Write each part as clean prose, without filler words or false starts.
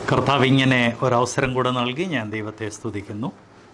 കർത്താവ് ഇങ്ങനെ ഒരവസരം കൂടെ നൽകി ഞാൻ ദൈവത്തെ സ്തുതിക്കുന്നു.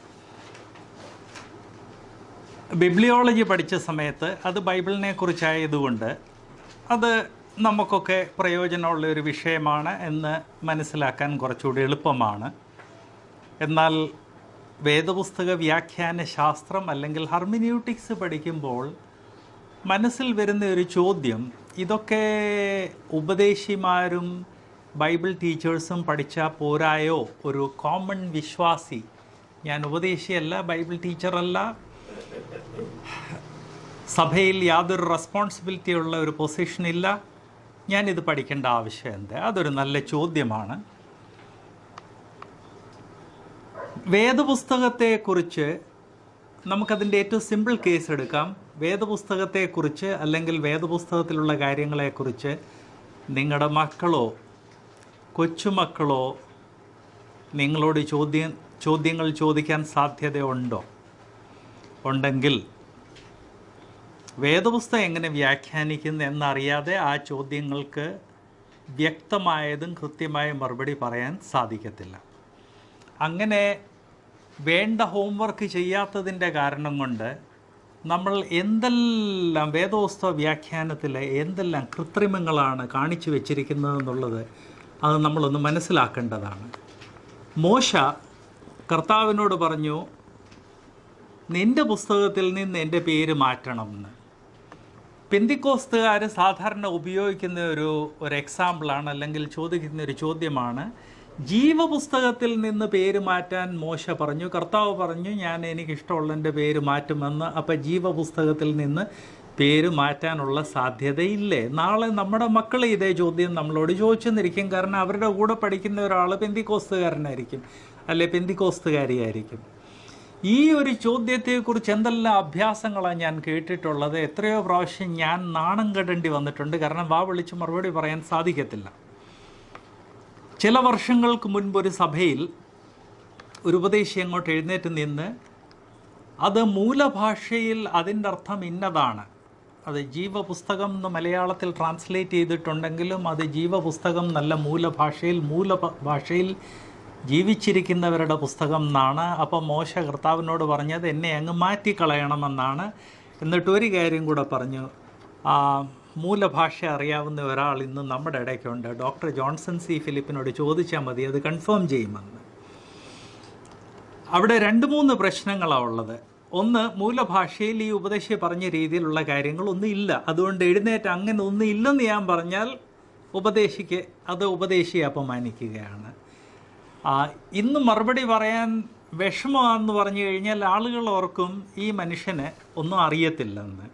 ബിബ്ലിയോളജി പഠിച്ച സമയത്ത് അത് ബൈബിളിനെ കുറിച്ചായതുകൊണ്ട് അത് നമുക്കൊക്കെ പ്രയോജനമുള്ള ഒരു വിഷയമാണ് എന്ന് മനസ്സിലാക്കാൻ കുറച്ചുകൂടി എളുപ്പമാണ്. എന്നാൽ വേദപുസ്തക വ്യാഖ്യാന ശാസ്ത്രം അല്ലെങ്കിൽ ഹെർമിന്യൂട്ടിക്സ് പഠിക്കുമ്പോൾ മനസ്സിൽ വരുന്ന ഒരു ചോദ്യം, ഇതൊക്കെ ഉപദേശിമാരും ബൈബിൾ ടീച്ചേഴ്സും പഠിച്ചാൽ പോരായോ? ഒരു കോമൺ വിശ്വാസി, ഞാൻ ഉപദേശിയല്ല, ബൈബിൾ ടീച്ചറല്ല, സഭയിൽ യാതൊരു റെസ്പോൺസിബിലിറ്റി ഉള്ള ഒരു പൊസിഷനില്ല, ഞാനിത് പഠിക്കേണ്ട ആവശ്യം എന്ത്? അതൊരു നല്ല ചോദ്യമാണ്. വേദപുസ്തകത്തെക്കുറിച്ച് നമുക്കതിൻ്റെ ഏറ്റവും സിമ്പിൾ കേസ് എടുക്കാം. വേദപുസ്തകത്തെക്കുറിച്ച് അല്ലെങ്കിൽ വേദപുസ്തകത്തിലുള്ള കാര്യങ്ങളെക്കുറിച്ച് നിങ്ങളുടെ മക്കളോ കൊച്ചുമക്കളോ നിങ്ങളോട് ചോദ്യങ്ങൾ ചോദിക്കാൻ സാധ്യതയുണ്ടോ? ഉണ്ടെങ്കിൽ വേദപുസ്തകം എങ്ങനെ വ്യാഖ്യാനിക്കുന്നു എന്നറിയാതെ ആ ചോദ്യങ്ങൾക്ക് വ്യക്തമായതും കൃത്യമായ മറുപടി പറയാൻ സാധിക്കത്തില്ല. അങ്ങനെ വേണ്ട ഹോംവർക്ക് ചെയ്യാത്തതിൻ്റെ കാരണം കൊണ്ട് നമ്മൾ എന്തെല്ലാം വേദപുസ്തക വ്യാഖ്യാനത്തിൽ എന്തെല്ലാം കൃത്രിമങ്ങളാണ് കാണിച്ചു വച്ചിരിക്കുന്നതെന്നുള്ളത് അത് നമ്മളൊന്ന് മനസ്സിലാക്കേണ്ടതാണ്. മോശ കർത്താവിനോട് പറഞ്ഞു, നിൻ്റെ പുസ്തകത്തിൽ നിന്ന് എൻ്റെ പേര് മാറ്റണം എന്ന്. പെന്തിക്കോസ്തുകാർ സാധാരണ ഉപയോഗിക്കുന്ന ഒരു എക്സാമ്പിളാണ്, അല്ലെങ്കിൽ ചോദിക്കുന്ന ഒരു ചോദ്യമാണ്, ജീവപുസ്തകത്തിൽ നിന്ന് പേര് മാറ്റാൻ മോശ പറഞ്ഞു, കർത്താവ് പറഞ്ഞു എനിക്കിഷ്ടമുള്ള എൻ്റെ പേര് മാറ്റുമെന്ന്. അപ്പം ജീവപുസ്തകത്തിൽ നിന്ന് പേര് മാറ്റാനുള്ള സാധ്യതയില്ലേ? നാളെ നമ്മുടെ മക്കൾ ഇതേ ചോദ്യം നമ്മളോട് ചോദിച്ചെന്നിരിക്കും. കാരണം അവരുടെ കൂടെ പഠിക്കുന്ന ഒരാൾ പെന്തിക്കോസ്തുകാരനായിരിക്കും, അല്ലെ പെന്തിക്കോസ്തുകാരിയായിരിക്കും. ഈ ഒരു ചോദ്യത്തെക്കുറിച്ച് എന്തെല്ലാം അഭ്യാസങ്ങളാണ് ഞാൻ കേട്ടിട്ടുള്ളത്. എത്രയോ പ്രാവശ്യം ഞാൻ നാണം കെടേണ്ടി വന്നിട്ടുണ്ട്. കാരണം വാ വിളിച്ച് മറുപടി പറയാൻ സാധിക്കത്തില്ല. ചില വർഷങ്ങൾക്ക് മുൻപ് ഒരു സഭയിൽ ഒരു ഉപദേശി അങ്ങോട്ട് എഴുന്നേറ്റ് നിന്ന് അത് മൂലഭാഷയിൽ അതിൻ്റെ അർത്ഥം ഇന്നതാണ്, അത് ജീവപുസ്തകം എന്ന് മലയാളത്തിൽ ട്രാൻസ്ലേറ്റ് ചെയ്തിട്ടുണ്ടെങ്കിലും അത് ജീവപുസ്തകം നല്ല മൂലഭാഷയിൽ ജീവിച്ചിരിക്കുന്നവരുടെ പുസ്തകം എന്നാണ്. അപ്പം മോശ കർത്താവിനോട് പറഞ്ഞത് എന്നെ അങ്ങ് മാറ്റിക്കളയണമെന്നാണ്. എന്നിട്ട് ഒരു കാര്യം കൂടെ പറഞ്ഞു, മൂലഭാഷ അറിയാവുന്ന ഒരാൾ ഇന്ന് നമ്മുടെ ഇടയ്ക്കുണ്ട്, ഡോക്ടർ ജോൺസൺ സി ഫിലിപ്പിനോട് ചോദിച്ചാൽ മതി, അത് കൺഫേം ചെയ്യുമെന്ന്. അവിടെ 2-3 പ്രശ്നങ്ങളാണ് ഉള്ളത്. ഒന്ന്, മൂലഭാഷയിൽ ഈ ഉപദേശി പറഞ്ഞ രീതിയിലുള്ള കാര്യങ്ങളൊന്നും ഇല്ല. അതുകൊണ്ട് എഴുന്നേറ്റ് അങ്ങനെ ഒന്നും ഇല്ലെന്ന് ഞാൻ പറഞ്ഞാൽ ഉപദേശിയെ അപമാനിക്കുകയാണ്. ഇന്ന് മറുപടി പറയാൻ വിഷമമാണെന്ന് പറഞ്ഞു കഴിഞ്ഞാൽ ആളുകൾ ഓർക്കും ഈ മനുഷ്യന് ഒന്നും അറിയത്തില്ലെന്ന്.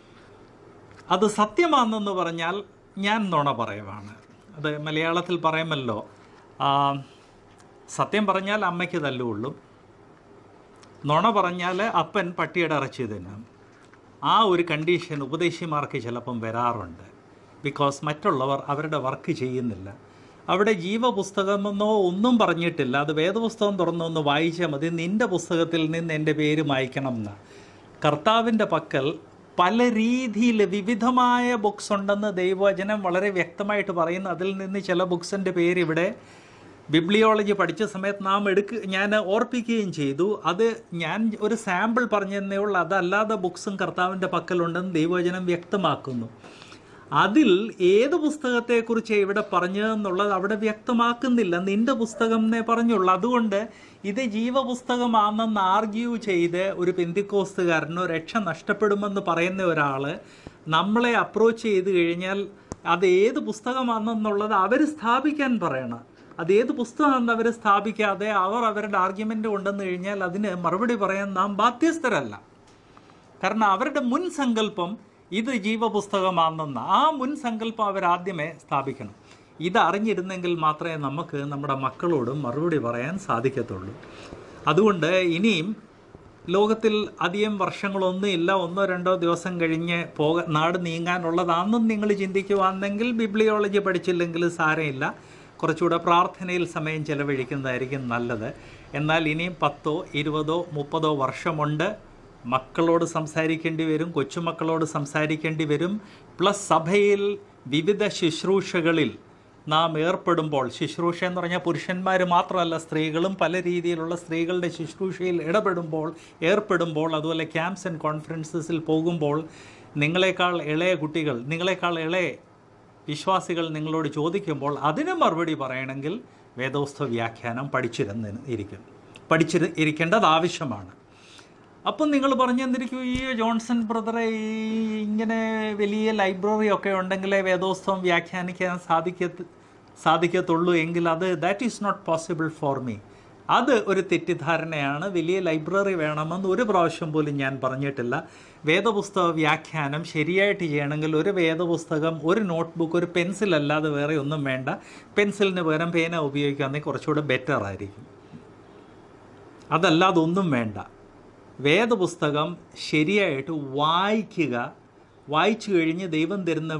അത് സത്യമാണെന്ന് പറഞ്ഞാൽ ഞാൻ നുണ പറയുവാണ്. അത് മലയാളത്തിൽ പറയുമല്ലോ, സത്യം പറഞ്ഞാൽ അമ്മയ്ക്ക് തല്ലുകൊള്ളും, നുണ പറഞ്ഞാൽ അപ്പൻ പട്ടിയുടെ ഇറച്ചി തിന്നും. ആ ഒരു കണ്ടീഷൻ ഉപദേശിമാർക്ക് ചിലപ്പം വരാറുണ്ട്. ബിക്കോസ് മറ്റുള്ളവർ അവരുടെ വർക്ക് ചെയ്യുന്നില്ല. അവിടെ ജീവപുസ്തകമെന്നോ ഒന്നും പറഞ്ഞിട്ടില്ല. അത് വേദപുസ്തകം തുറന്നൊന്ന് വായിച്ചാൽ മതി, നിൻ്റെ പുസ്തകത്തിൽ നിന്ന് എൻ്റെ പേര് മായ്ക്കണം എന്ന്. കർത്താവിൻ്റെ പക്കൽ പല രീതിയിൽ വിവിധമായ ബുക്സ് ഉണ്ടെന്ന് ദൈവവചനം വളരെ വ്യക്തമായിട്ട് പറയുന്നു. അതിൽ നിന്ന് ചില ബുക്സിൻ്റെ പേര് ഇവിടെ ബിബ്ലിയോളജി പഠിച്ച സമയത്ത് ഞാൻ ഓർപ്പിക്കുകയും ചെയ്തു. അത് ഞാൻ ഒരു സാമ്പിൾ പറഞ്ഞതേ ഉള്ളൂ. അതല്ലാതെ ബുക്സും കർത്താവിൻ്റെ പക്കലുണ്ടെന്ന് ദൈവവചനം വ്യക്തമാക്കുന്നു. അതിൽ ഏത് പുസ്തകത്തെക്കുറിച്ച് ഇവിടെ പറഞ്ഞതെന്നുള്ളത് അവിടെ വ്യക്തമാക്കുന്നില്ല. നിൻ്റെ പുസ്തകം എന്നേ പറഞ്ഞുള്ളൂ. അതുകൊണ്ട് ഇത് ജീവപുസ്തകമാണെന്ന് ആർഗ്യൂ ചെയ്ത് ഒരു പെന്തിക്കോസ്തുകാരനോ രക്ഷ നഷ്ടപ്പെടുമെന്ന് പറയുന്ന ഒരാൾ നമ്മളെ അപ്രോച്ച് ചെയ്ത് കഴിഞ്ഞാൽ അത് ഏത് പുസ്തകമാണെന്നുള്ളത് അവർ സ്ഥാപിക്കാൻ പറയണം. അത് ഏത് പുസ്തകമാണെന്ന് അവർ സ്ഥാപിക്കാതെ അവരുടെ ആർഗ്യുമെൻ്റ് കൊണ്ടുവന്നു കഴിഞ്ഞാൽ അതിന് മറുപടി പറയാൻ നാം ബാധ്യസ്ഥരല്ല. കാരണം അവരുടെ മുൻ സങ്കല്പം ഇത് ജീവപുസ്തകമാണെന്ന്, ആ മുൻ സങ്കല്പം അവരാദ്യമേ സ്ഥാപിക്കണം. ഇതറിഞ്ഞിരുന്നെങ്കിൽ മാത്രമേ നമുക്ക് നമ്മുടെ മക്കളോടും മറുപടി പറയാൻ സാധിക്കത്തുള്ളൂ. അതുകൊണ്ട് ഇനിയും ലോകത്തിൽ അധികം വർഷങ്ങളൊന്നും ഇല്ല, 1-2 ദിവസം കഴിഞ്ഞ് നാട് നീങ്ങാനുള്ളതാണെന്നും നിങ്ങൾ ചിന്തിക്കുവാണെങ്കിൽ ബിബ്ലിയോളജി പഠിച്ചില്ലെങ്കിൽ സാരമില്ല, കുറച്ചുകൂടെ പ്രാർത്ഥനയിൽ സമയം ചെലവഴിക്കുന്നതായിരിക്കും നല്ലത്. എന്നാൽ ഇനിയും 10, 20, 30 വർഷമുണ്ട്. മക്കളോട് സംസാരിക്കേണ്ടി വരും, കൊച്ചുമക്കളോട് സംസാരിക്കേണ്ടി വരും. പ്ലസ് സഭയിൽ വിവിധ ശുശ്രൂഷകളിൽ നാം ഏർപ്പെടുമ്പോൾ, ശുശ്രൂഷ എന്ന് പറഞ്ഞാൽ പുരുഷന്മാർ മാത്രമല്ല, സ്ത്രീകളും പല രീതിയിലുള്ള സ്ത്രീകളുടെ ശുശ്രൂഷയിൽ ഏർപ്പെടുമ്പോൾ, അതുപോലെ ക്യാമ്പ്സ് ആൻഡ് കോൺഫറൻസസിൽ പോകുമ്പോൾ നിങ്ങളെക്കാൾ ഇളയ കുട്ടികൾ, നിങ്ങളെക്കാൾ ഇളയ വിശ്വാസികൾ നിങ്ങളോട് ചോദിക്കുമ്പോൾ അതിന് മറുപടി പറയണമെങ്കിൽ വേദപുസ്തക വ്യാഖ്യാനം പഠിച്ചിരിക്കേണ്ടത് ആവശ്യമാണ്. അപ്പം നിങ്ങൾ പറഞ്ഞു തന്നിരിക്കും, ഈ ജോൺസൺ ബ്രദറെ ഇങ്ങനെ വലിയ ലൈബ്രറി ഒക്കെ ഉണ്ടെങ്കിലേ വേദപുസ്തകം വ്യാഖ്യാനിക്കാൻ സാധിക്കത്തുള്ളൂ എങ്കിൽ that is not possible for me. അത് ഒരു തെറ്റിദ്ധാരണയാണ്. വലിയ ലൈബ്രറി വേണമെന്ന് ഒരു പ്രാവശ്യം പോലും ഞാൻ പറഞ്ഞിട്ടില്ല. വേദപുസ്തക വ്യാഖ്യാനം ശരിയായിട്ട് ചെയ്യണമെങ്കിൽ ഒരു വേദപുസ്തകം, ഒരു നോട്ട്ബുക്ക്, ഒരു പെൻസിലല്ലാതെ വേറെ ഒന്നും വേണ്ട. പെൻസിലിന് പകരം പേന ഉപയോഗിക്കുകയാണെങ്കിൽ കുറച്ചുകൂടെ ബെറ്റർ ആയിരിക്കും. അതല്ലാതെ ഒന്നും വേണ്ട. വേദപുസ്തകം ശരിയായിട്ട് വായിച്ചു കഴിഞ്ഞ് ദൈവം തരുന്ന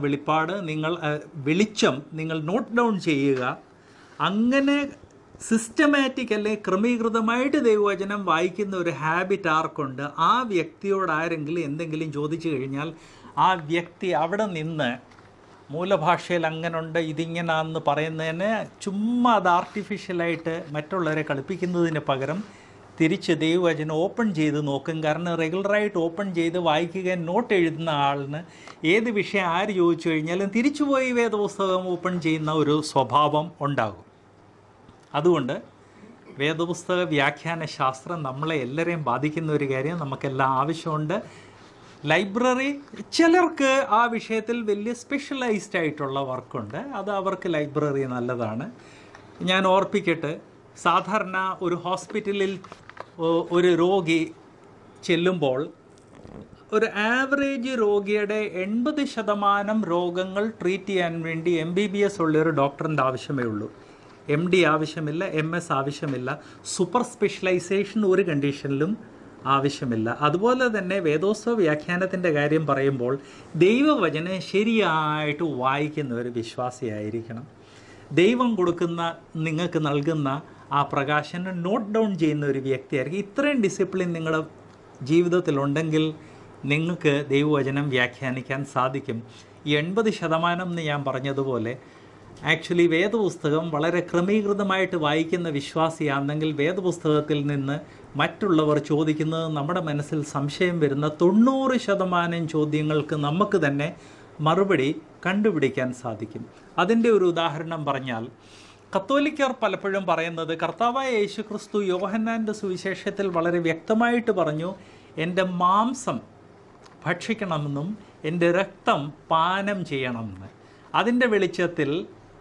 വെളിച്ചം നിങ്ങൾ നോട്ട് ഡൗൺ ചെയ്യുക. അങ്ങനെ സിസ്റ്റമാറ്റിക്കല്ലേ ക്രമീകൃതമായിട്ട് ദൈവവചനം വായിക്കുന്ന ഒരു ഹാബിറ്റ് ആർക്കുണ്ട്, ആ വ്യക്തിയോട് ആരെങ്കിലും എന്തെങ്കിലും ചോദിച്ചു കഴിഞ്ഞാൽ ആ വ്യക്തി അവിടെ നിന്ന് മൂലഭാഷയിൽ അങ്ങനുണ്ട് ഇതിങ്ങനാന്ന് പറയുന്നതിന് ചുമ്മാ അത് ആർട്ടിഫിഷ്യലായിട്ട് മറ്റുള്ളവരെ കളിപ്പിക്കുന്നതിന് പകരം തിരിച്ച് ദൈവവചനം ഓപ്പൺ ചെയ്ത് നോക്കും. കാരണം റെഗുലറായിട്ട് ഓപ്പൺ ചെയ്ത് വായിക്കുകയും നോട്ട് എഴുതുന്ന ആളിന് ഏത് വിഷയം ആര് ചോദിച്ചു കഴിഞ്ഞാലും തിരിച്ചുപോയി വേദപുസ്തകം ഓപ്പൺ ചെയ്യുന്ന ഒരു സ്വഭാവം ഉണ്ടാകും. അതുകൊണ്ട് വേദപുസ്തക വ്യാഖ്യാന ശാസ്ത്രം നമ്മളെ എല്ലാവരെയും ബാധിക്കുന്ന ഒരു കാര്യം. നമുക്കെല്ലാം ആവശ്യമുണ്ട്. ലൈബ്രറി, ചിലർക്ക് ആ വിഷയത്തിൽ വലിയ സ്പെഷ്യലൈസ്ഡ് ആയിട്ടുള്ള വർക്കുണ്ട്, അത് അവർക്ക് ലൈബ്രറി നല്ലതാണ്. ഞാൻ ഓർപ്പിക്കട്ടെ, സാധാരണ ഒരു ഹോസ്പിറ്റലിൽ ഒരു രോഗി ചെല്ലുമ്പോൾ ഒരു ആവറേജ് രോഗിയുടെ 80% രോഗങ്ങൾ ട്രീറ്റ് ചെയ്യാൻ വേണ്ടി MBBS ഉള്ളൊരു ഡോക്ടറിൻ്റെ ആവശ്യമേ ഉള്ളൂ. MD ആവശ്യമില്ല, MS ആവശ്യമില്ല, സൂപ്പർ സ്പെഷ്യലൈസേഷൻ ഒരു കണ്ടീഷനിലും ആവശ്യമില്ല. അതുപോലെ തന്നെ വേദോത്സവ വ്യാഖ്യാനത്തിൻ്റെ കാര്യം പറയുമ്പോൾ ദൈവവചനം ശരിയായിട്ട് വായിക്കുന്ന ഒരു വിശ്വാസിയായിരിക്കണം. ദൈവം നിങ്ങൾക്ക് നൽകുന്ന ആ പ്രകാശനം നോട്ട് ഡൗൺ ചെയ്യുന്ന ഒരു വ്യക്തിയായിരിക്കും. ഇത്രയും ഡിസിപ്ലിൻ നിങ്ങളുടെ ജീവിതത്തിലുണ്ടെങ്കിൽ നിങ്ങൾക്ക് ദൈവവചനം വ്യാഖ്യാനിക്കാൻ സാധിക്കും. ഈ 80% എന്ന് ഞാൻ പറഞ്ഞതുപോലെ ആക്ച്വലി വേദപുസ്തകം വളരെ ക്രമീകൃതമായിട്ട് വായിക്കുന്ന വിശ്വാസിയാണെങ്കിൽ വേദപുസ്തകത്തിൽ നിന്ന് മറ്റുള്ളവർ ചോദിക്കുന്നത് നമ്മുടെ മനസ്സിൽ സംശയം വരുന്ന 90% ചോദ്യങ്ങൾക്ക് നമുക്ക് തന്നെ മറുപടി കണ്ടുപിടിക്കാൻ സാധിക്കും. അതിൻ്റെ ഒരു ഉദാഹരണം പറഞ്ഞാൽ, കത്തോലിക്കർ പലപ്പോഴും പറയുന്നത് കർത്താവായ യേശുക്രിസ്തു യോഹന്നാൻ്റെ സുവിശേഷത്തിൽ വളരെ വ്യക്തമായിട്ട് പറഞ്ഞു, എൻ്റെ മാംസം ഭക്ഷിക്കണമെന്നും എൻ്റെ രക്തം പാനം ചെയ്യണമെന്ന്. അതിൻ്റെ വെളിച്ചത്തിൽ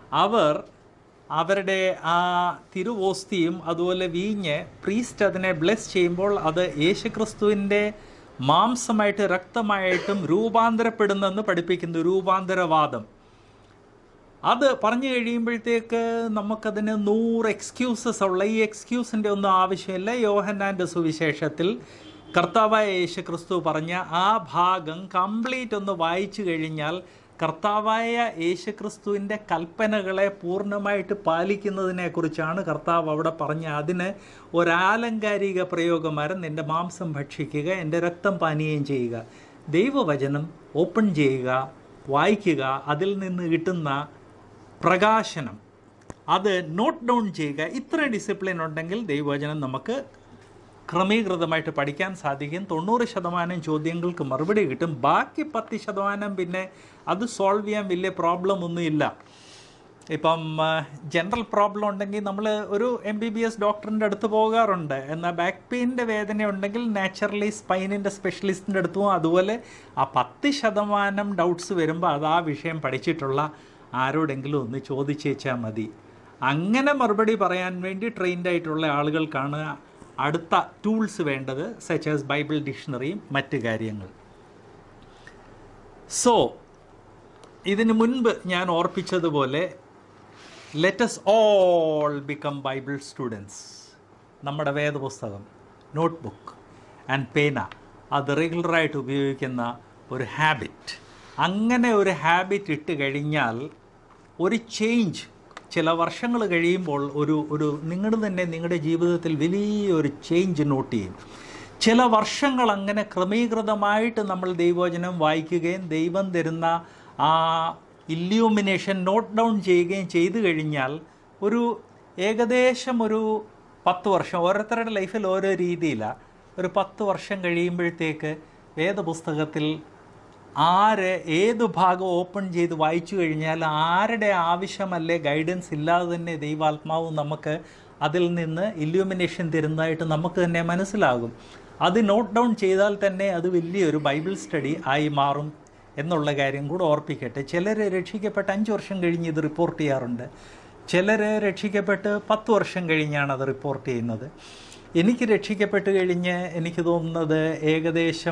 അവരുടെ ആ തിരുവോസ്തിയും അതുപോലെ വീഞ്ഞ് പ്രീസ്റ്റ് അതിനെ ബ്ലെസ് ചെയ്യുമ്പോൾ അത് യേശുക്രിസ്തുവിൻ്റെ മാംസമായിട്ട് രക്തമായിട്ടും രൂപാന്തരപ്പെടുന്നെന്ന് പഠിപ്പിക്കുന്നു. രൂപാന്തരവാദം അത് പറഞ്ഞു കഴിയുമ്പോഴത്തേക്ക് നമുക്കതിന് 100 എക്സ്ക്യൂസസ് ഉള്ള, ഈ എക്സ്ക്യൂസിൻ്റെ ഒന്നും ആവശ്യമില്ല. യോഹന്നാൻ്റെ സുവിശേഷത്തിൽ കർത്താവായ യേശുക്രിസ്തു പറഞ്ഞ ആ ഭാഗം കംപ്ലീറ്റ് ഒന്ന് വായിച്ചു കഴിഞ്ഞാൽ കർത്താവായ യേശുക്രിസ്തുവിൻ്റെ കൽപ്പനകളെ പൂർണ്ണമായിട്ട് പാലിക്കുന്നതിനെക്കുറിച്ചാണ് കർത്താവ് അവിടെ പറഞ്ഞ. അതിന് ഒരാലങ്കാരിക പ്രയോഗമാരും നിൻ്റെ മാംസം ഭക്ഷിക്കുക, എൻ്റെ രക്തം പാനീയം ചെയ്യുക. ദൈവവചനം ഓപ്പൺ ചെയ്യുക, വായിക്കുക, അതിൽ നിന്ന് കിട്ടുന്ന പ്രകാശനം അത് നോട്ട് ഡൗൺ ചെയ്യുക. ഇത്ര ഡിസിപ്ലിൻ ഉണ്ടെങ്കിൽ ദൈവവചനം നമുക്ക് ക്രമീകൃതമായിട്ട് പഠിക്കാൻ സാധിക്കും. 90% ചോദ്യങ്ങൾക്ക് മറുപടി കിട്ടും. ബാക്കി 10% പിന്നെ അത് സോൾവ് ചെയ്യാൻ വലിയ പ്രോബ്ലം ഒന്നുമില്ല. ഇപ്പം ജനറൽ പ്രോബ്ലം ഉണ്ടെങ്കിൽ നമ്മൾ ഒരു MBBS ഡോക്ടറിൻ്റെ അടുത്ത് പോകാറുണ്ട്. എന്നാൽ ബാക്ക് പെയിൻ്റെ വേദന ഉണ്ടെങ്കിൽ നാച്ചുറലി സ്പൈനിൻ്റെ സ്പെഷ്യലിസ്റ്റിൻ്റെ അടുത്ത് പോകും. അതുപോലെ ആ 10% ഡൗട്ട്സ് വരുമ്പോൾ അത് ആ വിഷയം പഠിച്ചിട്ടുള്ള ആരോടെങ്കിലും ഒന്ന് ചോദിച്ചേച്ചാൽ മതി. അങ്ങനെ മറുപടി പറയാൻ വേണ്ടി ട്രെയിൻഡ് ആയിട്ടുള്ള ആളുകൾക്കാണ് അടുത്ത ടൂൾസ് വേണ്ടത്, സച്ച് ആസ് ബൈബിൾ ഡിക്ഷണറിയും മറ്റ് കാര്യങ്ങൾ. സോ ഇതിനു മുൻപ് ഞാൻ ഓർപ്പിച്ചതുപോലെ let us all become Bible students. നമ്മുടെ വേദപുസ്തകം, നോട്ട്ബുക്ക് ആൻഡ് പേന അത് റെഗുലറായിട്ട് ഉപയോഗിക്കുന്ന ഒരു ഹാബിറ്റ്. അങ്ങനെ ഒരു ഹാബിറ്റ് ഇട്ട് കഴിഞ്ഞാൽ ഒരു ചേഞ്ച് ചില വർഷങ്ങൾ കഴിയുമ്പോൾ നിങ്ങളുടെ ജീവിതത്തിൽ വലിയൊരു ചേഞ്ച് നോട്ട് ചെയ്യും. ചില വർഷങ്ങൾ അങ്ങനെ ക്രമീകൃതമായിട്ട് നമ്മൾ ദൈവവചനം വായിക്കുകയും ദൈവം തരുന്ന ആ ഇല്യൂമിനേഷൻ നോട്ട് ഡൗൺ ചെയ്യുകയും ചെയ്തു കഴിഞ്ഞാൽ ഏകദേശം ഒരു 10 വർഷം, ഓരോരുത്തരുടെ ലൈഫിൽ ഓരോ രീതിയിലാണ്, ഒരു 10 വർഷം കഴിയുമ്പോഴത്തേക്ക് വേദപുസ്തകത്തിൽ ഏത് ഭാഗം ഓപ്പൺ ചെയ്ത് വായിച്ചു കഴിഞ്ഞാൽ ആരുടെ ആവശ്യമല്ലേ ഗൈഡൻസ് ഇല്ലാതെ തന്നെ ദൈവാത്മാവ് നമുക്ക് അതിൽ നിന്ന് ഇല്യൂമിനേഷൻ തരുന്നതായിട്ട് നമുക്ക് തന്നെ മനസ്സിലാകും. അത് നോട്ട് ഡൗൺ ചെയ്താൽ തന്നെ അത് വലിയൊരു ബൈബിൾ സ്റ്റഡി ആയി മാറും എന്നുള്ള കാര്യം കൂടെ ഓർപ്പിക്കട്ടെ. ചിലർ രക്ഷിക്കപ്പെട്ട് 5 വർഷം കഴിഞ്ഞ് ഇത് റിപ്പോർട്ട് ചെയ്യാറുണ്ട്, ചിലർ രക്ഷിക്കപ്പെട്ട് 10 വർഷം കഴിഞ്ഞാണ് അത് റിപ്പോർട്ട് ചെയ്യുന്നത്. എനിക്ക് രക്ഷിക്കപ്പെട്ട് കഴിഞ്ഞ് എനിക്ക് തോന്നുന്നത് ഏകദേശം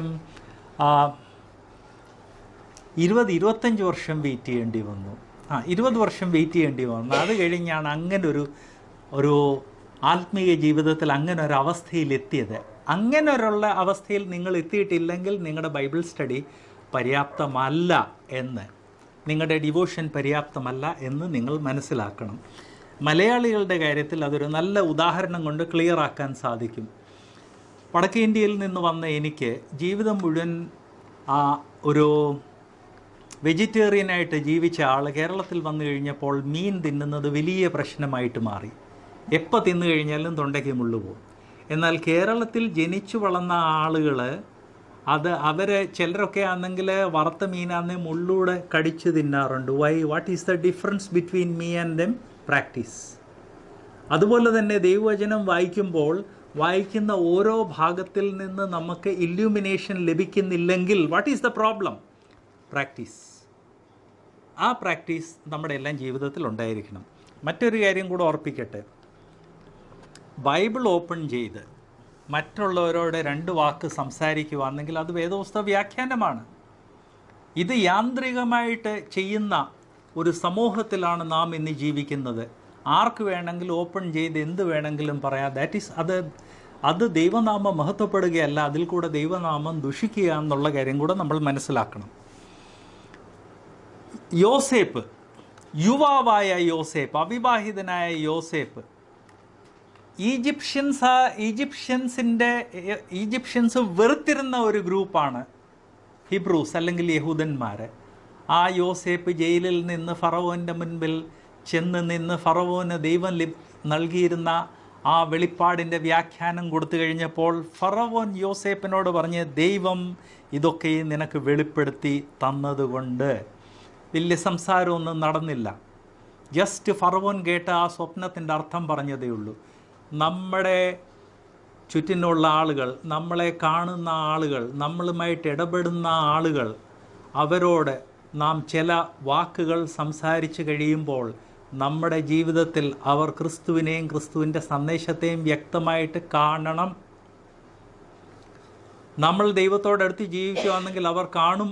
20-25 വർഷം വെയിറ്റ് ചെയ്യേണ്ടി വന്നു. 20 വർഷം വെയിറ്റ് ചെയ്യേണ്ടി വന്നു. അത് കഴിഞ്ഞാണ് അങ്ങനെ ഒരു ആത്മീയ ജീവിതത്തിൽ അങ്ങനെ ഒരു അവസ്ഥയിലെത്തിയത്. അങ്ങനെ ഒരു അവസ്ഥയിൽ നിങ്ങൾ എത്തിയിട്ടില്ലെങ്കിൽ നിങ്ങളുടെ ബൈബിൾ സ്റ്റഡി പര്യാപ്തമല്ല എന്ന്, നിങ്ങളുടെ ഡിവോഷൻ പര്യാപ്തമല്ല എന്ന് നിങ്ങൾ മനസ്സിലാക്കണം. മലയാളികളുടെ കാര്യത്തിൽ അതൊരു നല്ല ഉദാഹരണം കൊണ്ട് ക്ലിയർ ആക്കാൻ സാധിക്കും. വടക്കേ ഇന്ത്യയിൽ നിന്ന് വന്ന എനിക്ക് ജീവിതം മുഴുവൻ ഒരു വെജിറ്റേറിയനായിട്ട് ജീവിച്ച ആൾ കേരളത്തിൽ വന്നു കഴിഞ്ഞപ്പോൾ മീൻ തിന്നുന്നത് വലിയ പ്രശ്നമായിട്ട് മാറി. എപ്പോൾ തിന്നു കഴിഞ്ഞാലും തൊണ്ടയ്ക്ക് മുള്ളു പോകും. എന്നാൽ കേരളത്തിൽ ജനിച്ചു വളർന്ന ആളുകൾ അവർ ചിലരൊക്കെ ആണെങ്കിൽ വറുത്ത മീനാന്നെ മുള്ളൂടെ കടിച്ച് തിന്നാറുണ്ട്. What is the difference between me and them? Practice. അതുപോലെ തന്നെ ദൈവവചനം വായിക്കുമ്പോൾ വായിക്കുന്ന ഓരോ ഭാഗത്തിൽ നിന്ന് നമുക്ക് ഇല്യൂമിനേഷൻ ലഭിക്കുന്നില്ലെങ്കിൽ what is the problem? Practice. ആ പ്രാക്ടീസ് നമ്മുടെ എല്ലാം ജീവിതത്തിൽ ഉണ്ടായിരിക്കണം. മറ്റൊരു കാര്യം കൂടെ ഓർപ്പിക്കട്ടെ, ബൈബിൾ ഓപ്പൺ ചെയ്ത് മറ്റുള്ളവരോട് 2 വാക്ക് സംസാരിക്കുകയാണെങ്കിൽ അത് വേദപുസ്തക വ്യാഖ്യാനമാണ്. ഇത് യാന്ത്രികമായിട്ട് ചെയ്യുന്ന ഒരു സമൂഹത്തിലാണ് നാം ഇന്ന് ജീവിക്കുന്നത്. ആർക്ക് വേണമെങ്കിലും ഓപ്പൺ ചെയ്ത് എന്ത് വേണമെങ്കിലും പറയാം. അത് ദൈവനാമം മഹത്വപ്പെടുകയല്ല, അതിൽ കൂടെ ദൈവനാമം ദുഷിക്കുക എന്നുള്ള കാര്യം കൂടെ നമ്മൾ മനസ്സിലാക്കണം. യോസേപ്പ്, യുവാവായ യോസേപ്പ്, അവിവാഹിതനായ യോസേപ്പ്, ഈജിപ്ഷ്യൻസ് വെറുത്തിരുന്ന ഒരു ഗ്രൂപ്പാണ് ഹിബ്രൂസ് അല്ലെങ്കിൽ യഹൂദന്മാർ. ആ യോസേപ്പ് ജയിലിൽ നിന്ന് ഫറവോൻ്റെ മുൻപിൽ ചെന്ന് നിന്ന് ഫറവോന് ദൈവം നൽകിയിരുന്ന ആ വെളിപ്പാടിൻ്റെ വ്യാഖ്യാനം കൊടുത്തു കഴിഞ്ഞപ്പോൾ ഫറവോൻ യോസേപ്പിനോട് പറഞ്ഞ്, ദൈവം ഇതൊക്കെ നിനക്ക് വെളിപ്പെടുത്തി തന്നതുകൊണ്ട്. വലിയ സംസാരമൊന്നും നടന്നില്ല. ജസ്റ്റ് ഫറവോൻ കേട്ട ആ സ്വപ്നത്തിൻ്റെ അർത്ഥം പറഞ്ഞതേ ഉള്ളൂ. നമ്മുടെ ചുറ്റിനുള്ള ആളുകൾ, നമ്മളെ കാണുന്ന ആളുകൾ, നമ്മളുമായിട്ട് ഇടപെടുന്ന ആളുകൾ, അവരോട് നാം ചില വാക്കുകൾ സംസാരിച്ച് കഴിയുമ്പോൾ നമ്മുടെ ജീവിതത്തിൽ അവർ ക്രിസ്തുവിനെയും ക്രിസ്തുവിൻ്റെ സന്ദേശത്തെയും വ്യക്തമായിട്ട് കാണണം. നമ്മൾ ദൈവത്തോടടുത്ത് ജീവിക്കുകയാണെങ്കിൽ അവർ കാണും.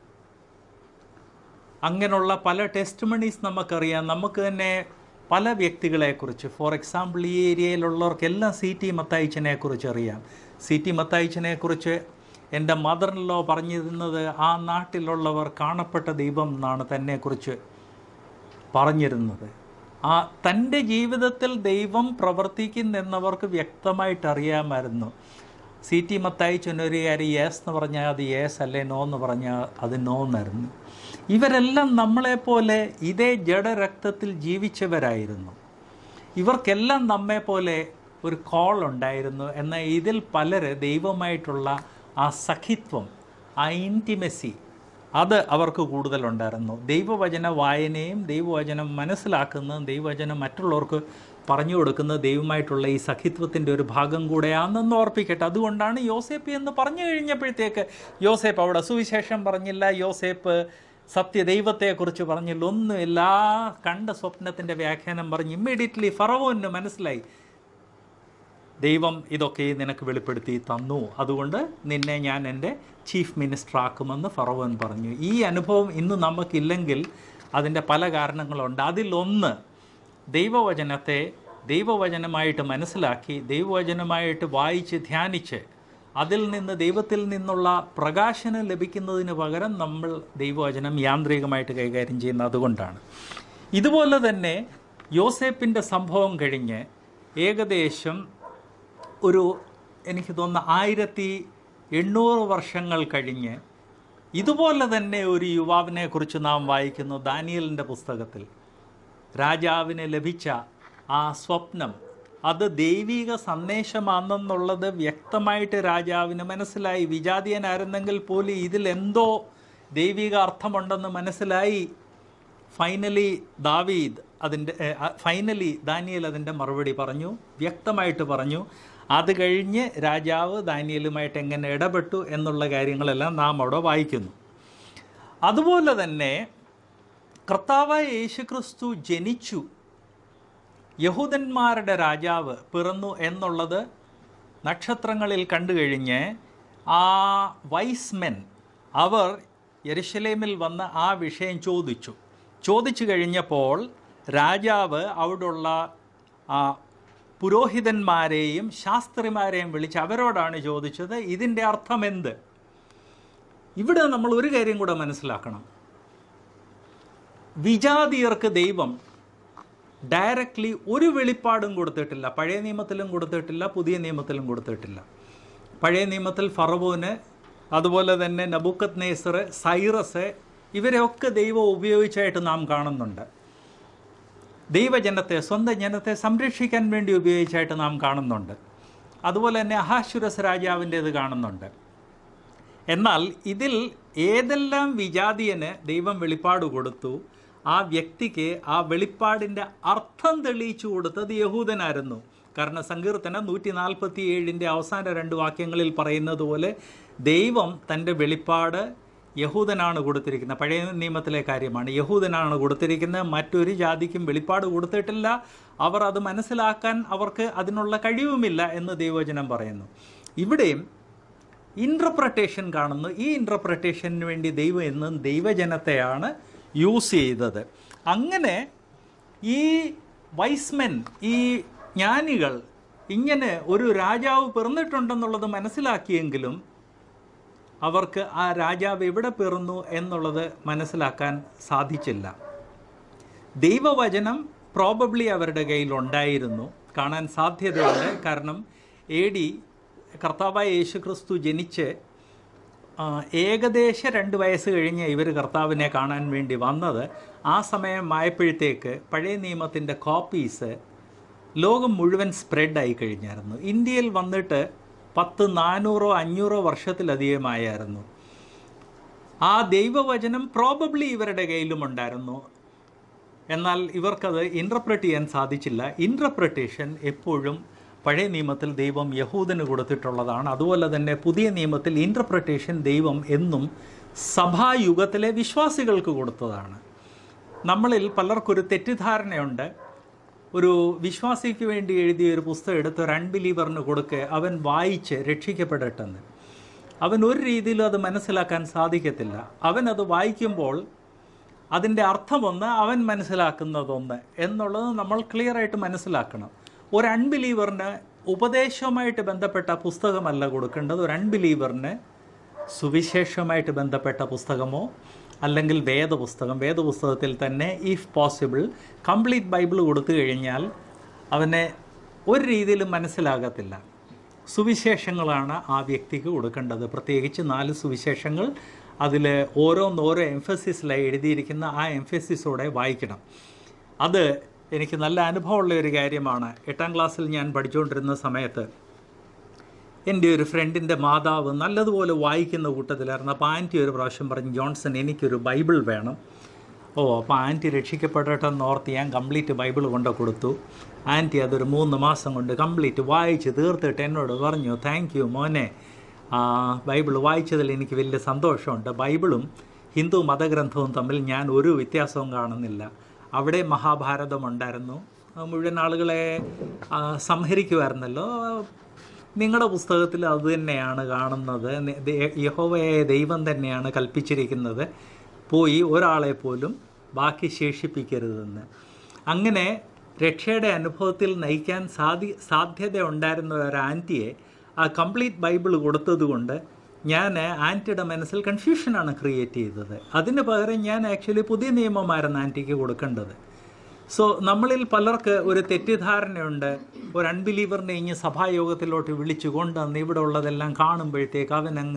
അങ്ങനെയുള്ള പല ടെസ്റ്റിമണീസ് നമുക്കറിയാം. നമുക്ക് തന്നെ പല വ്യക്തികളെക്കുറിച്ച്, ഫോർ എക്സാമ്പിൾ ഈ ഏരിയയിലുള്ളവർക്കെല്ലാം C.T. മത്തായിച്ചനെക്കുറിച്ച് അറിയാം. C.T. മത്തായിച്ചനെക്കുറിച്ച് എൻ്റെ മദറിൻലോ പറഞ്ഞിരുന്നത് ആ നാട്ടിലുള്ളവർ കാണപ്പെട്ട ദൈവം എന്നാണ് തന്നെക്കുറിച്ച് പറഞ്ഞിരുന്നത്. തൻ്റെ ജീവിതത്തിൽ ദൈവം പ്രവർത്തിക്കുന്നെന്നവർക്ക് വ്യക്തമായിട്ട് അറിയാമായിരുന്നു. C.T. മത്തായിച്ചൻ ഒരു കാര്യം യേസ് എന്ന് പറഞ്ഞാൽ അത് യേസ് അല്ലേ, നോ എന്ന് പറഞ്ഞാൽ അത് നോ എന്നായിരുന്നു. ഇവരെല്ലാം നമ്മളെപ്പോലെ ഇതേ ജഡരക്തത്തിൽ ജീവിച്ചവരായിരുന്നു. ഇവർക്കെല്ലാം നമ്മെപ്പോലെ ഒരു കോൾ ഉണ്ടായിരുന്നു. എന്നാൽ ഇതിൽ പലര് ദൈവമായിട്ടുള്ള ആ സഖിത്വം, ആ ഇൻറ്റിമസി, അത് അവർക്ക് കൂടുതലുണ്ടായിരുന്നു. ദൈവവചന വായനയും ദൈവവചനം മനസ്സിലാക്കുന്നതും ദൈവവചനം മറ്റുള്ളവർക്ക് പറഞ്ഞു കൊടുക്കുന്നത് ദൈവമായിട്ടുള്ള ഈ സഖിത്വത്തിൻ്റെ ഒരു ഭാഗം കൂടെയാണെന്ന് ഓർപ്പിക്കട്ടെ. അതുകൊണ്ടാണ് യോസേപ്പ് എന്ന് പറഞ്ഞു കഴിഞ്ഞപ്പോഴത്തേക്ക് യോസേപ്പ് അവിടെ സുവിശേഷം പറഞ്ഞില്ല, യോസേപ്പ് സത്യദൈവത്തെക്കുറിച്ച് പറഞ്ഞില്ല, ഒന്നുമില്ല. കണ്ട സ്വപ്നത്തിൻ്റെ വ്യാഖ്യാനം പറഞ്ഞ് ഇമ്മീഡിയറ്റ്ലി ഫറവോന് മനസ്സിലായി, ദൈവം ഇതൊക്കെ നിനക്ക് വെളിപ്പെടുത്തി തന്നു, അതുകൊണ്ട് നിന്നെ ഞാൻ എൻ്റെ ചീഫ് മിനിസ്റ്റർ ആക്കുമെന്ന് ഫറവോൻ പറഞ്ഞു. ഈ അനുഭവം ഇന്ന് നമുക്കില്ലെങ്കിൽ അതിൻ്റെ പല കാരണങ്ങളുണ്ട്. അതിലൊന്ന്, ദൈവവചനത്തെ ദൈവവചനമായിട്ട് മനസ്സിലാക്കി ദൈവവചനമായിട്ട് വായിച്ച് ധ്യാനിച്ച് അതിൽ നിന്ന് ദൈവത്തിൽ നിന്നുള്ള പ്രകാശനം ലഭിക്കുന്നതിന് പകരം നമ്മൾ ദൈവവചനം യാന്ത്രികമായിട്ട് കൈകാര്യം ചെയ്യുന്നത് അതുകൊണ്ടാണ്. ഇതുപോലെ തന്നെ യോസേപ്പിൻ്റെ സംഭവം കഴിഞ്ഞ് ഏകദേശം എനിക്ക് തോന്നുന്ന 1800 വർഷങ്ങൾ കഴിഞ്ഞ് ഇതുപോലെ തന്നെ ഒരു യുവാവിനെ കുറിച്ച് നാം വായിക്കുന്നു ദാനിയേലിൻ്റെ പുസ്തകത്തിൽ. രാജാവിന് ലഭിച്ച ആ സ്വപ്നം അത് ദൈവിക സന്ദേശമാണെന്നുള്ളത് വ്യക്തമായിട്ട് രാജാവിന് മനസ്സിലായി. വിജാതീയനായിരുന്നെങ്കിൽ പോലും ഇതിലെന്തോ ദൈവിക അർത്ഥമുണ്ടെന്ന് മനസ്സിലായി. ഫൈനലി ദാനിയേൽ അതിൻ്റെ മറുപടി പറഞ്ഞു, വ്യക്തമായിട്ട് പറഞ്ഞു. അത് കഴിഞ്ഞ് രാജാവ് ദാനിയേലുമായിട്ട് എങ്ങനെ ഇടപെട്ടു എന്നുള്ള കാര്യങ്ങളെല്ലാം നാം അവിടെ വായിക്കുന്നു. അതുപോലെ തന്നെ കർത്താവായ യേശുക്രിസ്തു ജനിച്ചു, യഹൂദന്മാരുടെ രാജാവ് പിറന്നു എന്നുള്ളത് നക്ഷത്രങ്ങളിൽ കണ്ടു കഴിഞ്ഞ് ആ വൈസ്മെൻ അവർ യെരുശലേമിൽ വന്ന് ആ വിഷയം ചോദിച്ചു കഴിഞ്ഞപ്പോൾ രാജാവ് അവിടെയുള്ള പുരോഹിതന്മാരെയും ശാസ്ത്രിമാരെയും വിളിച്ച് അവരോടാണ് ചോദിച്ചത്, ഇതിൻ്റെ അർത്ഥം എന്ത്? ഇവിടെ നമ്മൾ ഒരു കാര്യം കൂടെ മനസ്സിലാക്കണം. വിജാതീയർക്ക് ദൈവം ഡയറക്റ്റ്ലി ഒരു വെളിപ്പാടും കൊടുത്തിട്ടില്ല. പഴയ നിയമത്തിലും കൊടുത്തിട്ടില്ല, പുതിയ നിയമത്തിലും കൊടുത്തിട്ടില്ല. പഴയ നിയമത്തിൽ ഫറവോന്, അതുപോലെ തന്നെ നബൂക്കദ്നേസർ, സൈറസ്, ഇവരെയൊക്കെ ദൈവം ഉപയോഗിച്ചായിട്ട് നാം കാണുന്നുണ്ട്. ദൈവജനത്തെ, സ്വന്തം ജനത്തെ സംരക്ഷിക്കാൻ വേണ്ടി ഉപയോഗിച്ചായിട്ട് നാം കാണുന്നുണ്ട്. അതുപോലെ തന്നെ അഹാശ്വരസ് രാജാവിൻ്റേത് കാണുന്നുണ്ട്. എന്നാൽ ഇതിൽ ഏതെല്ലാം വിജാതീയന് ദൈവം വെളിപ്പാട് കൊടുത്തു, ആ വ്യക്തിക്ക് ആ വെളിപ്പാടിൻ്റെ അർത്ഥം തെളിയിച്ചു കൊടുത്തത് യഹൂദനായിരുന്നു. കാരണം സങ്കീർത്തനം 147 അവസാന 2 വാക്യങ്ങളിൽ പറയുന്നത് പോലെ ദൈവം തൻ്റെ വെളിപ്പാട് യഹൂദനാണ് കൊടുത്തിരിക്കുന്നത്. പഴയ നിയമത്തിലെ കാര്യമാണ്, യഹൂദനാണ് കൊടുത്തിരിക്കുന്നത്. മറ്റൊരു ജാതിക്കും വെളിപ്പാട് കൊടുത്തിട്ടില്ല. അവർ അത് മനസ്സിലാക്കാൻ അവർക്ക് അതിനുള്ള കഴിവുമില്ല എന്ന് ദൈവവചനം പറയുന്നു. ഇവിടെയും ഇൻറ്റർപ്രട്ടേഷൻ കാണുന്നു. ഈ ഇൻറ്റർപ്രട്ടേഷന് വേണ്ടി ദൈവം എന്നും ദൈവജനത്തെയാണ് യൂസ് ചെയ്തത്. അങ്ങനെ ഈ വൈസ്മെൻ, ഈ ജ്ഞാനികൾ ഇങ്ങനെ ഒരു രാജാവ് പിറന്നിട്ടുണ്ടെന്നുള്ളത് മനസ്സിലാക്കിയെങ്കിലും അവർക്ക് ആ രാജാവ് എവിടെ പിറന്നു എന്നുള്ളത് മനസ്സിലാക്കാൻ സാധിച്ചില്ല. ദൈവവചനം പ്രോബബ്ലി അവരുടെ കയ്യിലുണ്ടായിരുന്നു, കാണാൻ സാധ്യതയുണ്ട്. കാരണം AD കർത്താവായ യേശുക്രിസ്തു ജനിച്ച് ഏകദേശം 2 വയസ്സ് കഴിഞ്ഞ് ഇവർ കർത്താവിനെ കാണാൻ വേണ്ടി വന്നത്. ആ സമയമായപ്പോഴത്തേക്ക് പഴയ നിയമത്തിൻ്റെ കോപ്പീസ് ലോകം മുഴുവൻ സ്പ്രെഡായി കഴിഞ്ഞായിരുന്നു. ഇന്ത്യയിൽ വന്നിട്ട് 400-500 വർഷത്തിലധികമായിരുന്നു. ആ ദൈവവചനം പ്രോബബ്ലി ഇവരുടെ കയ്യിലുമുണ്ടായിരുന്നു. എന്നാൽ ഇവർക്കത് ഇൻ്റർപ്രറ്റ് ചെയ്യാൻ സാധിച്ചില്ല. ഇൻ്റർപ്രട്ടേഷൻ എപ്പോഴും പഴയ നിയമത്തിൽ ദൈവം യഹൂദന് കൊടുത്തിട്ടുള്ളതാണ്. അതുപോലെ തന്നെ പുതിയ നിയമത്തിൽ ഇൻ്റർപ്രട്ടേഷൻ ദൈവം എന്നും സഭായുഗത്തിലെ വിശ്വാസികൾക്ക് കൊടുത്തതാണ്. നമ്മളിൽ പലർക്കൊരു തെറ്റിദ്ധാരണയുണ്ട്. ഒരു വിശ്വാസിക്ക് വേണ്ടി എഴുതിയ ഒരു പുസ്തകം എടുത്ത് ഒരു അൺബിലീവറിന് കൊടുക്കുക, അവൻ വായിച്ച് രക്ഷിക്കപ്പെടട്ടെന്ന്. അവൻ ഒരു രീതിയിലും അത് മനസ്സിലാക്കാൻ സാധിക്കത്തില്ല. അവനത് വായിക്കുമ്പോൾ അതിൻ്റെ അർത്ഥമൊന്ന്, അവൻ മനസ്സിലാക്കുന്നതൊന്ന് എന്നുള്ളത് നമ്മൾ ക്ലിയറായിട്ട് മനസ്സിലാക്കണം. ഒരു അൺബിലീവറിന് ഉപദേശവുമായിട്ട് ബന്ധപ്പെട്ട പുസ്തകമല്ല കൊടുക്കേണ്ടത്. ഒരു അൺബിലീവറിന് സുവിശേഷവുമായിട്ട് ബന്ധപ്പെട്ട പുസ്തകമോ അല്ലെങ്കിൽ വേദപുസ്തകത്തിൽ തന്നെ ഇഫ് പോസിബിൾ കംപ്ലീറ്റ് ബൈബിൾ കൊടുത്തു കഴിഞ്ഞാൽ അവനെ ഒരു രീതിയിലും മനസ്സിലാകത്തില്ല. സുവിശേഷങ്ങളാണ് ആ വ്യക്തിക്ക് കൊടുക്കേണ്ടത്. പ്രത്യേകിച്ച് 4 സുവിശേഷങ്ങൾ. അതിൽ ഓരോന്നോരോ എംഫസിസിലായി എഴുതിയിരിക്കുന്ന ആ എംഫസിസോടെ വായിക്കണം. അത് എനിക്ക് നല്ല അനുഭവമുള്ള ഒരു കാര്യമാണ്. 8ാം ക്ലാസ്സിൽ ഞാൻ പഠിച്ചുകൊണ്ടിരുന്ന സമയത്ത് എൻ്റെ ഒരു ഫ്രണ്ടിൻ്റെ മാതാവ് നല്ലതുപോലെ വായിക്കുന്ന കൂട്ടത്തിലായിരുന്നു. അപ്പോൾ ആൻറ്റി ഒരു പ്രാവശ്യം പറഞ്ഞു, ജോൺസൺ എനിക്കൊരു ബൈബിൾ വേണം. അപ്പോൾ ആൻറ്റി രക്ഷിക്കപ്പെടട്ടെ എന്നോർത്ത് ഞാൻ കംപ്ലീറ്റ് ബൈബിൾ കൊണ്ട് കൊടുത്തു. ആൻറ്റി അതൊരു 3 മാസം കൊണ്ട് കംപ്ലീറ്റ് വായിച്ച് തീർത്തിട്ട് എന്നോട് പറഞ്ഞു, താങ്ക് യു മോനെ, ബൈബിൾ വായിച്ചതിൽ എനിക്ക് വലിയ സന്തോഷമുണ്ട്. ബൈബിളും ഹിന്ദു മതഗ്രന്ഥവും തമ്മിൽ ഞാൻ ഒരു വ്യത്യാസവും കാണുന്നില്ല. അവിടെ മഹാഭാരതം ഉണ്ടായിരുന്നു, മുഴുവൻ ആളുകളെ സംഹരിക്കുമായിരുന്നല്ലോ. നിങ്ങളുടെ പുസ്തകത്തിൽ അത് തന്നെയാണ് കാണുന്നത്. യഹോവയായ ദൈവം തന്നെയാണ് കൽപ്പിച്ചിരിക്കുന്നത്, പോയി ഒരാളെ പോലും ബാക്കി ശേഷിപ്പിക്കരുതെന്ന്. അങ്ങനെ രക്ഷയുടെ അനുഭവത്തിൽ നയിക്കാൻ സാധ്യത ഉണ്ടായിരുന്ന ഒരു ആൻറ്റിയെ ആ കംപ്ലീറ്റ് ബൈബിൾ കൊടുത്തതുകൊണ്ട് ഞാൻ ആൻറ്റിയുടെ മനസ്സിൽ കൺഫ്യൂഷനാണ് ക്രിയേറ്റ് ചെയ്തത്. അതിന് പകരം ഞാൻ ആക്ച്വലി പുതിയ നിയമമായിരുന്നു ആൻറ്റിക്ക് കൊടുക്കേണ്ടത്. സോ നമ്മളിൽ പലർക്ക് ഒരു തെറ്റിദ്ധാരണയുണ്ട്. ഒരു അൺബിലീവറിനെ ഇങ്ങ് സഭായോഗത്തിലോട്ട് വിളിച്ചു കൊണ്ടുവന്ന് ഇവിടെ ഉള്ളതെല്ലാം കാണുമ്പോഴത്തേക്ക് അവനങ്ങ്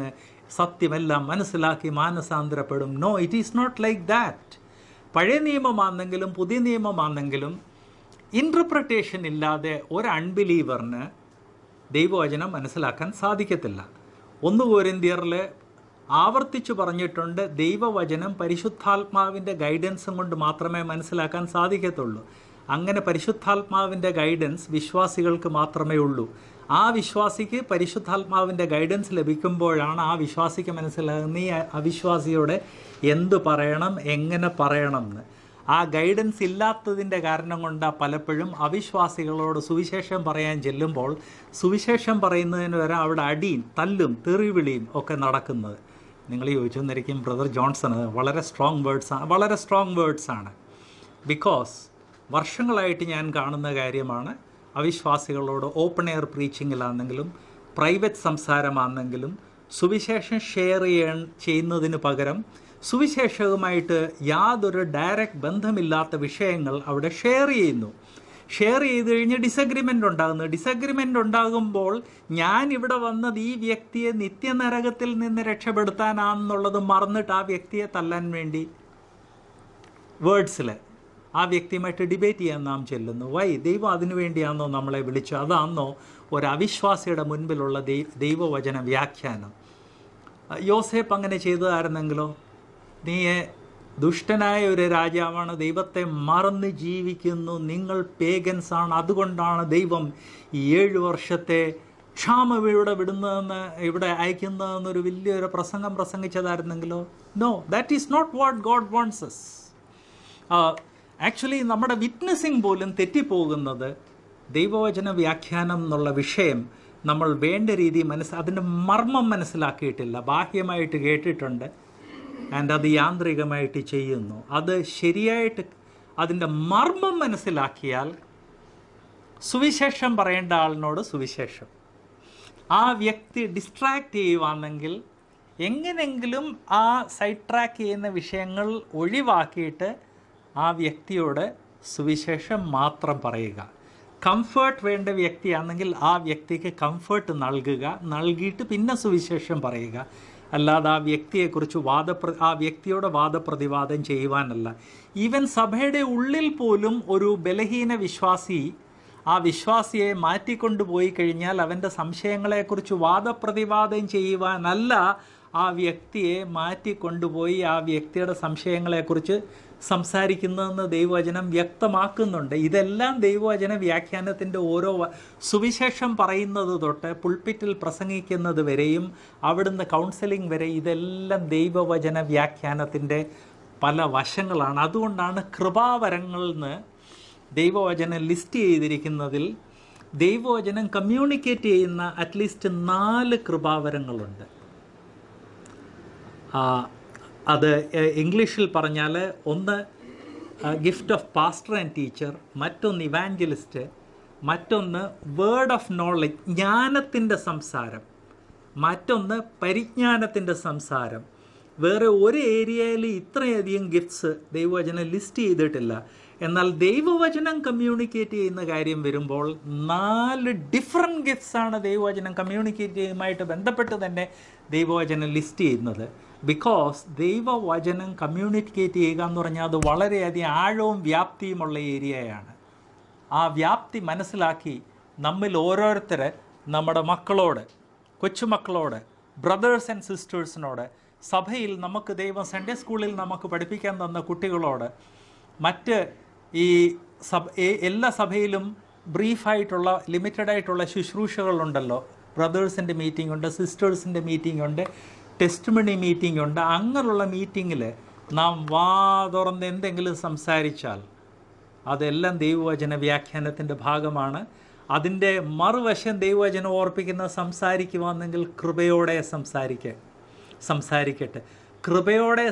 സത്യമെല്ലാം മനസ്സിലാക്കി മാനസാന്തരപ്പെടും. No, it is not like that. പഴയ നിയമമാണെങ്കിലും പുതിയ നിയമമാണെങ്കിലും ഇൻറ്റർപ്രിട്ടേഷൻ ഇല്ലാതെ ഒരു അൺബിലീവറിന് ദൈവവചനം മനസ്സിലാക്കാൻ സാധിക്കത്തില്ല. 1 കൊരിന്ത്യരിൽ ആവർത്തിച്ചു പറഞ്ഞിട്ടുണ്ട്, ദൈവവചനം പരിശുദ്ധാത്മാവിൻ്റെ ഗൈഡൻസും കൊണ്ട് മാത്രമേ മനസ്സിലാക്കാൻ സാധിക്കത്തുള്ളൂ. അങ്ങനെ പരിശുദ്ധാത്മാവിൻ്റെ ഗൈഡൻസ് വിശ്വാസികൾക്ക് മാത്രമേ ഉള്ളൂ. ആ വിശ്വാസിക്ക് പരിശുദ്ധാത്മാവിൻ്റെ ഗൈഡൻസ് ലഭിക്കുമ്പോഴാണ് ആ വിശ്വാസിക്ക് മനസ്സിലാകുന്ന ഈ അവിശ്വാസിയോട് എന്തു പറയണം, എങ്ങനെ പറയണം എന്ന്. ആ ഗൈഡൻസ് ഇല്ലാത്തതിൻ്റെ കാരണം കൊണ്ടാണ് പലപ്പോഴും അവിശ്വാസികളോട് സുവിശേഷം പറയാൻ ചെല്ലുമ്പോൾ സുവിശേഷം പറയുന്നതിന് വരെ അവിടെ അടിയും തല്ലും തെറിവിളിയും ഒക്കെ നടക്കുന്നത്. നിങ്ങൾ ചോദിച്ചു എന്നിരിക്കും, ബ്രദർ ജോൺസൺ വളരെ സ്ട്രോങ് വേർഡ്സാണ്. ബിക്കോസ് വർഷങ്ങളായിട്ട് ഞാൻ കാണുന്ന കാര്യമാണ്, അവിശ്വാസികളോട് ഓപ്പൺ എയർ പ്രീച്ചിങ്ങിലാണെങ്കിലും പ്രൈവറ്റ് സംസാരമാണെങ്കിലും സുവിശേഷം ഷെയർ ചെയ്യുന്നതിന് പകരം സുവിശേഷവുമായിട്ട് യാതൊരു ഡയറക്റ്റ് ബന്ധമില്ലാത്ത വിഷയങ്ങൾ അവിടെ ഷെയർ ചെയ്ത് കഴിഞ്ഞ് ഡിസഗ്രിമെൻ്റ് ഉണ്ടാകുമ്പോൾ ഞാൻ ഇവിടെ വന്നത് ഈ വ്യക്തിയെ നിത്യനരകത്തിൽ നിന്ന് രക്ഷപ്പെടുത്താനാണെന്നുള്ളത് മറന്നിട്ട് ആ വ്യക്തിയെ തല്ലാൻ വേണ്ടി വേർഡ്സിൽ ആ വ്യക്തിയുമായിട്ട് ഡിബേറ്റ് ചെയ്യാൻ നാം ചെല്ലുന്നു. ദൈവം അതിനു വേണ്ടിയാണോ നമ്മളെ വിളിച്ചു? അതാണോ ഒരു അവിശ്വാസിയുടെ മുൻപിലുള്ള ദൈവവചന വ്യാഖ്യാനം? യോസേപ്പ് അങ്ങനെ ചെയ്തതായിരുന്നെങ്കിലോ, നീ ദുഷ്ടനായ ഒരു രാജാവാണ്, ദൈവത്തെ മറന്ന് ജീവിക്കുന്നു, നിങ്ങൾ പേഗൻസാണ്, അതുകൊണ്ടാണ് ദൈവം ഈ 7 വർഷത്തെ ക്ഷാമം ഇവിടെ അയക്കുന്നതെന്നൊരു വലിയൊരു പ്രസംഗിച്ചതായിരുന്നെങ്കിലോ? No, that is not what God wants us. Actually നമ്മുടെ വിറ്റ്നസിങ് പോലും തെറ്റിപ്പോകുന്നത് ദൈവവചന വ്യാഖ്യാനം എന്നുള്ള വിഷയം നമ്മൾ വേണ്ട രീതി അതിൻ്റെ മർമ്മം മനസ്സിലാക്കിയിട്ടില്ല. ബാഹ്യമായിട്ട് കേട്ടിട്ടുണ്ട് ആൻഡ് അത് യാന്ത്രികമായിട്ട് ചെയ്യുന്നു. അത് ശരിയായിട്ട് അതിൻ്റെ മർമ്മം മനസ്സിലാക്കിയാൽ സുവിശേഷം പറയേണ്ട ആളിനോട് സുവിശേഷം, ആ വ്യക്തി ഡിസ്ട്രാക്റ്റ് ചെയ്യുവാണെങ്കിൽ എങ്ങനെങ്കിലും ആ സൈഡ് ട്രാക്ക് ചെയ്യുന്ന വിഷയങ്ങൾ ഒഴിവാക്കിയിട്ട് ആ വ്യക്തിയോട് സുവിശേഷം മാത്രം പറയുക. കംഫേർട്ട് വേണ്ട വ്യക്തിയാണെങ്കിൽ ആ വ്യക്തിക്ക് കംഫേർട്ട് നൽകിയിട്ട് പിന്നെ സുവിശേഷം പറയുക. അല്ലാതെ ആ വ്യക്തിയെക്കുറിച്ച് ആ വ്യക്തിയോട് വാദപ്രതിവാദം ചെയ്യുവാനല്ല. ഈവൻ സഭയുടെ ഉള്ളിൽ പോലും ഒരു ബലഹീന വിശ്വാസി ആ വിശ്വാസിയെ മാറ്റിക്കൊണ്ടുപോയി കഴിഞ്ഞാൽ അവൻ്റെ സംശയങ്ങളെക്കുറിച്ച് വാദപ്രതിവാദം ചെയ്യുവാനല്ല ആ വ്യക്തിയെ മാറ്റിക്കൊണ്ടുപോയി ആ വ്യക്തിയുടെ സംശയങ്ങളെക്കുറിച്ച് സംസാരിക്കുന്നതെന്ന് ദൈവവചനം വ്യക്തമാക്കുന്നുണ്ട്. ഇതെല്ലാം ദൈവവചന വ്യാഖ്യാനത്തിൻ്റെ ഓരോ സുവിശേഷം പറയുന്നത് തൊട്ട് പുൾപിറ്റിൽ പ്രസംഗിക്കുന്നത് വരെയും അവിടുന്ന് കൗൺസിലിംഗ് വരെ ഇതെല്ലാം ദൈവവചന വ്യാഖ്യാനത്തിൻ്റെ പല വശങ്ങളാണ്. അതുകൊണ്ടാണ് കൃപാവരങ്ങളെന്ന് ദൈവവചനം ലിസ്റ്റ് ചെയ്തിരിക്കുന്നതിൽ ദൈവവചനം കമ്മ്യൂണിക്കേറ്റ് ചെയ്യുന്ന അറ്റ്ലീസ്റ്റ് 4 കൃപാവരങ്ങളുണ്ട്. അത് ഇംഗ്ലീഷിൽ പറഞ്ഞാൽ ഒന്ന് gift of pastor and teacher, മറ്റൊന്ന് ഇവാഞ്ചലിസ്റ്റ്, മറ്റൊന്ന് വേർഡ് ഓഫ് നോളജ് ജ്ഞാനത്തിൻ്റെ സംസാരം, മറ്റൊന്ന് പരിജ്ഞാനത്തിൻ്റെ സംസാരം. വേറെ ഒരു ഏരിയയിൽ ഇത്രയധികം ഗിഫ്റ്റ്സ് ദൈവവചനം ലിസ്റ്റ് ചെയ്തിട്ടില്ല. എന്നാൽ ദൈവവചനം കമ്മ്യൂണിക്കേറ്റ് ചെയ്യുന്ന കാര്യം വരുമ്പോൾ 4 ഡിഫറെൻറ്റ് ഗിഫ്റ്റ്സാണ് ദൈവവചനം കമ്മ്യൂണിക്കേറ്റ് ചെയ്യുന്നതുമായിട്ട് ബന്ധപ്പെട്ട് തന്നെ ദൈവവചനം ലിസ്റ്റ് ചെയ്യുന്നത്. ബിക്കോസ് ദൈവവചനം കമ്മ്യൂണിക്കേറ്റ് ചെയ്യുക എന്ന് പറഞ്ഞാൽ അത് വളരെയധികം ആഴവും വ്യാപ്തിയുമുള്ള ഏരിയയാണ്. ആ വ്യാപ്തി മനസ്സിലാക്കി നമ്മിൽ ഓരോരുത്തരെ നമ്മുടെ മക്കളോട്, കൊച്ചുമക്കളോട്, ബ്രദേഴ്സ് ആൻഡ് സിസ്റ്റേഴ്സിനോട്, സഭയിൽ നമുക്ക് ദൈവം സൺഡേ സ്കൂളിൽ നമുക്ക് പഠിപ്പിക്കാൻ തന്ന കുട്ടികളോട്, മറ്റ് ഈ എല്ലാ സഭയിലും ബ്രീഫായിട്ടുള്ള ലിമിറ്റഡായിട്ടുള്ള ശുശ്രൂഷകളുണ്ടല്ലോ, ബ്രദേഴ്സിൻ്റെ മീറ്റിംഗ് ഉണ്ട്, സിസ്റ്റേഴ്സിൻ്റെ മീറ്റിംഗ് ഉണ്ട്, ടെസ്റ്റ്മണി മീറ്റിംഗ് ഉണ്ട്. അങ്ങനെയുള്ള മീറ്റിങ്ങിൽ നാം തുറന്ന് എന്തെങ്കിലും സംസാരിച്ചാൽ അതെല്ലാം ദൈവവചന വ്യാഖ്യാനത്തിൻ്റെ ഭാഗമാണ്. അതിൻ്റെ മറുവശം ദൈവവചനം ഓർപ്പിക്കുന്ന സംസാരിക്കുവാണെങ്കിൽ കൃപയോടെ സംസാരിക്കട്ടെ. കൃപയോടെ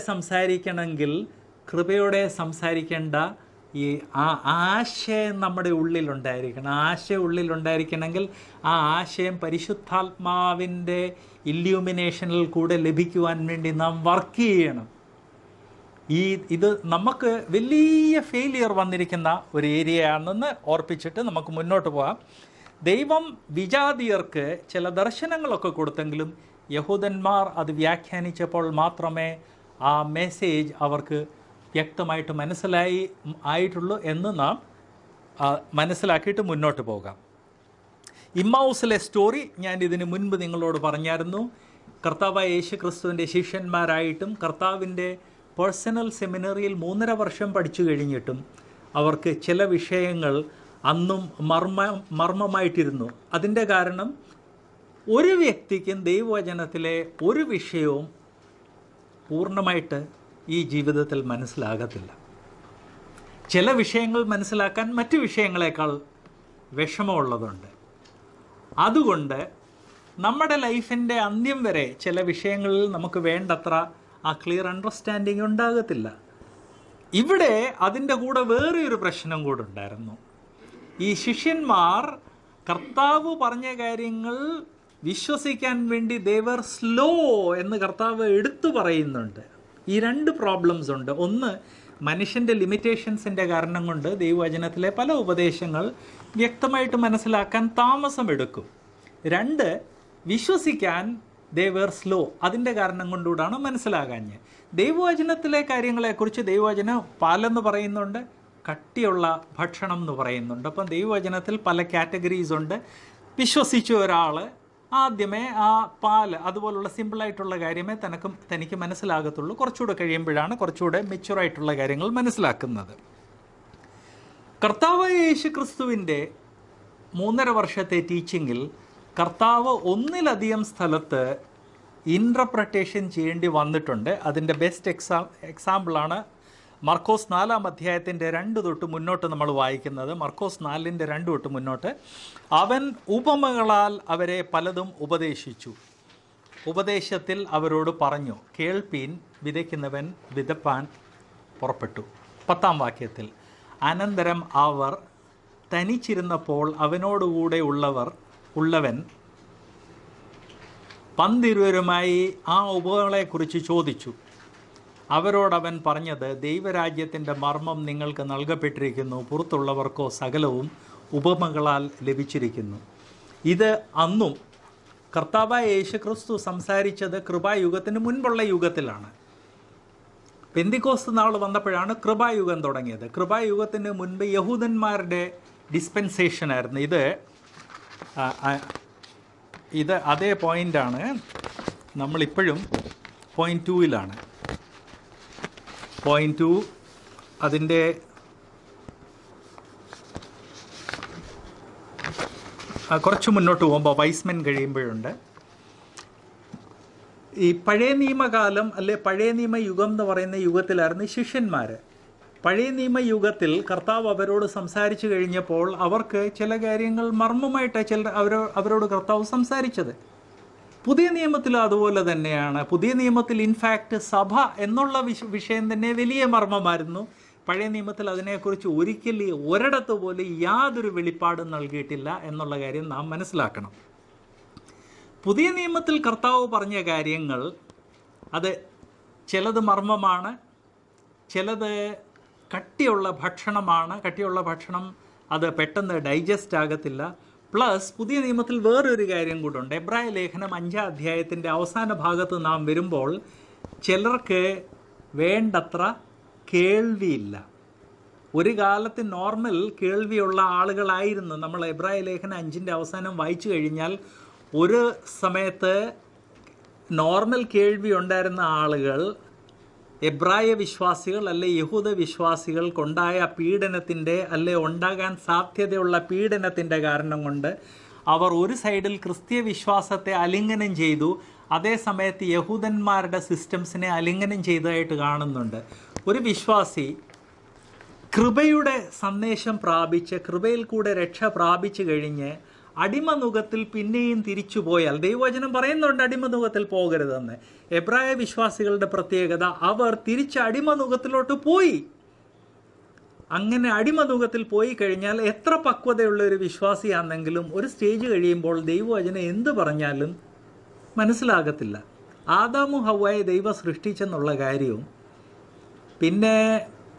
സംസാരിക്കേണ്ട ഈ ആശയം നമ്മുടെ ഉള്ളിലുണ്ടായിരിക്കണം. ഉള്ളിലുണ്ടായിരിക്കണമെങ്കിൽ ആ ആശയം പരിശുദ്ധാത്മാവിൻ്റെ ഇല്യൂമിനേഷനിൽ കൂടെ ലഭിക്കുവാൻ വേണ്ടി നാം വർക്ക് ചെയ്യണം. ഇത് നമുക്ക് വലിയ ഫെയിലിയർ വന്നിരിക്കുന്ന ഒരു ഏരിയയാണെന്ന് ഓർപ്പിച്ചിട്ട് നമുക്ക് മുന്നോട്ട് പോകാം. ദൈവം വിജാതിയർക്ക് ചില ദർശനങ്ങളൊക്കെ കൊടുത്തെങ്കിലും യഹൂദന്മാർ അത് വ്യാഖ്യാനിച്ചപ്പോൾ മാത്രമേ ആ മെസ്സേജ് അവർക്ക് വ്യക്തമായിട്ട് ആയിട്ടുള്ളൂ എന്ന് നാം മനസ്സിലാക്കിയിട്ട് മുന്നോട്ട് പോകാം. ഇമ്മാവുസിലെ സ്റ്റോറി ഞാൻ ഇതിന് മുൻപ് നിങ്ങളോട് പറഞ്ഞായിരുന്നു. കർത്താവായ യേശു ക്രിസ്തുവിൻ്റെ ശിഷ്യന്മാരായിട്ടും കർത്താവിൻ്റെ പേഴ്സണൽ സെമിനറിയിൽ 3.5 വർഷം പഠിച്ചു കഴിഞ്ഞിട്ടും അവർക്ക് ചില വിഷയങ്ങൾ അന്നും മർമ്മമായിട്ടിരുന്നു. അതിൻ്റെ കാരണം ഒരു വ്യക്തിക്കും ദൈവവചനത്തിലെ ഒരു വിഷയവും പൂർണ്ണമായിട്ട് ഈ ജീവിതത്തിൽ മനസ്സിലാകത്തില്ല. ചില വിഷയങ്ങൾ മനസ്സിലാക്കാൻ മറ്റു വിഷയങ്ങളെക്കാൾ വിഷമമുള്ളതുണ്ട്. അതുകൊണ്ട് നമ്മുടെ ലൈഫിൻ്റെ അന്ത്യം വരെ ചില വിഷയങ്ങളിൽ നമുക്ക് വേണ്ടത്ര ആ ക്ലിയർ അണ്ടർസ്റ്റാൻഡിങ് ഉണ്ടാകത്തില്ല. ഇവിടെ അതിൻ്റെ കൂടെ വേറെ ഒരു പ്രശ്നം കൂടെ ഉണ്ടായിരുന്നു. ഈ ശിഷ്യന്മാർ കർത്താവ് പറഞ്ഞ കാര്യങ്ങൾ വിശ്വസിക്കാൻ വേണ്ടി ദേവർ സ്ലോ എന്ന് കർത്താവ് എടുത്തു പറയുന്നുണ്ട്. ഈ 2 പ്രോബ്ലംസ് ഉണ്ട്. ഒന്ന്, മനുഷ്യൻ്റെ ലിമിറ്റേഷൻസിൻ്റെ കാരണം കൊണ്ട് ദൈവവചനത്തിലെ പല ഉപദേശങ്ങൾ വ്യക്തമായിട്ട് മനസ്സിലാക്കാൻ താമസമെടുക്കും. 2, വിശ്വസിക്കാൻ ദേവർ സ്ലോ, അതിൻ്റെ കാരണം കൊണ്ടുകൂടാണ് മനസ്സിലാകാഞ്ഞ്. ദൈവവചനത്തിലെ കാര്യങ്ങളെക്കുറിച്ച് ദൈവവചനം പാലെന്ന് പറയുന്നുണ്ട്, കട്ടിയുള്ള ഭക്ഷണം എന്ന് പറയുന്നുണ്ട്. അപ്പം ദൈവവചനത്തിൽ പല കാറ്റഗറീസ് ഉണ്ട്. വിശ്വസിച്ച ഒരാൾ ആദ്യമേ ആ പാല് അതുപോലുള്ള സിമ്പിളായിട്ടുള്ള കാര്യമേ തനിക്ക് മനസ്സിലാകത്തുള്ളൂ. കുറച്ചുകൂടെ കഴിയുമ്പോഴാണ് കുറച്ചുകൂടെ മെച്യൂറായിട്ടുള്ള കാര്യങ്ങൾ മനസ്സിലാക്കുന്നത്. കർത്താവായ യേശു ക്രിസ്തുവിൻ്റെ 3.5 വർഷത്തെ ടീച്ചിങ്ങിൽ കർത്താവ് ഒന്നിലധികം സ്ഥലത്ത് ഇൻ്റർപ്രട്ടേഷൻ ചെയ്യേണ്ടി വന്നിട്ടുണ്ട്. അതിൻ്റെ ബെസ്റ്റ് എക്സാമ്പിളാണ് മർക്കോസ് 4-ാം അധ്യായത്തിൻ്റെ 2 തൊട്ട് മുന്നോട്ട് നമ്മൾ വായിക്കുന്നത്. മർക്കോസ് 4-ന്റെ 2 തൊട്ട് മുന്നോട്ട്, അവൻ ഉപമകളാൽ അവരെ പലതും ഉപദേശിച്ചു. ഉപദേശത്തിൽ അവരോട് പറഞ്ഞു, കേൾപ്പീൻ, വിതയ്ക്കുന്നവൻ വിതപ്പാൻ പുറപ്പെട്ടു. 10-ാം വാക്യത്തിൽ, അനന്തരം അവർ തനിച്ചിരുന്നപ്പോൾ അവനോടുകൂടെ ഉള്ളവൻ പന്തിരുവരുമായി ആ ഉപമകളെക്കുറിച്ച് ചോദിച്ചു. അവരോടവൻ പറഞ്ഞത്, ദൈവരാജ്യത്തിൻ്റെ മർമ്മം നിങ്ങൾക്ക് നൽകപ്പെട്ടിരിക്കുന്നു, പുറത്തുള്ളവർക്കോ സകലവും ഉപമകളാൽ ലഭിച്ചിരിക്കുന്നു. ഇത് അന്നും കർത്താവായ യേശു ക്രിസ്തു സംസാരിച്ചത് കൃപായുഗത്തിന് മുൻപുള്ള യുഗത്തിലാണ്. പെന്തിക്കോസ്ത് നാൾ വന്നപ്പോഴാണ് കൃപായുഗം തുടങ്ങിയത്. കൃപായുഗത്തിന് മുൻപ് യഹൂദന്മാരുടെ ഡിസ്പെൻസേഷനായിരുന്നു. ഇത് അതേ പോയിൻ്റാണ്. നമ്മളിപ്പോഴും പോയിൻ്റ് 2-ലാണ്. പോയിൻ്റ് 2 അതിൻ്റെ കുറച്ച് മുന്നോട്ട് പോകുമ്പോൾ വൈസ്മെൻ കഴിയുമ്പോഴുണ്ട്. ഈ പഴയ നിയമകാലം അല്ലെ പഴയ നിയമയുഗം എന്ന് പറയുന്ന യുഗത്തിലായിരുന്നു ശിഷ്യന്മാർ. പഴയ നിയമയുഗത്തിൽ കർത്താവ് അവരോട് സംസാരിച്ചു കഴിഞ്ഞപ്പോൾ അവർക്ക് ചില കാര്യങ്ങൾ മർമ്മമായിട്ട് അവരോട് കർത്താവ് സംസാരിച്ചത്. പുതിയ നിയമത്തിൽ അതുപോലെ തന്നെയാണ്. പുതിയ നിയമത്തിൽ ഇൻഫാക്റ്റ് സഭ എന്നുള്ള വിഷയം തന്നെ വലിയ മർമ്മമായിരുന്നു. പഴയ നിയമത്തിൽ അതിനെക്കുറിച്ച് ഒരിടത്ത് പോലും യാതൊരു വെളിപ്പാടും നൽകിയിട്ടില്ല എന്നുള്ള കാര്യം നാം മനസ്സിലാക്കണം. പുതിയ നിയമത്തിൽ കർത്താവ് പറഞ്ഞ കാര്യങ്ങൾ അത് ചിലത് മർമ്മമാണ്, ചിലത് കട്ടിയുള്ള ഭക്ഷണമാണ്. കട്ടിയുള്ള ഭക്ഷണം അത് പെട്ടെന്ന് ഡൈജസ്റ്റ് ആകത്തില്ല. പ്ലസ് പുതിയ നിയമത്തിൽ വേറൊരു കാര്യം കൂടെ. എബ്രായ ലേഖനം 5-ാം അധ്യായത്തിൻ്റെ അവസാന ഭാഗത്ത് നാം വരുമ്പോൾ ചിലർക്ക് വേണ്ടത്ര കേൾവിയില്ല. ഒരു കാലത്ത് നോർമൽ കേൾവിയുള്ള ആളുകളായിരുന്നു. നമ്മൾ എബ്രായ ലേഖനം 5-ന്റെ അവസാനം വായിച്ചു കഴിഞ്ഞാൽ ഒരു സമയത്ത് നോർമൽ കേൾവി ഉണ്ടായിരുന്ന ആളുകൾ എബ്രായ വിശ്വാസികൾ അല്ലെ യഹൂദ വിശ്വാസികൾക്കുണ്ടായ പീഡനത്തിൻ്റെ അല്ലെ ഉണ്ടാകാൻ സാധ്യതയുള്ള പീഡനത്തിൻ്റെ കാരണം കൊണ്ട് അവർ ഒരു സൈഡിൽ ക്രിസ്തീയ വിശ്വാസത്തെ അലിംഗനം ചെയ്തു, അതേ സമയത്ത് യഹൂദന്മാരുടെ സിസ്റ്റംസിനെ അലിംഗനം ചെയ്തതായിട്ട് കാണുന്നുണ്ട്. ഒരു വിശ്വാസി കൃപയുടെ സന്ദേശം പ്രാപിച്ച് കൃപയിൽ കൂടെ രക്ഷ പ്രാപിച്ചു കഴിഞ്ഞ് അടിമനുഖത്തിൽ പിന്നെയും തിരിച്ചു പോയാൽ, ദൈവവചനം പറയുന്നുണ്ട് അടിമനുഖത്തിൽ പോകരുതെന്ന്. എബ്രായ വിശ്വാസികളുടെ പ്രത്യേകത, അവർ തിരിച്ച് അടിമനുഖത്തിലോട്ട് പോയി. അങ്ങനെ അടിമനുഖത്തിൽ പോയി കഴിഞ്ഞാൽ എത്ര പക്വതയുള്ള ഒരു വിശ്വാസിയാണെങ്കിലും ഒരു സ്റ്റേജ് കഴിയുമ്പോൾ ദൈവവചനം എന്ത് പറഞ്ഞാലും മനസ്സിലാകത്തില്ല. ആദാമും ഹവ്വയെ ദൈവം സൃഷ്ടിച്ചെന്നുള്ള കാര്യവും പിന്നെ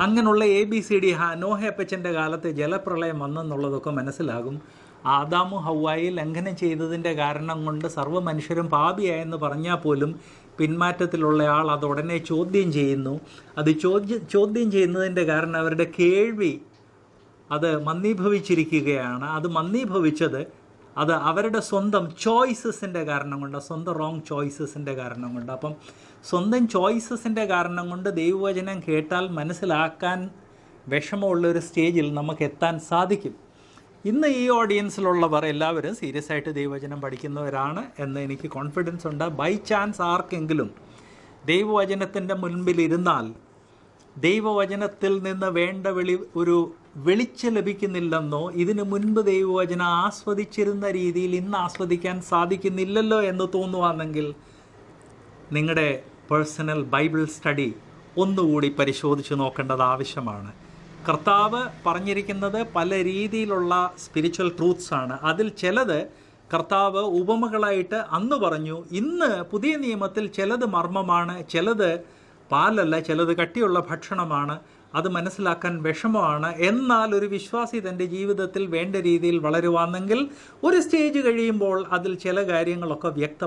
അങ്ങനെയുള്ള ABCD നോഹയപ്പച്ചൻ്റെ കാലത്ത് ജലപ്രളയം വന്നെന്നുള്ളതൊക്കെ മനസ്സിലാകും. ആദാമും ഹവ്വായി ലംഘനം ചെയ്തതിൻ്റെ കാരണം കൊണ്ട് സർവ്വ മനുഷ്യരും പാപിയായെന്ന് പറഞ്ഞാൽ പോലും പിന്മാറ്റത്തിലുള്ള ആൾ അത് ഉടനെ ചോദ്യം ചെയ്യുന്നു. അത് ചോദ്യം ചെയ്യുന്നതിൻ്റെ കാരണം അവരുടെ കേൾവി അത് മന്ദീഭവിച്ചിരിക്കുകയാണ്. അത് മന്ദീഭവിച്ചത് അത് അവരുടെ സ്വന്തം ചോയ്സസിൻ്റെ കാരണം കൊണ്ട്, സ്വന്തം റോങ് ചോയ്സസിൻ്റെ കാരണം കൊണ്ട്. അപ്പം സ്വന്തം ചോയ്സസിൻ്റെ കാരണം കൊണ്ട് ദൈവവചനം കേട്ടാൽ മനസ്സിലാക്കാൻ വിഷമമുള്ളൊരു സ്റ്റേജിൽ നമുക്ക് എത്താൻ സാധിക്കും. ഇന്ന് ഈ ഓഡിയൻസിലുള്ളവർ എല്ലാവരും സീരിയസ് ആയിട്ട് ദൈവവചനം പഠിക്കുന്നവരാണ് എന്ന് എനിക്ക് കോൺഫിഡൻസ് ഉണ്ട്. ബൈ ചാൻസ് ആർക്കെങ്കിലും ദൈവവചനത്തിൻ്റെ മുൻപിലിരുന്നാൽ ദൈവവചനത്തിൽ നിന്ന് വേണ്ട ഒരു വെളിച്ചം ലഭിക്കുന്നില്ലെന്നോ, ഇതിനു മുൻപ് ദൈവവചനം ആസ്വദിച്ചിരുന്ന രീതിയിൽ ഇന്ന് ആസ്വദിക്കാൻ സാധിക്കുന്നില്ലല്ലോ എന്ന് തോന്നുവാണെങ്കിൽ നിങ്ങളുടെ പേഴ്സണൽ ബൈബിൾ സ്റ്റഡി ഒന്നുകൂടി പരിശോധിച്ച് നോക്കേണ്ടത് ആവശ്യമാണ്. കർത്താവ് പറഞ്ഞിരിക്കുന്നത് പല രീതിയിലുള്ള സ്പിരിച്വൽ ട്രൂത്ത്സ് ആണ്. അതിൽ ചിലത് കർത്താവ് ഉപമകളായിട്ട് അന്ന് പറഞ്ഞു. ഇന്ന് പുതിയ നിയമത്തിൽ ചിലത് മർമ്മമാണ്, ചിലത് പാലല്ല, ചിലത് കട്ടിയുള്ള ഭക്ഷണമാണ്. അത് മനസ്സിലാക്കാൻ വിഷമമാണ്. എന്നാൽ ഒരു വിശ്വാസി തൻ്റെ ജീവിതത്തിൽ വേണ്ട രീതിയിൽ വളരുവാണെങ്കിൽ ഒരു സ്റ്റേജ് കഴിയുമ്പോൾ അതിൽ ചില കാര്യങ്ങളൊക്കെ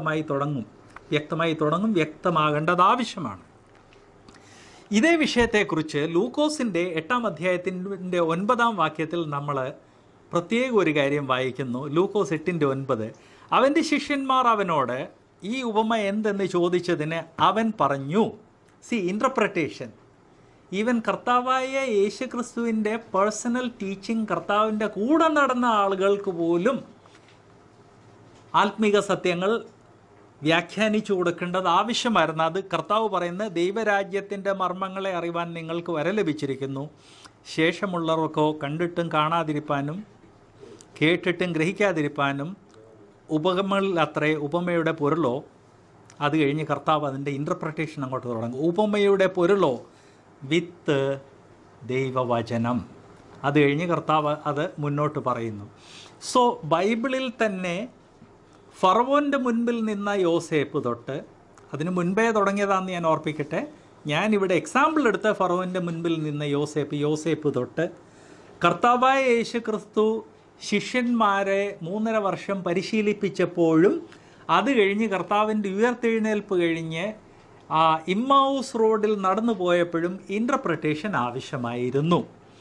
വ്യക്തമാകേണ്ടത് ആവശ്യമാണ്. ഇതേ വിഷയത്തെക്കുറിച്ച് ലൂക്കോസിൻ്റെ 8-ാം അധ്യായത്തിൻ്റെ 9-ാം വാക്യത്തിൽ നമ്മൾ പ്രത്യേക ഒരു കാര്യം വായിക്കുന്നു. ലൂക്കോസ് 8:9. അവൻ്റെ ശിഷ്യന്മാർ അവനോട് ഈ ഉപമ എന്തെന്ന് ചോദിച്ചതിന് അവൻ പറഞ്ഞു. ഇൻ്റർപ്രറ്റേഷൻ. ഈവൻ കർത്താവായ യേശുക്രിസ്തുവിൻ്റെ പേഴ്സണൽ ടീച്ചിങ്, കർത്താവിൻ്റെ കൂടെ നടന്ന ആളുകൾക്ക് പോലും ആത്മീക സത്യങ്ങൾ വ്യാഖ്യാനിച്ചു കൊടുക്കേണ്ടത് ആവശ്യമായിരുന്നു. അത് കർത്താവ് പറയുന്ന ദൈവരാജ്യത്തിൻ്റെ മർമ്മങ്ങളെ അറിവാൻ നിങ്ങൾക്ക് വര ലഭിച്ചിരിക്കുന്നു, ശേഷമുള്ളവർക്കോ കണ്ടിട്ടും കാണാതിരിപ്പാനും കേട്ടിട്ടും ഗ്രഹിക്കാതിരിപ്പാനും ഉപമകളിൽ അത്രേ ഉപമയുടെ പൊരുളോ. അത് കഴിഞ്ഞ് കർത്താവ് അതിൻ്റെ ഇൻ്റർപ്രറ്റേഷൻ അങ്ങോട്ട് തുടങ്ങും. ഉപമയുടെ പൊരുളോ വിത്ത് ദൈവവചനം. അത് കഴിഞ്ഞ് കർത്താവ് അത് മുന്നോട്ട് പറയുന്നു. സോ ബൈബിളിൽ തന്നെ ഫറവോൻ്റെ മുൻപിൽ നിന്ന യോസേപ്പ് തൊട്ട്, അതിന് മുൻപേ തുടങ്ങിയതാണെന്ന് ഞാൻ ഓർപ്പിക്കട്ടെ, ഞാനിവിടെ എക്സാമ്പിൾ എടുത്ത ഫറവോൻ്റെ മുൻപിൽ നിന്ന യോസേപ്പ് തൊട്ട് കർത്താവായ യേശുക്രിസ്തു ശിഷ്യന്മാരെ 3.5 വർഷം പരിശീലിപ്പിച്ചപ്പോഴും, അത് കഴിഞ്ഞ് കർത്താവിൻ്റെ ഉയർത്തെഴുന്നേൽപ്പ് കഴിഞ്ഞ് ഇമ്മാവൂസ് റോഡിൽ നടന്നു പോയപ്പോഴും ഇൻ്റർപ്രറ്റേഷൻ ആവശ്യമായിരുന്നു.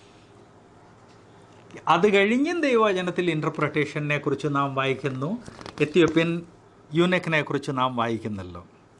അത് കഴിഞ്ഞും ദൈവവചനത്തിൽ ഇൻ്റർപ്രറ്റേഷനെ കുറിച്ച് നാം വായിക്കുന്നു. എത്യോപ്യൻ യൂനക്കിനെ കുറിച്ച് നാം വായിക്കുന്നല്ലോ.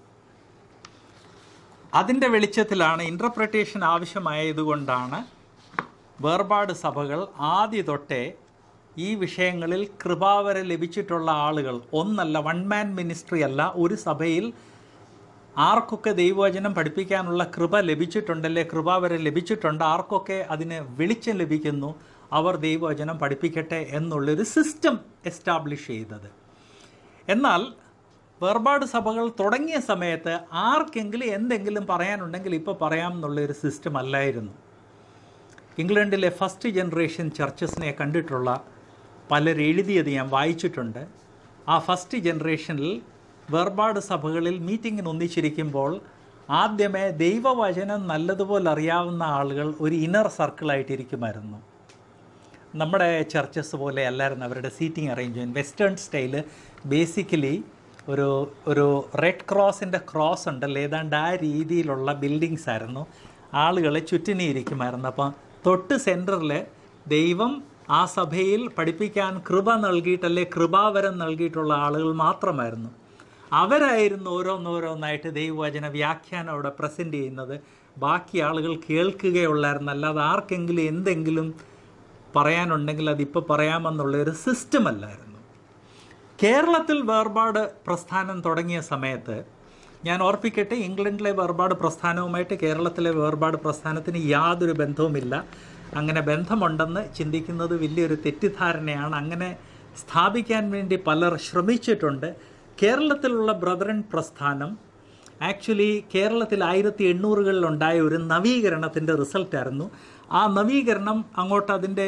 അതിൻ്റെ വെളിച്ചത്തിലാണ് ഇൻ്റർപ്രറ്റേഷൻ ആവശ്യമായതുകൊണ്ടാണ് വേർപാട് സഭകൾ ആദ്യ തൊട്ടേ ഈ വിഷയങ്ങളിൽ കൃപാവരം ലഭിച്ചിട്ടുള്ള ആളുകൾ, ഒന്നല്ല, 1 man മിനിസ്ട്രി അല്ല, ഒരു സഭയിൽ ആർക്കൊക്കെ ദൈവവചനം പഠിപ്പിക്കാനുള്ള കൃപ ലഭിച്ചിട്ടുണ്ടല്ലേ, കൃപാവരം ലഭിച്ചിട്ടുണ്ട്, ആർക്കൊക്കെ അതിന് വെളിച്ചം ലഭിക്കുന്നു, അവർ ദൈവവചനം പഠിപ്പിക്കട്ടെ എന്നുള്ളൊരു സിസ്റ്റം എസ്റ്റാബ്ലിഷ് ചെയ്തത്. എന്നാൽ വേർപാട് സഭകൾ തുടങ്ങിയ സമയത്ത് ആർക്കെങ്കിലും എന്തെങ്കിലും പറയാനുണ്ടെങ്കിൽ ഇപ്പോൾ പറയാം എന്നുള്ളൊരു സിസ്റ്റം അല്ലായിരുന്നു. ഇംഗ്ലണ്ടിലെ ഫസ്റ്റ് ജനറേഷൻ ചർച്ചസിനെ കണ്ടിട്ടുള്ള പലരെഴുതിയത് ഞാൻ വായിച്ചിട്ടുണ്ട്. ആ ഫസ്റ്റ് ജനറേഷനിൽ വേർപാട് സഭകളിൽ മീറ്റിങ്ങിന് ഒന്നിച്ചിരിക്കുമ്പോൾ ആദ്യമേ ദൈവവചനം നല്ലതുപോലെ അറിയാവുന്ന ആളുകൾ ഒരു ഇന്നർ സർക്കിളായിട്ടിരിക്കുമായിരുന്നു. നമ്മുടെ ചർച്ചസ് പോലെ അല്ലായിരുന്നു അവരുടെ seating arrangement. Western style basically ഒരു റെഡ് ക്രോസിൻ്റെ ക്രോസ് ഉണ്ടല്ലോ, ഏതാണ്ട് ആ രീതിയിലുള്ള ബിൽഡിങ്സ് ആയിരുന്നു. ആളുകളെ ചുറ്റിനിരിക്കുമായിരുന്നു. അപ്പം തൊട്ട് സെൻറ്ററിൽ ദൈവം ആ സഭയിൽ പഠിപ്പിക്കാൻ കൃപ നൽകിയിട്ടല്ലേ, കൃപാവരം നൽകിയിട്ടുള്ള ആളുകൾ മാത്രമായിരുന്നു. അവരായിരുന്നു ഓരോന്നോരോന്നായിട്ട് ദൈവവചന വ്യാഖ്യാനം അവിടെ പ്രസൻറ്റ് ചെയ്യുന്നത്. ബാക്കി ആളുകൾ കേൾക്കുകയുള്ളായിരുന്നു. അല്ലാതെ ആർക്കെങ്കിലും എന്തെങ്കിലും പറയാനുണ്ടെങ്കിൽ അതിപ്പോൾ പറയാമെന്നുള്ളൊരു സിസ്റ്റം അല്ലായിരുന്നു. കേരളത്തിൽ വേർപാട് പ്രസ്ഥാനം തുടങ്ങിയ സമയത്ത് ഞാൻ ഓർപ്പിക്കട്ടെ, ഇംഗ്ലണ്ടിലെ വേർപാട് പ്രസ്ഥാനവുമായിട്ട് കേരളത്തിലെ വേർപാട് പ്രസ്ഥാനത്തിന് യാതൊരു ബന്ധവുമില്ല. അങ്ങനെ ബന്ധമുണ്ടെന്ന് ചിന്തിക്കുന്നത് വലിയൊരു തെറ്റിദ്ധാരണയാണ്. അങ്ങനെ സ്ഥാപിക്കാൻ വേണ്ടി പലർ ശ്രമിച്ചിട്ടുണ്ട്. കേരളത്തിലുള്ള ബ്രദറൻ പ്രസ്ഥാനം ആക്ച്വലി കേരളത്തിൽ 1800-കളിലുണ്ടായ ഒരു നവീകരണത്തിൻ്റെ റിസൾട്ടായിരുന്നു. ആ നവീകരണം അങ്ങോട്ട് അതിൻ്റെ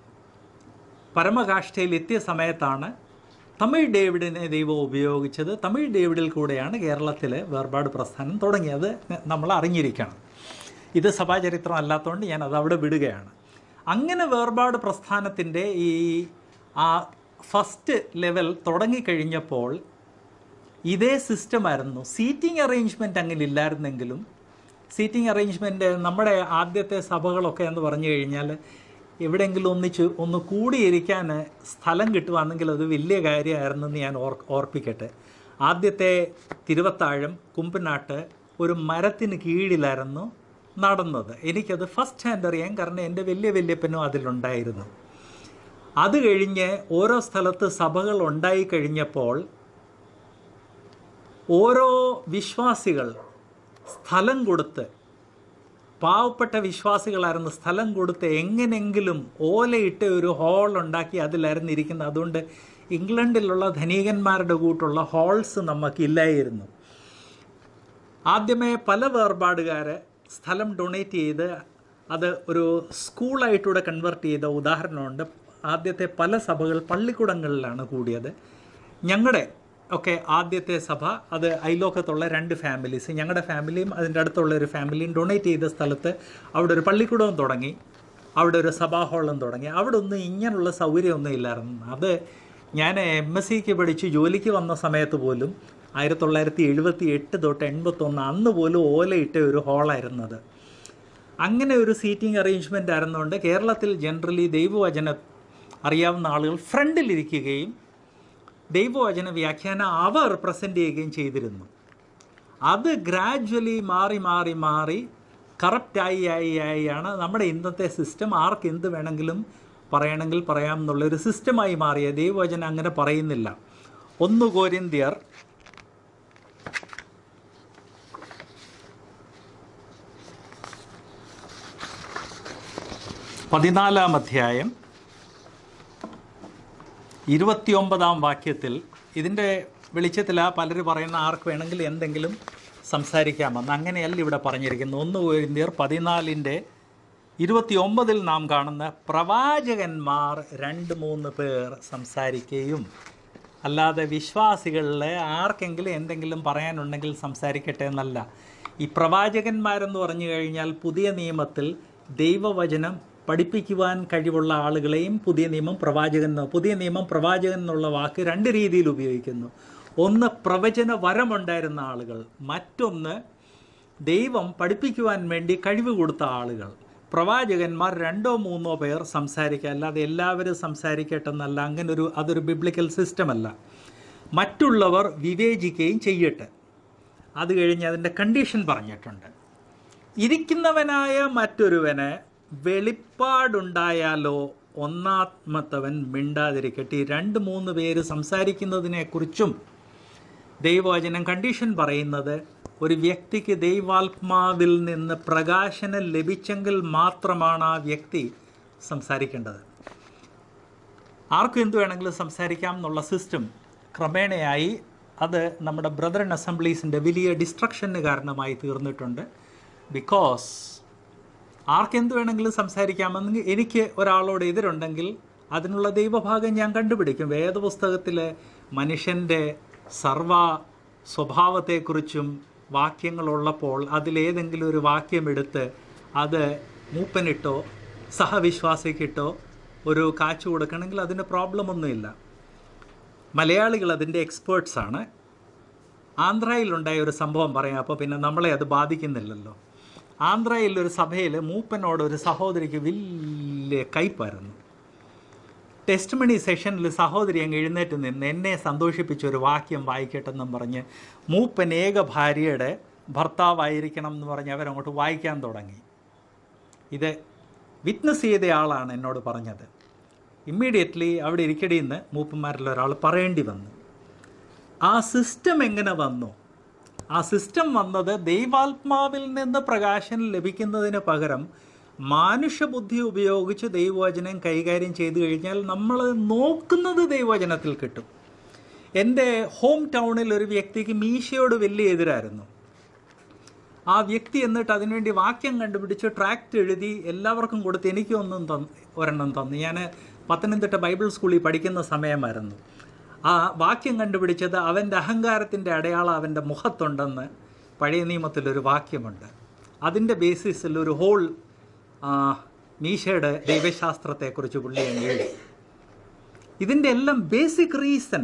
പരമകാഷ്ഠയിൽ എത്തിയ സമയത്താണ് തമിഴ് ഡേവിഡിനെ ദൈവം ഉപയോഗിച്ചത്. തമിഴ് ഡേവിഡിൽ കൂടെയാണ് കേരളത്തിലെ വേർപാട് പ്രസ്ഥാനം തുടങ്ങിയത്. നമ്മൾ അറിഞ്ഞിരിക്കണം. ഇത് സഭാചരിത്രം അല്ലാത്തതുകൊണ്ട് ഞാൻ അത് അവിടെ വിടുകയാണ്. അങ്ങനെ വേർപാട് പ്രസ്ഥാനത്തിൻ്റെ ആ ഫസ്റ്റ് ലെവൽ തുടങ്ങിക്കഴിഞ്ഞപ്പോൾ ഇതേ സിസ്റ്റമായിരുന്നു. സീറ്റിംഗ് അറേഞ്ച്മെൻറ്റ് അങ്ങനെ ഇല്ലായിരുന്നെങ്കിലും, സീറ്റിംഗ് അറേഞ്ച്മെൻറ്റ് നമ്മുടെ ആദ്യത്തെ സഭകളൊക്കെ എന്ന് പറഞ്ഞു കഴിഞ്ഞാൽ എവിടെയെങ്കിലും ഒന്ന് കൂടിയിരിക്കാൻ സ്ഥലം കിട്ടുവാണെങ്കിൽ അത് വലിയ കാര്യമായിരുന്നെന്ന് ഞാൻ ഓർപ്പിക്കട്ടെ. ആദ്യത്തെ തിരുവത്താഴം കുമ്പനാട്ട് ഒരു മരത്തിന് കീഴിലായിരുന്നു നടന്നത്. എനിക്കത് ഫസ്റ്റ് ഹാൻഡ് അറിയാം, കാരണം എൻ്റെ വലിയ വല്യപ്പനും അതിലുണ്ടായിരുന്നു. അത് കഴിഞ്ഞ് ഓരോ സ്ഥലത്ത് സഭകൾ ഉണ്ടായി കഴിഞ്ഞപ്പോൾ ഓരോ വിശ്വാസികൾ സ്ഥലം കൊടുത്ത്, പാവപ്പെട്ട വിശ്വാസികളായിരുന്നു, സ്ഥലം കൊടുത്ത് എങ്ങനെങ്കിലും ഓലയിട്ട ഒരു ഹാൾ ഉണ്ടാക്കി അതിലായിരുന്നു ഇരിക്കുന്നത്. അതുകൊണ്ട് ഇംഗ്ലണ്ടിലുള്ള ധനികന്മാരുടെ കൂട്ടുള്ള ഹാൾസ് നമുക്കില്ലായിരുന്നു. ആദ്യമേ പല വേർപാടുകാർ സ്ഥലം ഡൊണേറ്റ് ചെയ്ത് അത് ഒരു സ്കൂളായിട്ടൂടെ കൺവെർട്ട് ചെയ്ത ഉദാഹരണമുണ്ട്. ആദ്യത്തെ പല സഭകൾ പള്ളിക്കൂടങ്ങളിലാണ് കൂടിയത്. ഞങ്ങളുടെ ഒക്കെ ആദ്യത്തെ സഭ അത് അയലോക്കത്തുള്ള 2 ഫാമിലീസ്, ഞങ്ങളുടെ ഫാമിലിയും അതിൻ്റെ അടുത്തുള്ള ഒരു ഫാമിലിയും ഡൊണേറ്റ് ചെയ്ത സ്ഥലത്ത് അവിടെ ഒരു പള്ളിക്കൂടവും തുടങ്ങി, അവിടെ ഒരു സഭാ ഹാളും തുടങ്ങി. അവിടെ ഒന്നും ഇങ്ങനെയുള്ള സൗകര്യമൊന്നും ഇല്ലായിരുന്നു. അത് ഞാൻ MSc പഠിച്ച് ജോലിക്ക് വന്ന സമയത്ത് പോലും 1978 തൊട്ട് 81 അന്ന് പോലും ഓലയിട്ട ഒരു ഹാളായിരുന്നത്. അങ്ങനെ ഒരു സീറ്റിംഗ് അറേഞ്ച്മെൻ്റ് ആയിരുന്നുകൊണ്ട് കേരളത്തിൽ ജനറലി ദൈവവചനം അറിയാവുന്ന ആളുകൾ ഫ്രണ്ടിലിരിക്കുകയും ദൈവവചന വ്യാഖ്യാനം അവർ പ്രസൻറ്റ് ചെയ്യുകയും ചെയ്തിരുന്നു. അത് ഗ്രാജ്വലി മാറി കറപ്റ്റായാണ് നമ്മുടെ ഇന്നത്തെ സിസ്റ്റം. ആർക്ക് എന്ത് വേണമെങ്കിലും പറയണമെങ്കിൽ പറയാം എന്നുള്ളൊരു സിസ്റ്റമായി മാറിയ. ദൈവവചനം അങ്ങനെ പറയുന്നില്ല. 1 കൊരിന്ത്യർ 14-ാം അധ്യായം 29-ാം വാക്യത്തിൽ, ഇതിൻ്റെ വെളിച്ചത്തിൽ പലർ പറയുന്ന ആർക്ക് വേണമെങ്കിലും എന്തെങ്കിലും സംസാരിക്കാമെന്ന്. അങ്ങനെയല്ല ഇവിടെ പറഞ്ഞിരിക്കുന്നു. 1 കൊരിന്ത്യർ 14:29 നാം കാണുന്ന പ്രവാചകന്മാർ 2-3 പേർ സംസാരിക്കുകയും, അല്ലാതെ വിശ്വാസികളിൽ ആർക്കെങ്കിലും എന്തെങ്കിലും പറയാനുണ്ടെങ്കിൽ സംസാരിക്കട്ടെ എന്നല്ല. ഈ പ്രവാചകന്മാരെന്ന് പറഞ്ഞു കഴിഞ്ഞാൽ പുതിയ നിയമത്തിൽ ദൈവവചനം പഠിപ്പിക്കുവാൻ കഴിവുള്ള ആളുകളെയും പുതിയ നിയമം പ്രവാചകൻ എന്നുള്ള വാക്ക് 2 രീതിയിൽ ഉപയോഗിക്കുന്നു. ഒന്ന് പ്രവചന വരമുണ്ടായിരുന്ന ആളുകൾ, മറ്റൊന്ന് ദൈവം പഠിപ്പിക്കുവാൻ വേണ്ടി കഴിവ് കൊടുത്ത ആളുകൾ. പ്രവാചകന്മാർ 2-3 പേർ സംസാരിക്കുക, അല്ലാതെ എല്ലാവരും സംസാരിക്കട്ടെന്നല്ല. അതൊരു ബിബ്ലിക്കൽ സിസ്റ്റമല്ല. മറ്റുള്ളവർ വിവേചിക്കുകയും ചെയ്യട്ടെ. അത് കഴിഞ്ഞ് അതിൻ്റെ കണ്ടീഷൻ പറഞ്ഞിട്ടുണ്ട്. ഇരിക്കുന്നവനായ മറ്റൊരുവന് വെളിപ്പാടുണ്ടായാലോ ഒന്നാത്മത്തവൻ മിണ്ടാതിരിക്കട്ടെ. 2-3 പേര് സംസാരിക്കുന്നതിനെക്കുറിച്ചും ദൈവവചനം കണ്ടീഷൻ പറയുന്നത് ഒരു വ്യക്തിക്ക് ദൈവാത്മാവിൽ നിന്ന് പ്രകാശനം ലഭിച്ചെങ്കിൽ മാത്രമാണ് ആ വ്യക്തി സംസാരിക്കേണ്ടത്. ആർക്കും എന്തു വേണമെങ്കിലും സംസാരിക്കാം എന്നുള്ള സിസ്റ്റം ക്രമേണയായി അത് നമ്മുടെ ബ്രദറൻ അസംബ്ലീസിൻ്റെ വലിയ ഡിസ്ട്രക്ഷന് കാരണമായി തീർന്നിട്ടുണ്ട്. ബിക്കോസ് ആർക്കെന്ത് വേണമെങ്കിലും സംസാരിക്കാമെന്ന് എനിക്ക് ഒരാളോട് എതിരുണ്ടെങ്കിൽ അതിനുള്ള ദൈവഭാഗം ഞാൻ കണ്ടുപിടിക്കും. വേദപുസ്തകത്തിൽ മനുഷ്യൻ്റെ സർവ സ്വഭാവത്തെക്കുറിച്ചും വാക്യങ്ങളുള്ളപ്പോൾ അതിലേതെങ്കിലും ഒരു വാക്യമെടുത്ത് അത് മൂപ്പനിട്ടോ സഹവിശ്വാസിക്കിട്ടോ ഒരു കാച്ചു കൊടുക്കണമെങ്കിൽ അതിന് പ്രോബ്ലമൊന്നുമില്ല. മലയാളികൾ അതിൻ്റെ എക്സ്പേർട്സാണ്. ആന്ധ്രയിലുണ്ടായ ഒരു സംഭവം പറയാം, അപ്പോൾ പിന്നെ നമ്മളെ അത് ബാധിക്കുന്നില്ലല്ലോ. ആന്ധ്രയിലൊരു സഭയിൽ മൂപ്പനോട് ഒരു സഹോദരിക്ക് വലിയ കയ്പായിരുന്നു. ടെസ്റ്റ് മണി സെഷനിൽ സഹോദരി അങ്ങ് എഴുന്നേറ്റ് നിന്ന് എന്നെ സന്തോഷിപ്പിച്ച ഒരു വാക്യം വായിക്കട്ടെന്നും പറഞ്ഞ് മൂപ്പൻ ഏക ഭാര്യയുടെ ഭർത്താവായിരിക്കണം എന്ന് പറഞ്ഞ് അവരങ്ങോട്ട് വായിക്കാൻ തുടങ്ങി. ഇത് വിറ്റ്നസ് ചെയ്ത ആളാണ് എന്നോട് പറഞ്ഞത്. ഇമ്മീഡിയറ്റ്ലി അവിടെ ഇരിക്കടിയെന്ന് മൂപ്പന്മാരിൽ ഒരാൾ പറയേണ്ടി വന്നു. ആ സിസ്റ്റം എങ്ങനെ വന്നു? ആ സിസ്റ്റം വന്നത് ദൈവാത്മാവിൽ നിന്ന് പ്രകാശനം ലഭിക്കുന്നതിന് പകരം മാനുഷ്യബുദ്ധി ഉപയോഗിച്ച് ദൈവവചനം കൈകാര്യം ചെയ്തു കഴിഞ്ഞാൽ നമ്മൾ നോക്കുന്നത് ദൈവവചനത്തിൽ കിട്ടും. എൻ്റെ ഹോം ടൗണിൽ ഒരു വ്യക്തിക്ക് മീശയോട് വലിയ എതിരായിരുന്നു. ആ വ്യക്തി എന്നിട്ട് അതിനുവേണ്ടി വാക്യം കണ്ടുപിടിച്ച് ട്രാക്റ്റ് എഴുതി എല്ലാവർക്കും കൊടുത്ത് എനിക്ക് ഒരെണ്ണം തന്നു. ഞാൻ പത്തനംതിട്ട ബൈബിൾ സ്കൂളിൽ പഠിക്കുന്ന സമയമായിരുന്നു. ആ വാക്യം കണ്ടുപിടിച്ചത് അവൻ്റെ അഹങ്കാരത്തിൻ്റെ അടയാളം അവൻ്റെ മുഖത്തുണ്ടെന്ന് പഴയ നിയമത്തിലൊരു വാക്യമുണ്ട്. അതിൻ്റെ ബേസിസിൽ ഒരു ഹോൾ മീശയുടെ ദൈവശാസ്ത്രത്തെക്കുറിച്ച് പുള്ളി എഴുതി. ഇതിൻ്റെ എല്ലാം ബേസിക് റീസൺ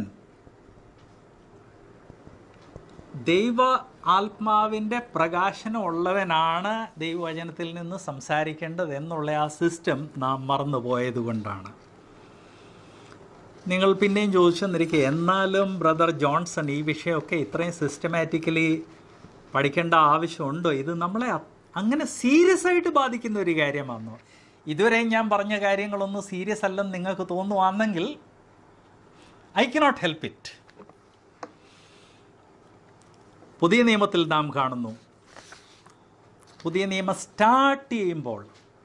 ദൈവ ആത്മാവിൻ്റെ പ്രകാശനം ഉള്ളവനാണ് ദൈവവചനത്തിൽ നിന്ന് സംസാരിക്കേണ്ടത് എന്നുള്ള ആ സിസ്റ്റം നാം മറന്നുപോയത് കൊണ്ടാണ്. നിങ്ങൾ പിന്നെയും ചോദിച്ചെന്നിരിക്കുക, എന്നാലും ബ്രദർ ജോൺസൺ ഈ വിഷയമൊക്കെ ഇത്രയും സിസ്റ്റമാറ്റിക്കലി പഠിക്കേണ്ട ആവശ്യമുണ്ടോ? ഇത് നമ്മളെ അങ്ങനെ സീരിയസ് ആയിട്ട് ബാധിക്കുന്ന ഒരു കാര്യമാണോ? ഇതുവരെയും ഞാൻ പറഞ്ഞ കാര്യങ്ങളൊന്നും സീരിയസ് അല്ലെന്ന് നിങ്ങൾക്ക് തോന്നുവാണെങ്കിൽ ഐ കനോട്ട് ഹെൽപ്പ് ഇറ്റ്. പുതിയ നിയമത്തിൽ നാം കാണുന്നു, പുതിയ നിയമം സ്റ്റാർട്ട് ചെയ്യുമ്പോൾ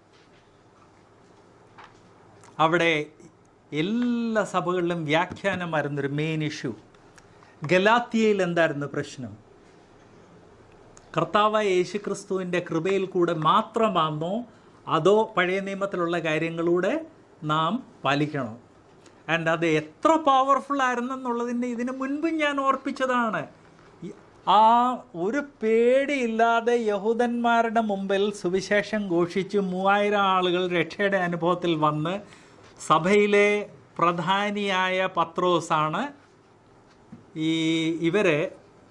അവിടെ എല്ലാ സഭകളിലും വ്യാഖ്യാനമായിരുന്നൊരു മെയിൻ ഇഷ്യൂ. ഗലാത്യയിൽ എന്തായിരുന്നു പ്രശ്നം? കർത്താവായ യേശുക്രിസ്തുവിൻ്റെ കൃപയിൽ കൂടെ മാത്രമാണോ അതോ പഴയ നിയമത്തിലുള്ള കാര്യങ്ങളൂടെ നാം പാലിക്കണോ? ആൻഡ് അത് എത്ര പവർഫുൾ ആയിരുന്നെന്നുള്ളതിൻ്റെ ഇതിന് മുൻപും ഞാൻ ഓർപ്പിച്ചതാണ്. ആ ഒരു പേടിയില്ലാതെ യഹൂദന്മാരുടെ മുമ്പിൽ സുവിശേഷം ഘോഷിച്ച് 3000 ആളുകൾ രക്ഷയുടെ അനുഭവത്തിൽ വന്ന് സഭയിലെ പ്രധാനിയായ പത്രോസാണ് ഇവരെ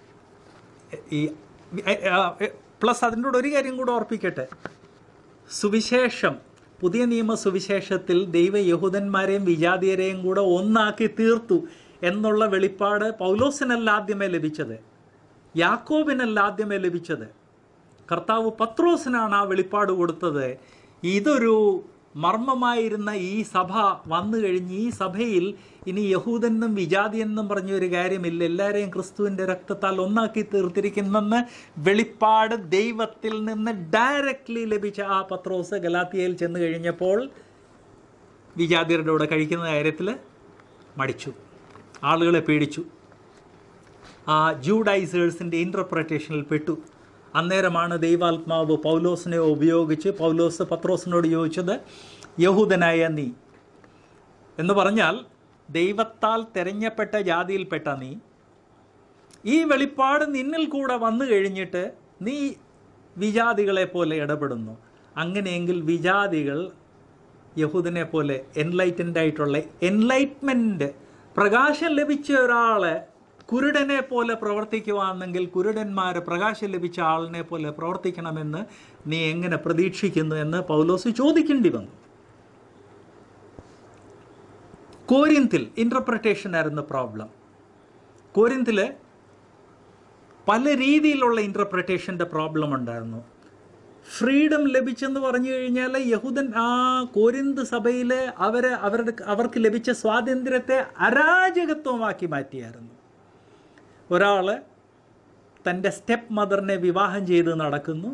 പ്ലസ് അതിൻ്റെ കൂടെ ഒരു കാര്യം കൂടെ ഓർപ്പിക്കട്ടെ. സുവിശേഷം, പുതിയ നിയമ സുവിശേഷത്തിൽ ദൈവ യഹൂദന്മാരെയും വിജാതീയരെയും കൂടെ ഒന്നാക്കി തീർത്തു എന്നുള്ള വെളിപ്പാട് പൗലോസിനല്ല ആദ്യമേ ലഭിച്ചത്, യാക്കോബിനല്ല ആദ്യമേ ലഭിച്ചത്, കർത്താവ് പത്രോസിനാണ് ആ വെളിപ്പാട് കൊടുത്തത്. ഇതൊരു മർമ്മമായിരുന്ന ഈ സഭ വന്നു കഴിഞ്ഞ് ഈ സഭയിൽ ഇനി യഹൂദനെന്നും വിജാതിയെന്നും പറഞ്ഞൊരു കാര്യമില്ല, എല്ലാവരെയും ക്രിസ്തുവിൻ്റെ രക്തത്താൽ ഒന്നാക്കി തീർത്തിരിക്കുന്നെന്ന് വെളിപ്പാട് ദൈവത്തിൽ നിന്ന് ഡയറക്റ്റ്ലി ലഭിച്ച ആ പത്രോസ് ഗലാത്യയിൽ ചെന്ന് കഴിഞ്ഞപ്പോൾ വിജാതിയരുടെ കൂടെ കഴിക്കുന്ന കാര്യത്തിൽ മടിച്ചു, ആളുകളെ പേടിച്ചു, ആ ജൂഡൈസേഴ്സിൻ്റെ ഇൻ്റർപ്രറ്റേഷനിൽ പെട്ടു. അന്നേരമാണ് ദൈവാത്മാവ് പൗലോസിനെ ഉപയോഗിച്ച് പൗലോസ് പത്രോസിനോട് ചോദിച്ചത്, യഹൂദനായ നീ എന്ന് പറഞ്ഞാൽ ദൈവത്താൽ തിരഞ്ഞപ്പെട്ട ജാതിയിൽപ്പെട്ട നീ, ഈ വെളിപ്പാട് നിന്നിൽ കൂടെ വന്നു കഴിഞ്ഞിട്ട് നീ വിജാതികളെ പോലെ ഇടപെടുന്നു. അങ്ങനെയെങ്കിൽ വിജാതികൾ യഹൂദനെ പോലെ എൻലൈറ്റൻഡ് ആയിട്ടുള്ള എൻലൈറ്റ്മെൻറ്റ് പ്രകാശം ലഭിച്ച ഒരാളെ കുരുടനെ പോലെ പ്രവർത്തിക്കുവാണെങ്കിൽ കുരുടന്മാർ പ്രകാശം ലഭിച്ച ആളിനെ പോലെ പ്രവർത്തിക്കണമെന്ന് നീ എങ്ങനെ പ്രതീക്ഷിക്കുന്നു എന്ന് പൗലോസ് ചോദിക്കേണ്ടി വന്നു. കോരിന്തിൽ ഇൻ്റർപ്രിട്ടേഷൻ ആയിരുന്നു പ്രോബ്ലം. കോരിന്തിൽ പല രീതിയിലുള്ള ഇൻ്റർപ്രിട്ടേഷൻ്റെ പ്രോബ്ലം ഉണ്ടായിരുന്നു. ഫ്രീഡം ലഭിച്ചെന്ന് പറഞ്ഞു കഴിഞ്ഞാൽ യഹൂദൻ ആ കോരിന്ത് സഭയിൽ അവർക്ക് ലഭിച്ച സ്വാതന്ത്ര്യത്തെ അരാജകത്വമാക്കി മാറ്റിയായിരുന്നു. ഒരാൾ തൻ്റെ സ്റ്റെപ്പ് മദറിനെ വിവാഹം ചെയ്ത് നടക്കുന്നു.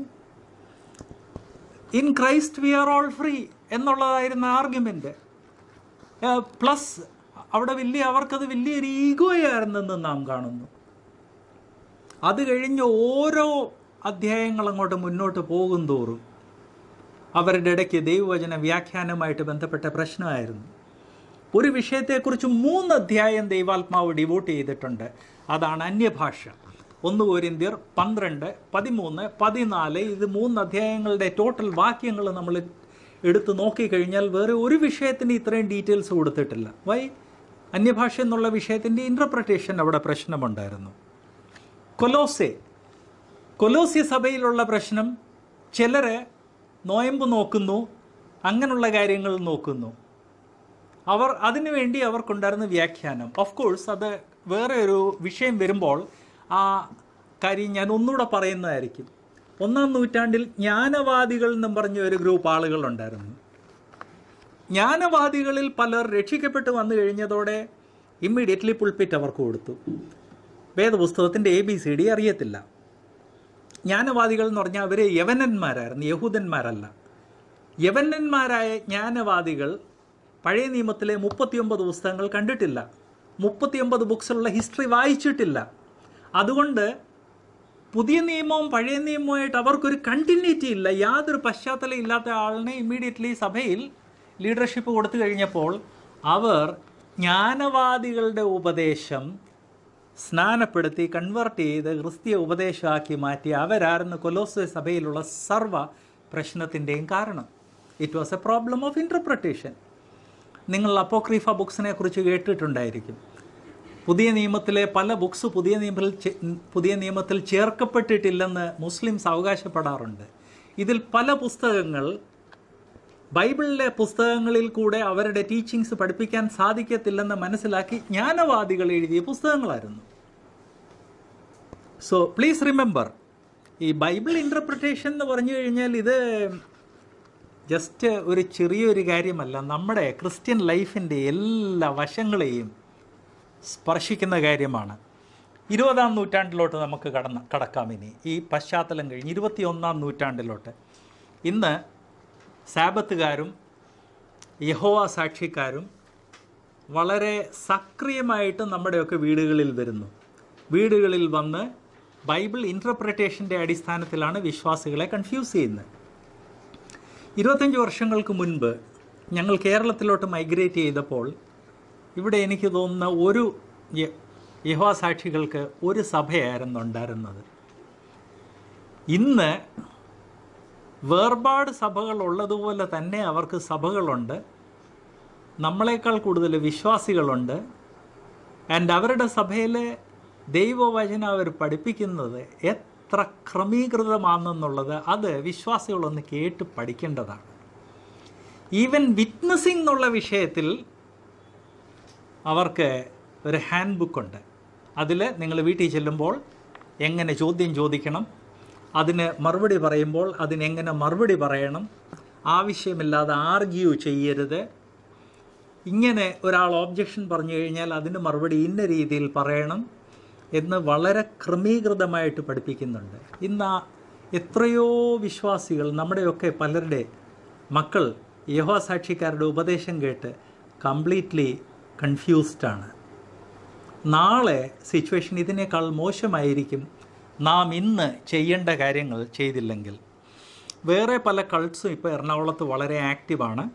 In Christ we are all free എന്നുള്ളതായിരുന്ന ആർഗ്യുമെൻ്റ്. പ്ലസ് അവിടെ അവർക്കത് വലിയൊരു ഈഗോയായിരുന്നെന്ന് നാം കാണുന്നു. അത് കഴിഞ്ഞ് ഓരോ അധ്യായങ്ങൾ അങ്ങോട്ട് മുന്നോട്ട് പോകും തോറും അവരുടെ ഇടയ്ക്ക് ദൈവവചന വ്യാഖ്യാനവുമായിട്ട് ബന്ധപ്പെട്ട പ്രശ്നമായിരുന്നു. ഒരു വിഷയത്തെക്കുറിച്ച് 3 അധ്യായം ദൈവാത്മാവ് ഡിവോട്ട് ചെയ്തിട്ടുണ്ട്. അതാണ് അന്യഭാഷ. 1 കൊരിന്ത്യർ 12, 13, 14 ഇത് 3 അധ്യായങ്ങളുടെ ടോട്ടൽ വാക്യങ്ങൾ നമ്മൾ എടുത്ത് നോക്കിക്കഴിഞ്ഞാൽ വേറെ ഒരു വിഷയത്തിന് ഇത്രയും ഡീറ്റെയിൽസ് കൊടുത്തിട്ടില്ല. വൈ? അന്യഭാഷ എന്നുള്ള വിഷയത്തിൻ്റെ ഇൻ്റർപ്രിട്ടേഷൻ അവിടെ പ്രശ്നമുണ്ടായിരുന്നു. കൊലോസ്യ സഭയിലുള്ള പ്രശ്നം, ചിലരെ നോയമ്പ് നോക്കുന്നു, അങ്ങനെയുള്ള കാര്യങ്ങൾ നോക്കുന്നു. അതിനുവേണ്ടി അവർക്കുണ്ടായിരുന്ന വ്യാഖ്യാനം. ഓഫ് കോഴ്സ് അത് വേറെ ഒരു വിഷയം വരുമ്പോൾ ആ കാര്യം ഞാൻ ഒന്നുകൂടെ പറയുന്നതായിരിക്കും. 1-ാം നൂറ്റാണ്ടിൽ ജ്ഞാനവാദികൾ എന്നും പറഞ്ഞ ഒരു ഗ്രൂപ്പ് ആളുകളുണ്ടായിരുന്നു. ജ്ഞാനവാദികളിൽ പലർ രക്ഷിക്കപ്പെട്ട് വന്നു കഴിഞ്ഞതോടെ ഇമ്മീഡിയറ്റ്ലി പുൾപിറ്റ് അവർക്ക് കൊടുത്തു. വേദപുസ്തകത്തിൻ്റെ ABCD അറിയത്തില്ല. ജ്ഞാനവാദികൾ എന്ന് പറഞ്ഞാൽ അവർ യവനന്മാരായിരുന്നു, യഹൂദന്മാരല്ല. യവനന്മാരായ ജ്ഞാനവാദികൾ പഴയ നിയമത്തിലെ 39 പുസ്തകങ്ങൾ കണ്ടിട്ടില്ല, 39 ബുക്സിലുള്ള ഹിസ്റ്ററി വായിച്ചിട്ടില്ല. അതുകൊണ്ട് പുതിയ നിയമവും പഴയ നിയമവുമായിട്ട് അവർക്കൊരു കണ്ടിന്യൂറ്റി ഇല്ല. യാതൊരു പശ്ചാത്തലം ഇല്ലാത്ത ആളിനെ ഇമ്മീഡിയറ്റ്ലി സഭയിൽ ലീഡർഷിപ്പ് കൊടുത്തു കഴിഞ്ഞപ്പോൾ അവർ ജ്ഞാനവാദികളുടെ ഉപദേശം സ്നാനപ്പെടുത്തി കൺവേർട്ട് ചെയ്ത് ക്രിസ്തീയ ഉപദേശമാക്കി മാറ്റി അവരായിരുന്നു കൊലോസ്സേ സഭയിലുള്ള സർവ്വ പ്രശ്നത്തിൻ്റെയും കാരണം. It was a problem of interpretation. നിങ്ങൾ അപ്പോക്രീഫ ബുക്സിനെ കുറിച്ച് കേട്ടിട്ടുണ്ടായിരിക്കും. പുതിയ നിയമത്തിലെ പല ബുക്സ് പുതിയ നിയമത്തിൽ ചേർക്കപ്പെട്ടിട്ടില്ലെന്ന് മുസ്ലിംസ് അവകാശപ്പെടാറുണ്ട്. ഇതിൽ പല പുസ്തകങ്ങൾ ബൈബിളിലെ പുസ്തകങ്ങളിൽ കൂടെ അവരുടെ ടീച്ചിങ്സ് പഠിപ്പിക്കാൻ സാധിക്കത്തില്ലെന്ന് മനസ്സിലാക്കി ജ്ഞാനവാദികൾ എഴുതിയ പുസ്തകങ്ങളായിരുന്നു. സോ പ്ലീസ് റിമെമ്പർ, ഈ ബൈബിൾ ഇൻ്റർപ്രിട്ടേഷൻ എന്ന് പറഞ്ഞു കഴിഞ്ഞാൽ ഇത് ജസ്റ്റ് ഒരു ചെറിയൊരു കാര്യമല്ല. നമ്മുടെ ക്രിസ്ത്യൻ ലൈഫിൻ്റെ എല്ലാ വശങ്ങളെയും സ്പർശിക്കുന്ന കാര്യമാണ്. 20-ാം നൂറ്റാണ്ടിലോട്ട് നമുക്ക് കടക്കാം. ഇനി ഈ പശ്ചാത്തലം കഴിഞ്ഞ് 21-ാം നൂറ്റാണ്ടിലോട്ട് ഇന്ന് സാബത്തുകാരും യഹോവ സാക്ഷിക്കാരും വളരെ സക്രിയമായിട്ട് നമ്മുടെയൊക്കെ വീടുകളിൽ വരുന്നു. വീടുകളിൽ വന്ന് ബൈബിൾ ഇൻ്റർപ്രിട്ടേഷൻ്റെ അടിസ്ഥാനത്തിലാണ് വിശ്വാസികളെ കൺഫ്യൂസ് ചെയ്യുന്നത്. 25 വർഷങ്ങൾക്ക് മുൻപ് ഞങ്ങൾ കേരളത്തിലോട്ട് മൈഗ്രേറ്റ് ചെയ്തപ്പോൾ ഇവിടെ എനിക്ക് തോന്നുന്ന ഒരു യഹോവ സാക്ഷികൾക്ക് ഒരു സഭയായിരുന്നു ഉണ്ടായിരുന്നത്. ഇന്ന് വേർപാട് സഭകൾ ഉള്ളതുപോലെ തന്നെ അവർക്ക് സഭകളുണ്ട്. നമ്മളെക്കാൾ കൂടുതൽ വിശ്വാസികളുണ്ട്. ആൻഡ് അവരുടെ സഭയിലെ ദൈവവചനം അവർ പഠിപ്പിക്കുന്നത് എത്ര ക്രമീകൃതമാണെന്നുള്ളത് അത് വിശ്വാസികളൊന്ന് കേട്ട് പഠിക്കേണ്ടതാണ്. ഈവൻ വിറ്റ്നസിംഗ് എന്നുള്ള വിഷയത്തിൽ അവർക്ക് ഒരു ഹാൻഡ് ബുക്കുണ്ട്. അതിൽ നിങ്ങൾ വീട്ടിൽ ചെല്ലുമ്പോൾ എങ്ങനെ ചോദ്യം ചോദിക്കണം, അതിന് മറുപടി പറയുമ്പോൾ അതിനെങ്ങനെ മറുപടി പറയണം, ആവശ്യമില്ലാതെ ആർഗ്യൂ ചെയ്യരുത്, ഇങ്ങനെ ഒരാൾ ഒബ്ജക്ഷൻ പറഞ്ഞു കഴിഞ്ഞാൽ അതിന് മറുപടി ഇന്ന രീതിയിൽ പറയണം എന്ന് വളരെ ക്രമീകൃതമായിട്ട് പഠിപ്പിക്കുന്നുണ്ട്. ഇന്ന് എത്രയോ വിശ്വാസികൾ, നമ്മുടെയൊക്കെ പലരുടെ മക്കൾ യഹോവ സാക്ഷിക്കാരുടെ ഉപദേശം കേട്ട് കംപ്ലീറ്റ്ലി കൺഫ്യൂസ്ഡാണ്. നാളെ സിറ്റുവേഷൻ ഇതിനേക്കാൾ മോശമായിരിക്കും നാം ഇന്ന് ചെയ്യേണ്ട കാര്യങ്ങൾ ചെയ്തില്ലെങ്കിൽ. വേറെ പല കൾട്ട്സും ഇപ്പോൾ എറണാകുളത്ത് വളരെ ആക്റ്റീവാണ്.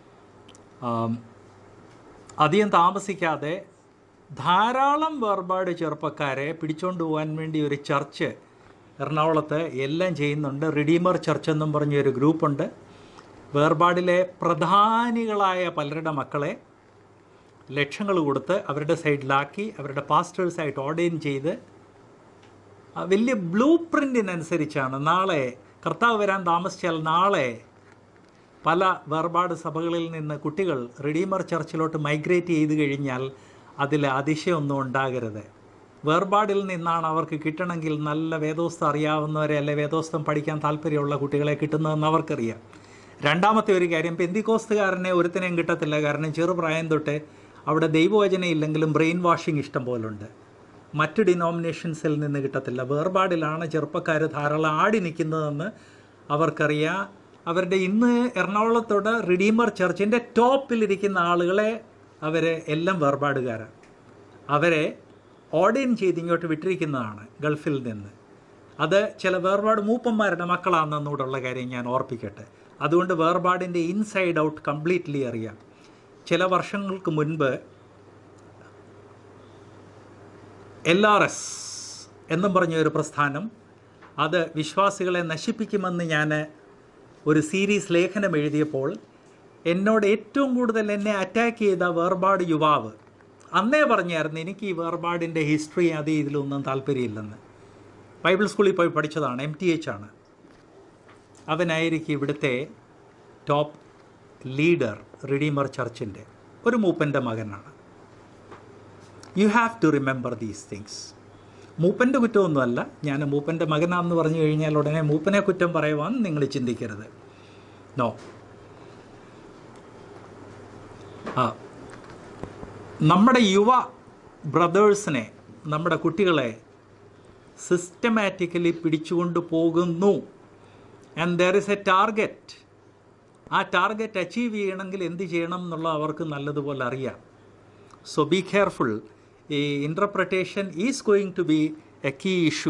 അധികം താമസിക്കാതെ ധാരാളം വേർപാട് ചെറുപ്പക്കാരെ പിടിച്ചുകൊണ്ട് പോകാൻ വേണ്ടി ഒരു ചർച്ച് എറണാകുളത്ത് എല്ലാം ചെയ്യുന്നുണ്ട്. റിഡീമർ ചർച്ച് എന്നും പറഞ്ഞൊരു ഗ്രൂപ്പുണ്ട്. വേർപാടിലെ പ്രധാനികളായ പലരുടെ മക്കളെ ലക്ഷങ്ങൾ കൊടുത്ത് അവരുടെ സൈഡിലാക്കി അവരുടെ പാസ്റ്റേഴ്സായിട്ട് ഓർഡൈൻ ചെയ്ത് വലിയ ബ്ലൂ പ്രിൻറ്റിനനുസരിച്ചാണ്. നാളെ കർത്താവ് വരാൻ താമസിച്ചാൽ നാളെ പല വേർപാട് സഭകളിൽ നിന്ന് കുട്ടികൾ റിഡീമർ ചർച്ചിലോട്ട് മൈഗ്രേറ്റ് ചെയ്ത് കഴിഞ്ഞാൽ അതിൽ അതിശയമൊന്നും ഉണ്ടാകരുത്. വേർപാടിൽ നിന്നാണ് അവർക്ക് കിട്ടണമെങ്കിൽ നല്ല വേദോസ്തം അറിയാവുന്നവരെ അല്ലെ വേദോസ്തം പഠിക്കാൻ താല്പര്യമുള്ള കുട്ടികളെ കിട്ടുന്നതെന്ന് അവർക്കറിയാം. രണ്ടാമത്തെ ഒരു കാര്യം, പെന്തിക്കോസ്തുകാരനെ ഒരുത്തിനെയും കിട്ടത്തില്ല. കാരണം ചെറുപ്രായം തൊട്ട് അവിടെ ദൈവവചനം ഇല്ലെങ്കിലും ബ്രെയിൻ വാഷിംഗ് ഇഷ്ടം പോലുണ്ട്. മറ്റ് ഡിനോമിനേഷൻസിൽ നിന്ന് കിട്ടത്തില്ല. വേർപാടിലാണ് ചെറുപ്പക്കാർ ധാരാളം ആടി നിൽക്കുന്നതെന്ന് അവർക്കറിയാം. അവരുടെ ഇന്ന് എറണാകുളത്തോട് റിഡീമർ ചർച്ചിൻ്റെ ടോപ്പിലിരിക്കുന്ന ആളുകളെ അവരെ എല്ലാം വേർപാടുകാരാണ്. അവരെ ഓർഡൈൻ ചെയ്ത് ഇങ്ങോട്ട് വിട്ടിരിക്കുന്നതാണ് ഗൾഫിൽ നിന്ന്. അത് ചില വേർപാട് മൂപ്പന്മാരുടെ മക്കളാണെന്നൂടുള്ള കാര്യം ഞാൻ ഓർപ്പിക്കട്ടെ. അതുകൊണ്ട് വേർപാടിൻ്റെ ഇൻസൈഡ് ഔട്ട് കംപ്ലീറ്റ്ലി അറിയാം. ചില വർഷങ്ങൾക്ക് മുൻപ് LRS എന്നും പറഞ്ഞ ഒരു പ്രസ്ഥാനം, അത് വിശ്വാസികളെ നശിപ്പിക്കുമെന്ന് ഞാൻ ഒരു സീരീസ് ലേഖനം എഴുതിയപ്പോൾ എന്നോട് ഏറ്റവും കൂടുതൽ എന്നെ അറ്റാക്ക് ചെയ്ത വേർപാട് യുവാവ് അന്നേ പറഞ്ഞായിരുന്നു, എനിക്ക് ഈ വേർപാടിൻ്റെ ഹിസ്റ്ററി അത് ഇതിലൊന്നും താല്പര്യമില്ലെന്ന്. ബൈബിൾ സ്കൂളിൽ പോയി പഠിച്ചതാണ്, MTH ആണ്. അവനായിരിക്കും ഇവിടുത്തെ ടോപ്പ് ലീഡർ റിഡീമർ ചർച്ചിൻ്റെ. ഒരു മൂപ്പൻ്റെ മകനാണ്. You have to remember these things. മൂപ്പൻ്റെ കുറ്റമൊന്നുമല്ല, ഞാൻ മൂപ്പൻ്റെ മകനാണെന്ന് പറഞ്ഞു കഴിഞ്ഞാൽ ഉടനെ മൂപ്പനെ കുറ്റം പറയുവാൻ നിങ്ങൾ ചിന്തിക്കരുത്. നോ. നമ്മുടെ യുവ ബ്രദേഴ്സിനെ, നമ്മുടെ കുട്ടികളെ സിസ്റ്റമാറ്റിക്കലി പിടിച്ചുകൊണ്ട് പോകുന്നു. And there is a target. ആ ടാർഗറ്റ് അച്ചീവ് ചെയ്യണമെങ്കിൽ എന്ത് ചെയ്യണം എന്നുള്ളത് അവർക്ക് നല്ലതുപോലെ അറിയാം. So be careful. ഈ interpretation is going to be a key issue.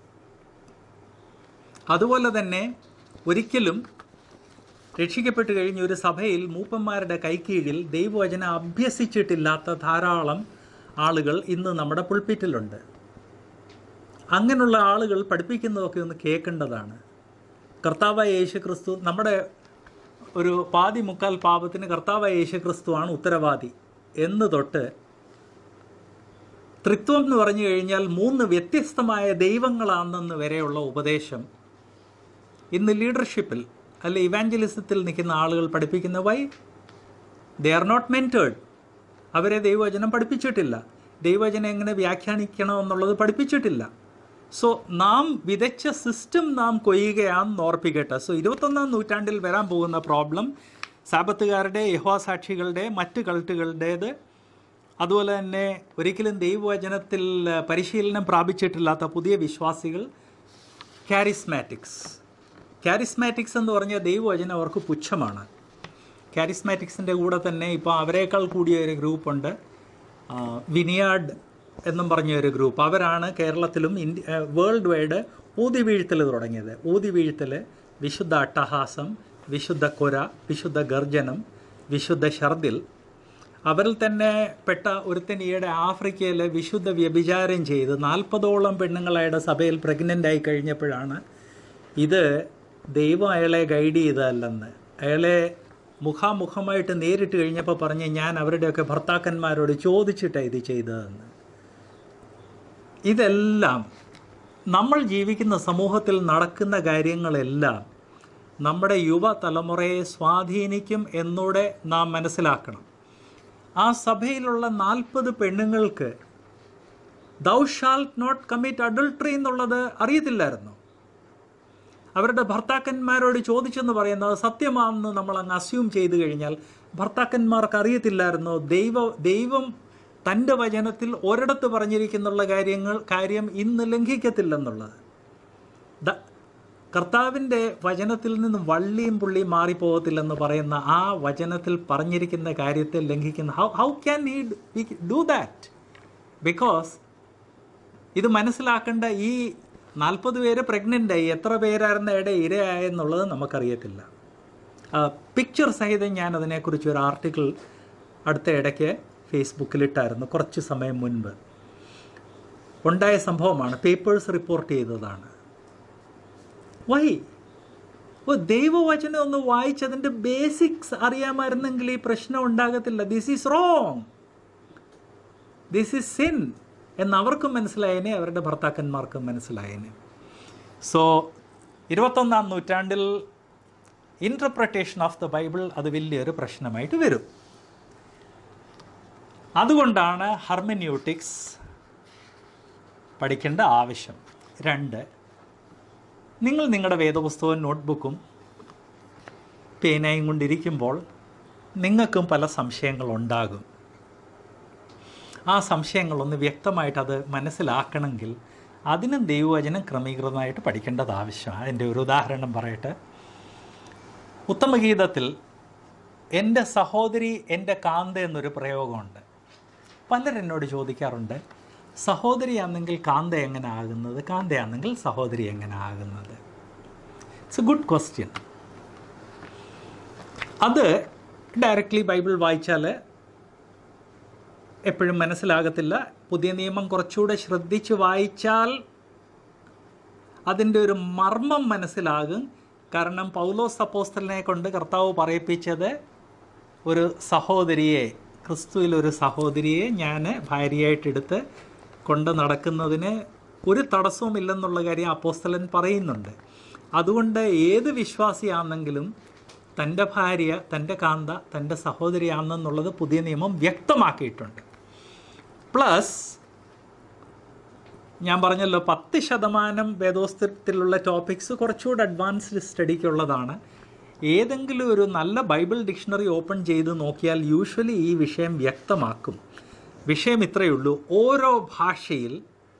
അതുപോലെ തന്നെ ഒരിക്കലും രക്ഷിക്കപ്പെട്ട് കഴിഞ്ഞ ഒരു സഭയിൽ മൂപ്പന്മാരുടെ കൈക്കീഴിൽ ദൈവവചനം അഭ്യസിച്ചിട്ടില്ലാത്ത ധാരാളം ആളുകൾ ഇന്ന് നമ്മുടെ പുൾപിറ്റിലുണ്ട്. അങ്ങനെയുള്ള ആളുകൾ പഠിപ്പിക്കുന്നതൊക്കെ ഒന്ന് കേൾക്കേണ്ടതാണ്. കർത്താവായ യേശുക്രിസ്തു, നമ്മുടെ ഒരു പാതി മുക്കാൽ പാപത്തിന് കർത്താവായ യേശുക്രിസ്തുവാണ് ഉത്തരവാദി എന്ന് തൊട്ട്, ത്രിത്വം എന്ന് പറഞ്ഞു കഴിഞ്ഞാൽ 3 വ്യത്യസ്തമായ ദൈവങ്ങളാണെന്ന് വരെയുള്ള ഉപദേശം ഇന്ന് ലീഡർഷിപ്പിൽ അല്ലെ ഇവാഞ്ചലിസത്തിൽ നിൽക്കുന്ന ആളുകൾ പഠിപ്പിക്കുന്ന why they are not mentored. അവരെ ദൈവവചനം പഠിപ്പിച്ചിട്ടില്ല. ദൈവവചനം എങ്ങനെ വ്യാഖ്യാനിക്കണമെന്നുള്ളത് പഠിപ്പിച്ചിട്ടില്ല. സോ നാം വിതച്ച സിസ്റ്റം നാം കൊയ്യുകയാണെന്ന് ഓർപ്പിക്കട്ടെ. സോ 21-ാം നൂറ്റാണ്ടിൽ വരാൻ പോകുന്ന പ്രോബ്ലം സാബത്തുകാരുടെ, യഹോവ സാക്ഷികളുടെ, മറ്റ് കൾട്ടുകളുടേത്, അതുപോലെ തന്നെ ഒരിക്കലും ദൈവവചനത്തിൽ പരിശീലനം പ്രാപിച്ചിട്ടില്ലാത്ത പുതിയ വിശ്വാസികൾ, കാരിസ്മാറ്റിക്സ് എന്ന് പറഞ്ഞാൽ ദൈവവചനം അവർക്ക് പുച്ഛമാണ്. കാരിസ്മാറ്റിക്സിൻ്റെ കൂടെ തന്നെ ഇപ്പോൾ അവരെക്കാൾ കൂടിയ ഒരു ഗ്രൂപ്പുണ്ട്, വിനിയാഡ് എന്നും പറഞ്ഞ ഒരു ഗ്രൂപ്പ്. അവരാണ് കേരളത്തിലും വേൾഡ് വൈഡ് ഊതിവീഴ്ത്തൽ തുടങ്ങിയത്. ഊതിവീഴ്ത്തൽ, വിശുദ്ധ അട്ടഹാസം, വിശുദ്ധ കൊര, വിശുദ്ധ ഗർജനം, വിശുദ്ധ ഷർദിൽ. അവരിൽ തന്നെ പെട്ട ഒരുത്തൻ ഈയിടെ ആഫ്രിക്കയിൽ വിശുദ്ധ വ്യഭിചാരം ചെയ്ത് 40ഓളം പെണ്ണുങ്ങളയുടെ സഭയിൽ പ്രഗ്നൻ്റായി കഴിഞ്ഞപ്പോഴാണ് ഇത് ദൈവം അയാളെ ഗൈഡ് ചെയ്തതല്ലെന്ന്, അയാളെ മുഖാമുഖമായിട്ട് നേരിട്ട് കഴിഞ്ഞപ്പോൾ പറഞ്ഞ് ഞാൻ അവരുടെയൊക്കെ ഭർത്താക്കന്മാരോട് ചോദിച്ചിട്ടാണ് ഇത് ചെയ്തതെന്ന്. ഇതെല്ലാം നമ്മൾ ജീവിക്കുന്ന സമൂഹത്തിൽ നടക്കുന്ന കാര്യങ്ങളെല്ലാം നമ്മുടെ യുവതലമുറയെ സ്വാധീനിക്കും എന്നൂടെ നാം മനസ്സിലാക്കണം. ആ സഭയിലുള്ള 40 പെണ്ണുങ്ങൾക്ക് thou shalt not commit adultery എന്നുള്ളത് അറിയത്തില്ലായിരുന്നു. അവരുടെ ഭർത്താക്കന്മാരോട് ചോദിച്ചെന്ന് പറയുന്നത് സത്യമാണെന്ന് നമ്മൾ അങ്ങ് അസ്യൂം ചെയ്തു കഴിഞ്ഞാൽ ഭർത്താക്കന്മാർക്ക് അറിയത്തില്ലായിരുന്നോ ദൈവം തൻ്റെ വചനത്തിൽ ഒരിടത്ത് പറഞ്ഞിരിക്കുന്നുള്ള കാര്യം ഇന്ന് ലംഘിക്കത്തില്ലെന്നുള്ളത്. കർത്താവിൻ്റെ വചനത്തിൽ നിന്ന് വള്ളിയും പുള്ളിയും മാറിപ്പോകത്തില്ലെന്ന് പറയുന്ന ആ വചനത്തിൽ പറഞ്ഞിരിക്കുന്ന കാര്യത്തെ ലംഘിക്കുന്ന how can he do that? Because ഇത് മനസ്സിലാക്കേണ്ട, ഈ 40 പേര് പ്രഗ്നൻ്റായി, എത്ര പേരായിരുന്ന ഇരയായെന്നുള്ളത് നമുക്കറിയത്തില്ല. പിക്ചർ സഹിതം ഞാൻ അതിനെക്കുറിച്ച് ഒരു ആർട്ടിക്കിൾ അടുത്ത ഇടയ്ക്ക് ഫേസ്ബുക്കിലിട്ടായിരുന്നു, കുറച്ച് സമയം മുൻപ്. ഉണ്ടായ സംഭവമാണ്, പേപ്പേഴ്സ് റിപ്പോർട്ട് ചെയ്തതാണ്. വൈ? ദൈവവചനം ഒന്ന് വായിച്ചതിൻ്റെ ബേസിക്സ് അറിയാമായിരുന്നെങ്കിൽ ഈ പ്രശ്നം ഉണ്ടാകത്തില്ല. This is wrong, this is sin എന്ന് അവർക്കും മനസ്സിലായേനെ, അവരുടെ ഭർത്താക്കന്മാർക്കും മനസ്സിലായേനെ. സോ 21-ാം നൂറ്റാണ്ടിൽ ഇൻ്റർപ്രറ്റേഷൻ ഓഫ് ദ ബൈബിൾ അത് വലിയൊരു പ്രശ്നമായിട്ട് വരും. അതുകൊണ്ടാണ് ഹെർമെന്യൂട്ടിക്സ് പഠിക്കേണ്ട ആവശ്യം. 2, നിങ്ങൾ നിങ്ങളുടെ വേദപുസ്തകവും നോട്ട്ബുക്കും പേനയും കൊണ്ടിരിക്കുമ്പോൾ നിങ്ങൾക്കും പല സംശയങ്ങളുണ്ടാകും. ആ സംശയങ്ങളൊന്ന് വ്യക്തമായിട്ട് അത് മനസ്സിലാക്കണമെങ്കിൽ അതിനും ദൈവവചനം ക്രമീകൃതമായിട്ട് പഠിക്കേണ്ടത് ആവശ്യമാണ്. അതിൻ്റെ ഒരു ഉദാഹരണം പറയട്ടെ. ഉത്തമഗീതത്തിൽ എൻ്റെ സഹോദരി എൻ്റെ കാന്ത എന്നൊരു പ്രയോഗമുണ്ട്. പലരെന്നോട് ചോദിക്കാറുണ്ട്, സഹോദരിയാണെങ്കിൽ കാന്ത എങ്ങനെ ആകുന്നത്, കാന്തയാണെങ്കിൽ സഹോദരി എങ്ങനെ ആകുന്നത്? It's a good question. അത് ഡയറക്റ്റ്ലി ബൈബിൾ വായിച്ചാൽ എപ്പോഴും മനസ്സിലാകത്തില്ല. പുതിയ നിയമം കുറച്ചുകൂടെ ശ്രദ്ധിച്ച് വായിച്ചാൽ അതിൻ്റെ ഒരു മർമ്മം മനസ്സിലാകും. കാരണം പൗലോസ് അപ്പോസ്തലനെ കൊണ്ട് കർത്താവ് പറയിപ്പിച്ചത് ഒരു സഹോദരിയെ, ക്രിസ്തുവിലൊരു സഹോദരിയെ ഞാൻ ഭാര്യയായിട്ടെടുത്ത് കൊണ്ട് നടക്കുന്നതിന് ഒരു തടസ്സവുമില്ലെന്നുള്ള കാര്യം അപ്പോസ്തലൻ പറയുന്നുണ്ട്. അതുകൊണ്ട് ഏത് വിശ്വാസിയാണെങ്കിലും തൻ്റെ ഭാര്യ, തൻ്റെ കാന്ത, തൻ്റെ സഹോദരിയാണെന്നുള്ളത് പുതിയ നിയമം വ്യക്തമാക്കിയിട്ടുണ്ട്. പ്ലസ് ഞാൻ പറഞ്ഞല്ലോ 10% വേദോസ്തത്തിലുള്ള ടോപ്പിക്സ് കുറച്ചുകൂടെ അഡ്വാൻസ്ഡ് സ്റ്റഡിക്കുള്ളതാണ്. ഏതെങ്കിലും ഒരു നല്ല ബൈബിൾ ഡിക്ഷണറി ഓപ്പൺ ചെയ്ത് നോക്കിയാൽ യൂഷ്വലി ഈ വിഷയം വ്യക്തമാക്കും. വിഷയം ഇത്രയേ ഉള്ളൂ, ഓരോ ഭാഷയിൽ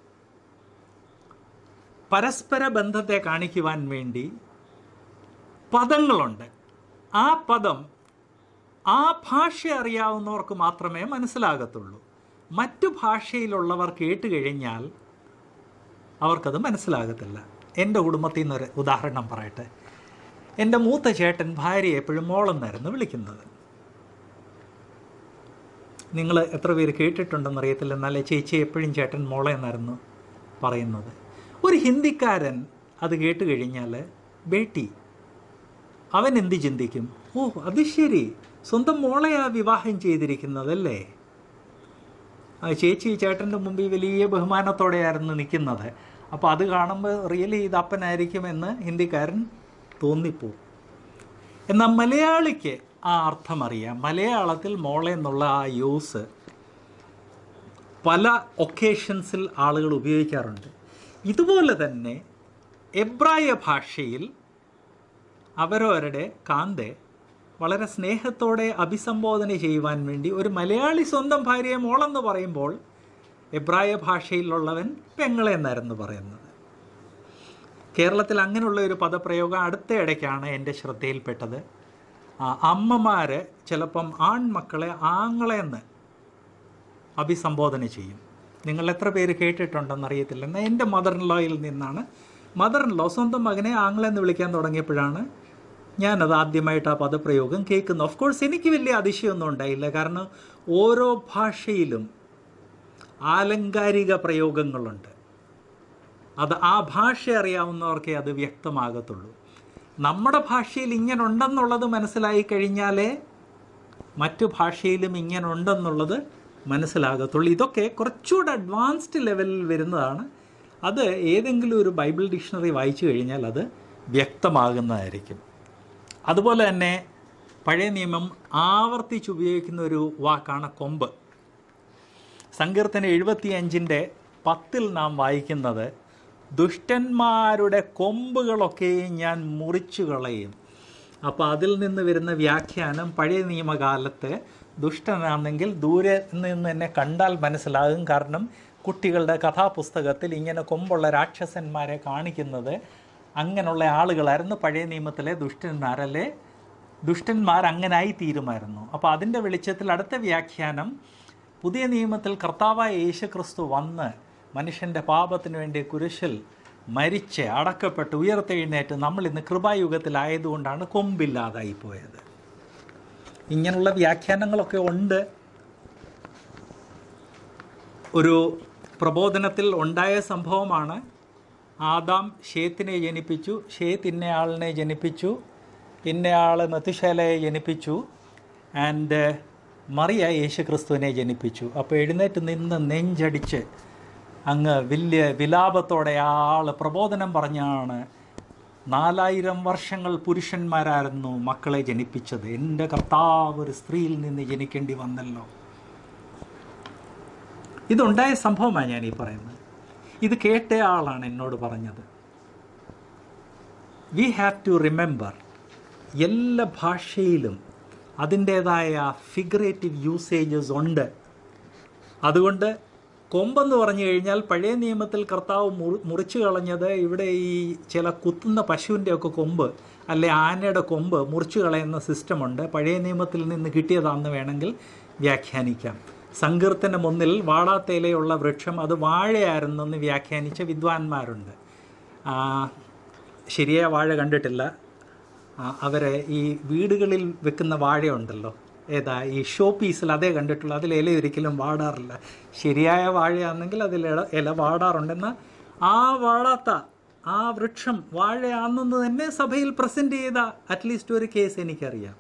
പരസ്പര ബന്ധത്തെ കാണിക്കുവാൻ വേണ്ടി പദങ്ങളുണ്ട്. ആ പദം ആ ഭാഷ അറിയാവുന്നവർക്ക് മാത്രമേ മനസ്സിലാകത്തുള്ളൂ. മറ്റു ഭാഷയിലുള്ളവർ കേട്ട് കഴിഞ്ഞാൽ അവർക്കത് മനസ്സിലാകത്തില്ല. എൻ്റെ കുടുംബത്തിൽ നിന്നൊരു ഉദാഹരണം പറയട്ടെ. എൻ്റെ മൂത്ത ചേട്ടൻ ഭാര്യയെ എപ്പോഴും മോളെന്നായിരുന്നു വിളിക്കുന്നത്. നിങ്ങൾ എത്ര പേര് കേട്ടിട്ടുണ്ടെന്ന് അറിയത്തില്ല, എന്നാലേ ചേച്ചി എപ്പോഴും ചേട്ടൻ മോളെ എന്നായിരുന്നു പറയുന്നത്. ഒരു ഹിന്ദിക്കാരൻ അത് കേട്ട് കഴിഞ്ഞാൽ ബേട്ടി, അവൻ എന്ത് ചിന്തിക്കും? ഓ അത് ശരി, സ്വന്തം മോളെയാ വിവാഹം ചെയ്തിരിക്കുന്നതല്ലേ. ചേച്ചി ചേട്ടൻ്റെ മുമ്പിൽ വലിയ ബഹുമാനത്തോടെയായിരുന്നു നിൽക്കുന്നത്. അപ്പോൾ അത് കാണുമ്പോൾ റിയലി ഇത് അപ്പനായിരിക്കുമെന്ന് ഹിന്ദിക്കാരൻ തോന്നിപ്പോവും. എന്നാൽ മലയാളിക്ക് ആ അർത്ഥം അറിയാം. മലയാളത്തിൽ മോളെ എന്നുള്ള ആ യൂസ് പല ഒക്കേഷൻസിൽ ആളുകൾ ഉപയോഗിക്കാറുണ്ട്. ഇതുപോലെ തന്നെ എബ്രായ ഭാഷയിൽ അവരവരുടെ കാന്തയെ വളരെ സ്നേഹത്തോടെ അഭിസംബോധന ചെയ്യുവാൻ വേണ്ടി ഒരു മലയാളി സ്വന്തം ഭാര്യയെ മോളെന്ന് പറയുമ്പോൾ എബ്രായ ഭാഷയിലുള്ളവൻ പെങ്ങളെ എന്നായിരുന്നു പറയുന്നത്. കേരളത്തിൽ അങ്ങനെയുള്ള ഒരു പദപ്രയോഗം അടുത്ത ഇടയ്ക്കാണ് എൻ്റെ ശ്രദ്ധയിൽപ്പെട്ടത്. അമ്മമാർ ചിലപ്പം ആൺമക്കളെ ആങ്ങളെന്ന് അഭിസംബോധന ചെയ്യും. നിങ്ങൾ എത്ര പേര് കേട്ടിട്ടുണ്ടെന്നറിയത്തില്ല. എന്നാൽ എൻ്റെ മദർ ഇൻ ലോയിൽ നിന്നാണ്, മദർ ഇൻ ലോ സ്വന്തം മകനെ ആങ്ങളെന്ന് വിളിക്കാൻ തുടങ്ങിയപ്പോഴാണ് ഞാനത് ആദ്യമായിട്ട് ആ പദപ്രയോഗം കേൾക്കുന്നത്. ഓഫ് കോഴ്സ് എനിക്ക് വലിയ അതിശയമൊന്നും ഉണ്ടായില്ല, കാരണം ഓരോ ഭാഷയിലും ആലങ്കാരിക പ്രയോഗങ്ങളുണ്ട്. അത് ആ ഭാഷ അറിയാവുന്നവർക്കേ അത് വ്യക്തമാകത്തുള്ളൂ. നമ്മുടെ ഭാഷയിൽ ഇങ്ങനെ ഉണ്ടെന്നുള്ളത് മനസ്സിലായി കഴിഞ്ഞാലേ മറ്റു ഭാഷയിലും ഇങ്ങനെ ഉണ്ടെന്നുള്ളത് മനസ്സിലാകത്തുള്ളൂ. ഇതൊക്കെ കുറച്ചുകൂടെ അഡ്വാൻസ്ഡ് ലെവലിൽ വരുന്നതാണ്. അത് ഏതെങ്കിലും ഒരു ബൈബിൾ ഡിക്ഷണറി വായിച്ചു കഴിഞ്ഞാൽ അത് വ്യക്തമാകുന്നതായിരിക്കും. അതുപോലെ തന്നെ പഴയ നിയമം ആവർത്തിച്ചുപയോഗിക്കുന്ന ഒരു വാക്കാണ് കൊമ്പ്. സങ്കീർത്തനം 75:10 നാം വായിക്കുന്നത്, ദുഷ്ടന്മാരുടെ കൊമ്പുകളൊക്കെയും ഞാൻ മുറിച്ചു കളയും. അപ്പോൾ അതിൽ നിന്ന് വരുന്ന വ്യാഖ്യാനം, പഴയ നിയമകാലത്ത് ദുഷ്ടനാണെങ്കിൽ ദൂരെ നിന്ന് എന്നെ കണ്ടാൽ മനസ്സിലാകും. കാരണം കുട്ടികളുടെ കഥാപുസ്തകത്തിൽ ഇങ്ങനെ കൊമ്പുള്ള രാക്ഷസന്മാരെ കാണിക്കുന്നത് അങ്ങനെയുള്ള ആളുകളായിരുന്നു പഴയ നിയമത്തിലെ ദുഷ്ടന്മാരല്ലേ. ദുഷ്ടന്മാർ അങ്ങനായി തീരുമായിരുന്നു. അപ്പോൾ അതിൻ്റെ വെളിച്ചത്തിൽ അടുത്ത വ്യാഖ്യാനം, പുതിയ നിയമത്തിൽ കർത്താവായ യേശുക്രിസ്തു വന്ന് മനുഷ്യൻ്റെ പാപത്തിന് വേണ്ടി കുരിശിൽ മരിച്ച് അടക്കപ്പെട്ട് ഉയർത്തെഴുന്നേറ്റ് നമ്മൾ ഇന്ന് കൃപായുഗത്തിലായതുകൊണ്ടാണ് കൊമ്പില്ലാതായി പോയത്. ഇങ്ങനെയുള്ള വ്യാഖ്യാനങ്ങളൊക്കെ ഉണ്ട്. ഒരു പ്രബോധനത്തിൽ ഉണ്ടായ സംഭവമാണ്. ആദാം ശേത്തിനെ ജനിപ്പിച്ചു, ശേത്ത് ഇന്നയാളിനെ ജനിപ്പിച്ചു, ഇന്നയാൾ മത്തുശാലയെ ജനിപ്പിച്ചു, ആൻഡ് മറിയ യേശുക്രിസ്തുവിനെ ജനിപ്പിച്ചു. അപ്പോൾ എഴുന്നേറ്റ് നിന്ന് നെഞ്ചടിച്ച് അങ്ങ് വലിയ വിലാപത്തോടെ ആൾ പ്രബോധനം പറഞ്ഞാണ്, 4000 വർഷങ്ങൾ പുരുഷന്മാരായിരുന്നു മക്കളെ ജനിപ്പിച്ചത്, എൻ്റെ കർത്താവ് ഒരു സ്ത്രീയിൽ നിന്ന് ജനിക്കേണ്ടി വന്നല്ലോ. ഇതുണ്ടായ സംഭവമാണ് ഞാനീ പറയുന്നത്. ഇത് കേട്ട ആളാണ് എന്നോട് പറഞ്ഞത്. വി ഹാവ് ടു റിമെമ്പർ, എല്ലാ ഭാഷയിലും അതിൻ്റേതായ ഫിഗറേറ്റീവ് യൂസേജസ് ഉണ്ട്. അതുകൊണ്ട് കൊമ്പെന്ന് പറഞ്ഞു കഴിഞ്ഞാൽ പഴയ നിയമത്തിൽ കർത്താവ് മുറിച്ചു കളഞ്ഞത് ഇവിടെ ഈ ചില കുത്തുന്ന പശുവിൻ്റെയൊക്കെ കൊമ്പ് അല്ലെ ആനയുടെ കൊമ്പ് മുറിച്ചു കളയുന്ന സിസ്റ്റമുണ്ട്. പഴയ നിയമത്തിൽ നിന്ന് കിട്ടിയതാണെന്ന് വേണമെങ്കിൽ വ്യാഖ്യാനിക്കാം. സങ്കീർത്തനം 1 വാടാത്തേലയുള്ള വൃക്ഷം അത് വാഴയായിരുന്നെന്ന് വ്യാഖ്യാനിച്ച വിദ്വാൻമാരുണ്ട്. ശരിയായ വാഴ കണ്ടിട്ടില്ല. അവരെ ഈ വീടുകളിൽ വെക്കുന്ന വാഴയുണ്ടല്ലോ, ഏതാ ഈ ഷോ പീസിൽ അതേ കണ്ടിട്ടുള്ളൂ. അതിൽ ഇല ഒരിക്കലും വാടാറില്ല. ശരിയായ വാഴയാണെങ്കിൽ അതിൽ ഇല വാടാറുണ്ടെന്ന് ആ വാടാത്ത ആ വൃക്ഷം വാഴയാണെന്ന് തന്നെ സഭയിൽ പ്രസൻറ്റ് ചെയ്ത അറ്റ്ലീസ്റ്റ് ഒരു കേസ് എനിക്കറിയാം.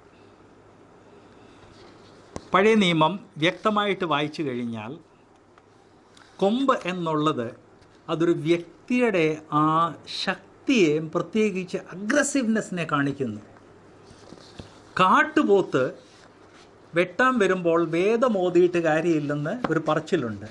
പഴയ നിയമം വ്യക്തമായിട്ട് വായിച്ചു കഴിഞ്ഞാൽ കൊമ്പ് എന്നുള്ളത് അതൊരു വ്യക്തിയുടെ ആ ശക്തിയെയും പ്രത്യേകിച്ച് അഗ്രസീവ്നെസ്സിനെ കാണിക്കുന്നു. കാട്ടുപോത്ത് വെട്ടാൻ വരുമ്പോൾ വേദമോതിയിട്ട് കാര്യമില്ലെന്ന് ഒരു പറച്ചിലുണ്ട്.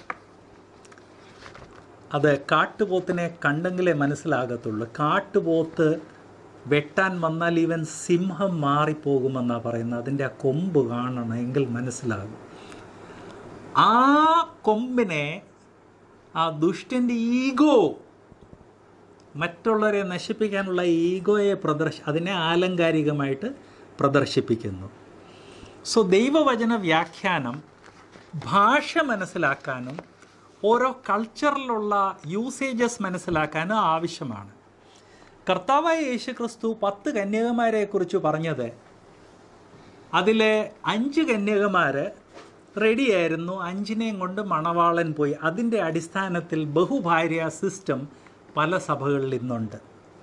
അത് കാട്ടുപോത്തിനെ കണ്ടെങ്കിലേ മനസ്സിലാകത്തുള്ളൂ. കാട്ടുപോത്ത് വെട്ടാൻ വന്നാൽ ഇവൻ സിംഹം മാറിപ്പോകുമെന്നാണ് പറയുന്നത്. അതിൻ്റെ ആ കൊമ്പ് കാണണം, എങ്കിൽ മനസ്സിലാകും. ആ കൊമ്പിനെ ആ ദുഷ്ടൻ്റെ ഈഗോ, മറ്റുള്ളവരെ നശിപ്പിക്കാനുള്ള ഈഗോയെ അതിനെ ആലങ്കാരികമായിട്ട് പ്രദർശിപ്പിക്കുന്നു. സോ ദൈവവചന വ്യാഖ്യാനം ഭാഷ മനസ്സിലാക്കാനും ഓരോ കൾച്ചറിലുള്ള യൂസേജസ് മനസ്സിലാക്കാനും ആവശ്യമാണ്. കർത്താവായ യേശുക്രിസ്തു 10 കന്യകമാരെക്കുറിച്ച് പറഞ്ഞത്, അതിലെ 5 കന്യകമാർ റെഡിയായിരുന്നു. 5-നെയും കൊണ്ട് മണവാളൻ പോയി. അതിൻ്റെ അടിസ്ഥാനത്തിൽ ബഹുഭാര്യ സിസ്റ്റം പല സഭകളിൽ ഇന്നുണ്ട്.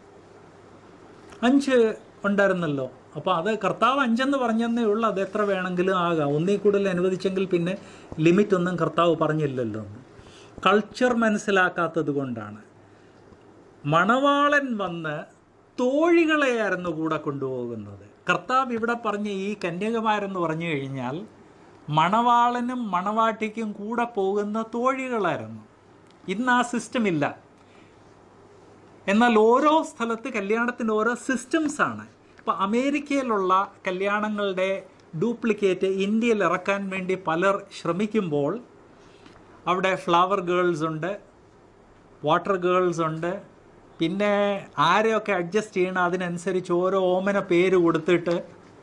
5 ഉണ്ടായിരുന്നല്ലോ. അപ്പോൾ അത് കർത്താവ് 5 പറഞ്ഞെന്നേ ഉള്ളൂ. അത് എത്ര വേണമെങ്കിലും ആകാം. ഒന്നിൽ കൂടുതൽ അനുവദിച്ചെങ്കിൽ പിന്നെ ലിമിറ്റൊന്നും കർത്താവ് പറഞ്ഞില്ലല്ലോ. കൾച്ചർ മനസ്സിലാക്കാത്തത് കൊണ്ടാണ്. മണവാളൻ വന്ന് തോഴികളെയായിരുന്നു കൂടെ കൊണ്ടുപോകുന്നത്. കർത്താവ് ഇവിടെ പറഞ്ഞ ഈ കന്യകമാരെന്ന് പറഞ്ഞു കഴിഞ്ഞാൽ മണവാളനും മണവാട്ടിക്കും കൂടെ പോകുന്ന തോഴികളായിരുന്നു. ഇന്ന് ആ സിസ്റ്റം ഇല്ല. എന്നാൽ ഓരോ സ്ഥലത്ത് കല്യാണത്തിന് ഓരോ സിസ്റ്റംസാണ്. ഇപ്പോൾ അമേരിക്കയിലുള്ള കല്യാണങ്ങളുടെ ഡ്യൂപ്ലിക്കേറ്റ് ഇന്ത്യയിൽ ഇറക്കാൻ വേണ്ടി പലർ ശ്രമിക്കുമ്പോൾ അവിടെ ഫ്ലവർ ഗേൾസ് ഉണ്ട്, വാട്ടർ ഗേൾസ് ഉണ്ട്, പിന്നെ ആരെയൊക്കെ അഡ്ജസ്റ്റ് ചെയ്യണം അതിനനുസരിച്ച് ഓരോ ഓമന പേര് കൊടുത്തിട്ട്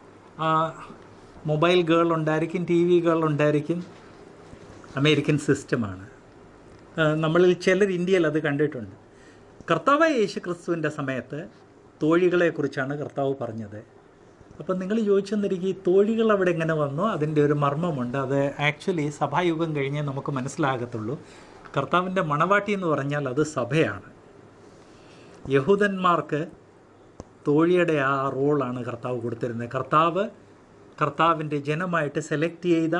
മൊബൈൽ ഗേൾ ഉണ്ടായിരിക്കും, ടി വി ഗേൾ ഉണ്ടായിരിക്കും. അമേരിക്കൻ സിസ്റ്റമാണ്. നമ്മളിൽ ചിലർ ഇന്ത്യയിൽ അത് കണ്ടിട്ടുണ്ട്. കർത്താവായ യേശു ക്രിസ്തുവിൻ്റെ സമയത്ത് തോഴികളെക്കുറിച്ചാണ് കർത്താവ് പറഞ്ഞത്. അപ്പം നിങ്ങൾ ചോദിച്ചെന്നിരിക്കും ഈ തോഴികൾ അവിടെ എങ്ങനെ വന്നു? അതിൻ്റെ ഒരു മർമ്മമുണ്ട്. അത് ആക്ച്വലി സഭായുഗം കഴിഞ്ഞേ നമുക്ക് മനസ്സിലാകത്തുള്ളൂ. കർത്താവിൻ്റെ മണവാട്ടി എന്ന് പറഞ്ഞാൽ അത് സഭയാണ്. യഹൂദന്മാർക്ക് തോഴിയുടെ ആ റോളാണ് കർത്താവ് കൊടുത്തിരുന്നത്. കർത്താവിൻ്റെ ജനമായിട്ട് സെലക്ട് ചെയ്ത